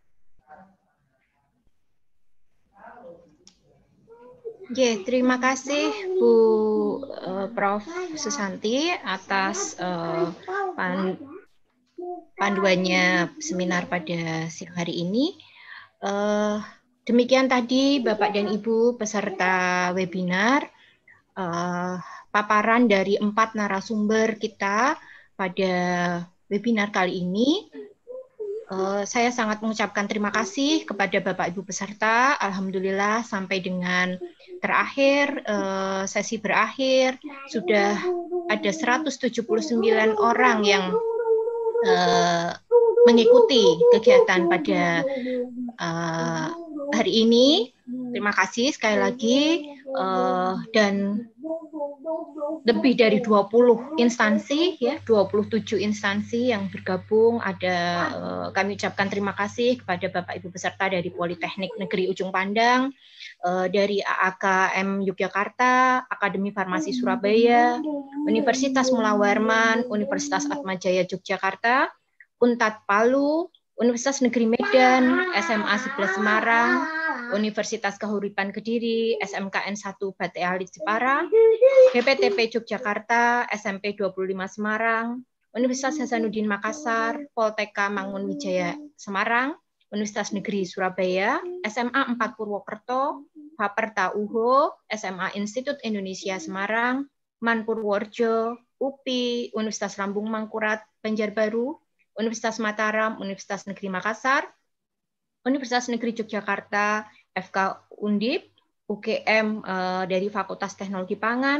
Oke, terima kasih Bu uh, Prof Susanti atas uh, pan, panduannya seminar pada siang hari ini. Uh, demikian tadi Bapak dan Ibu peserta webinar, uh, paparan dari empat narasumber kita pada webinar kali ini. Uh, saya sangat mengucapkan terima kasih kepada Bapak Ibu peserta. Alhamdulillah sampai dengan terakhir, uh, sesi berakhir, sudah ada seratus tujuh puluh sembilan orang yang uh, mengikuti kegiatan pada uh, hari ini. Terima kasih sekali lagi, uh, dan lebih dari dua puluh instansi, ya, dua puluh tujuh instansi yang bergabung. Ada uh, kami ucapkan terima kasih kepada Bapak Ibu peserta dari Politeknik Negeri Ujung Pandang, uh, dari A A K M Yogyakarta, Akademi Farmasi Surabaya, Universitas Mula Warman, Universitas Atmajaya Yogyakarta, Unpad Palu, Universitas Negeri Medan, S M A sebelas Semarang, Universitas Kahuripan Kediri, S M K N satu Bate Alit Jepara, B P T P Yogyakarta, S M P dua puluh lima Semarang, Universitas Hasanuddin Makassar, Polteka Mangunwijaya Semarang, Universitas Negeri Surabaya, S M A empat Purwokerto, Baperta U H O, S M A Institut Indonesia Semarang, Man Purworejo, U P I, Universitas Lambung Mangkurat Banjarbaru, Universitas Mataram, Universitas Negeri Makassar, Universitas Negeri Yogyakarta, F K Undip, U G M uh, dari Fakultas Teknologi Pangan,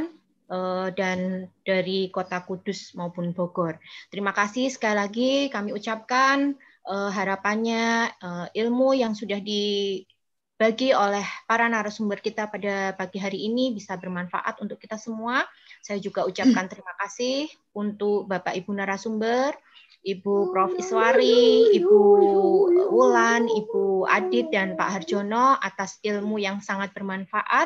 dan dari Kota Kudus maupun Bogor. Terima kasih sekali lagi kami ucapkan harapannya ilmu yang sudah dibagi oleh para narasumber kita pada pagi hari ini bisa bermanfaat untuk kita semua. Saya juga ucapkan terima kasih untuk Bapak Ibu narasumber, Ibu Prof Iswari, Ibu Wulan, Ibu Adit, dan Pak Harjono atas ilmu yang sangat bermanfaat.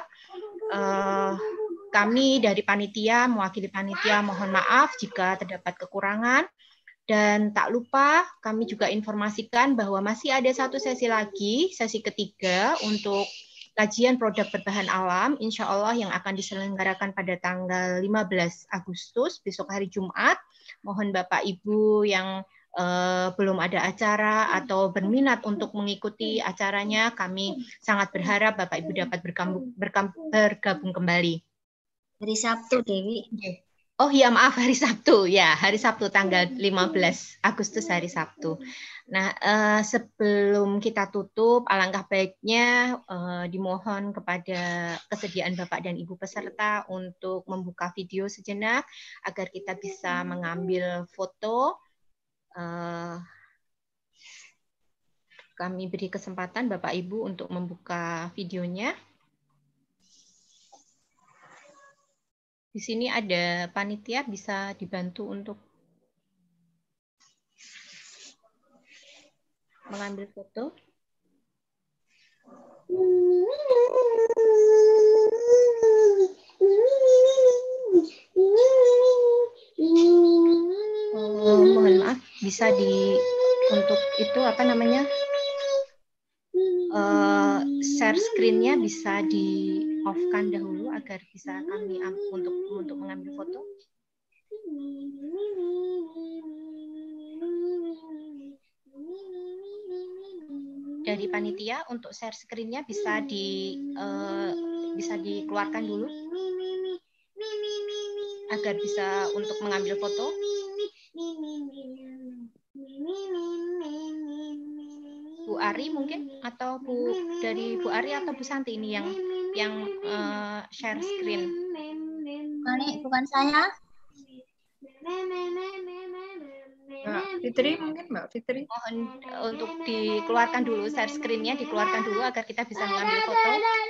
Kami dari panitia, mewakili panitia, mohon maaf jika terdapat kekurangan. Dan tak lupa kami juga informasikan bahwa masih ada satu sesi lagi, sesi ketiga untuk kajian produk berbahan alam, insya Allah yang akan diselenggarakan pada tanggal lima belas Agustus, besok hari Jumat. Mohon Bapak Ibu yang eh, belum ada acara atau berminat untuk mengikuti acaranya, kami sangat berharap Bapak Ibu dapat bergabung, bergabung kembali. Hari Sabtu, Dewi. Oh iya, maaf, hari Sabtu. Ya, hari Sabtu tanggal lima belas Agustus, hari Sabtu. Nah, eh, sebelum kita tutup, alangkah baiknya eh, dimohon kepada kesediaan Bapak dan Ibu peserta untuk membuka video sejenak agar kita bisa mengambil foto. Eh, kami beri kesempatan Bapak Ibu untuk membuka videonya. Di sini ada panitia, bisa dibantu untuk mengambil foto. Oh, mohon maaf, bisa di untuk itu apa namanya uh, share screen-nya bisa di off-kan dahulu agar bisa kami untuk untuk mengambil foto. Dari panitia untuk share screen-nya bisa di uh, bisa dikeluarkan dulu agar bisa untuk mengambil foto. Bu Ari mungkin atau Bu dari Bu Ari atau Bu Santi ini yang yang uh, share screen. Bukan, bukan saya. Mbak Fitri mungkin Mbak Fitri. Mohon untuk dikeluarkan dulu share screen-nya, dikeluarkan dulu agar kita bisa mengambil foto.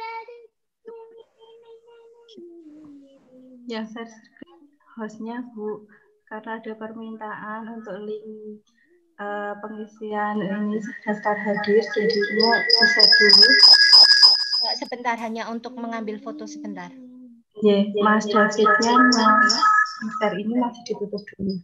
Yang share screen hostnya Bu, karena ada permintaan untuk link uh, pengisian ini daftar hadir, jadinya bisa dulu. Sebentar, hanya untuk mengambil foto sebentar. Ya, Mas Davidnya Mas share ini masih ditutup dulu.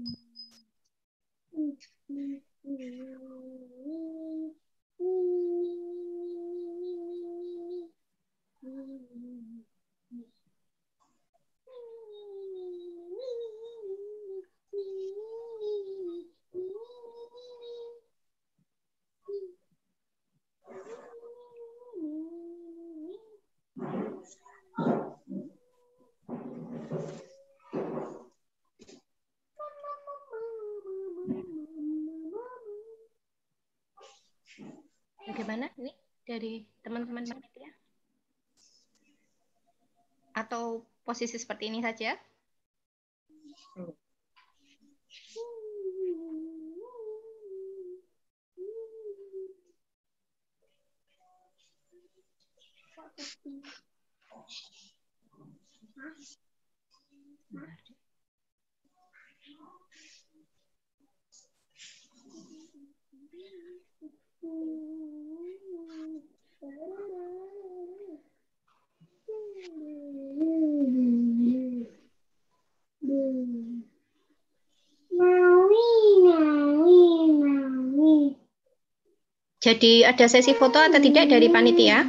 Bagaimana ini dari teman-teman panitia? Atau posisi seperti ini saja? Jadi ada sesi foto atau tidak dari panitia?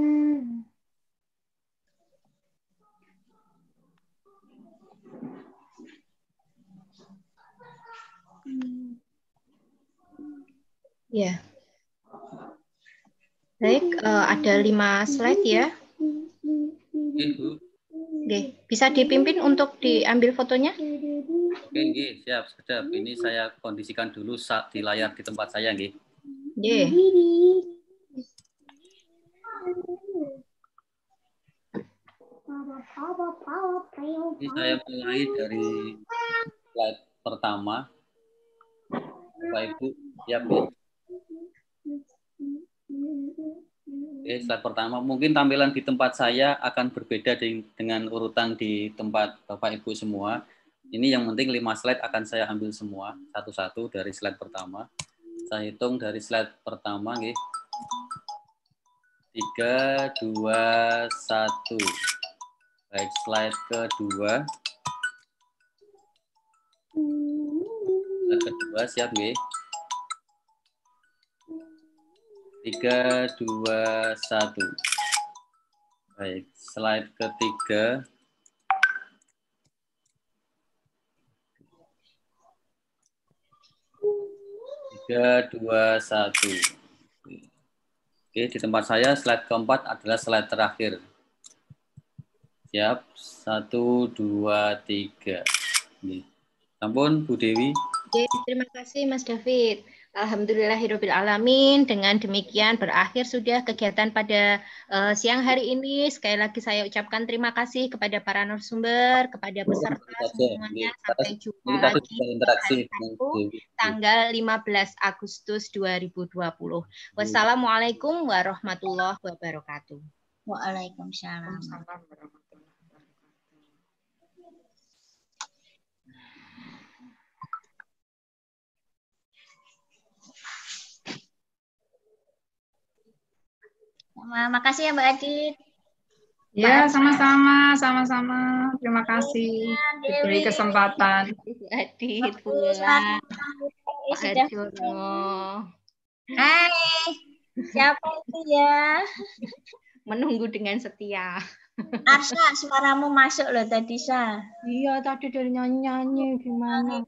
Ya. Baik, uh, ada lima slide ya. Ibu. Oke, bisa dipimpin untuk diambil fotonya? Oke, nggih, siap, sedap. Ini saya kondisikan dulu saat di layar di tempat saya, nggih. Nggih. Ini saya mulai dari slide pertama. Bapak Ibu, siap ya? Oke, slide pertama. Mungkin tampilan di tempat saya akan berbeda dengan urutan di tempat Bapak Ibu semua. Ini yang penting lima slide akan saya ambil semua satu-satu dari slide pertama. Saya hitung dari slide pertama, nih. Tiga, dua, satu. Baik, slide kedua. Slide kedua siap, nih. Tiga, dua, satu. Baik, slide ketiga. Tiga, dua, satu. Oke, di tempat saya slide keempat adalah slide terakhir. Siap, satu, dua, tiga. Oke. Ampun, Bu Dewi. Oke, terima kasih Mas David. Alhamdulillahirabbil alamin. Dengan demikian berakhir sudah kegiatan pada uh, siang hari ini. Sekali lagi saya ucapkan terima kasih kepada para narasumber, kepada peserta semuanya. Sampai jumpa lagi hari Sabtu tanggal lima belas Agustus dua ribu dua puluh. Wassalamualaikum warahmatullahi wabarakatuh. Waalaikumsalam. Makasih ya Mbak Adit. Ya, sama-sama, sama-sama. Terima kasih diberi kesempatan. Adit pulang. Hai, siapa itu ya? Menunggu dengan setia. Arsha, suaramu masuk loh tadi, Sa. Iya, tadi dari nyanyi-nyanyi gimana?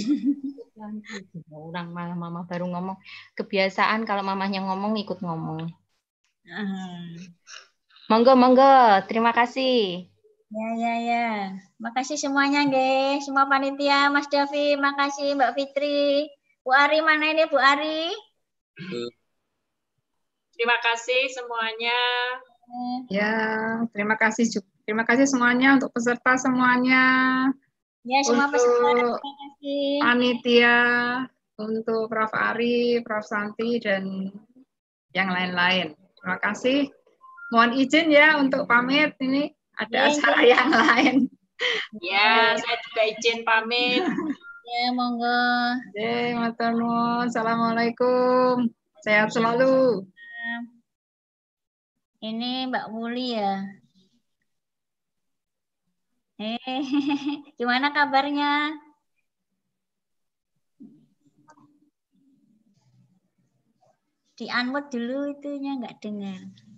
Orang malah mama baru ngomong. Kebiasaan kalau mamanya ngomong ikut ngomong. Hmm. Monggo, monggo. Terima kasih. Ya, ya, ya. Makasih semuanya, nggih. Semua panitia, Mas Davi, makasih Mbak Fitri. Bu Ari mana ini, Bu Ari? Terima kasih semuanya. Ya, terima kasih juga. Terima kasih semuanya untuk peserta semuanya. Ya, semua untuk peserta terima kasih. Panitia, untuk Prof Ari, Prof Santi dan yang lain-lain. Terima kasih. Mohon izin ya untuk pamit, ini ada acara yang lain. Ya, saya juga izin pamit. Ya, monggo. Oke, matur nuwun. Assalamualaikum. Sehat selalu. Ini Mbak Muli ya. Eh, gimana kabarnya? Di unmute dulu itunya nggak dengar.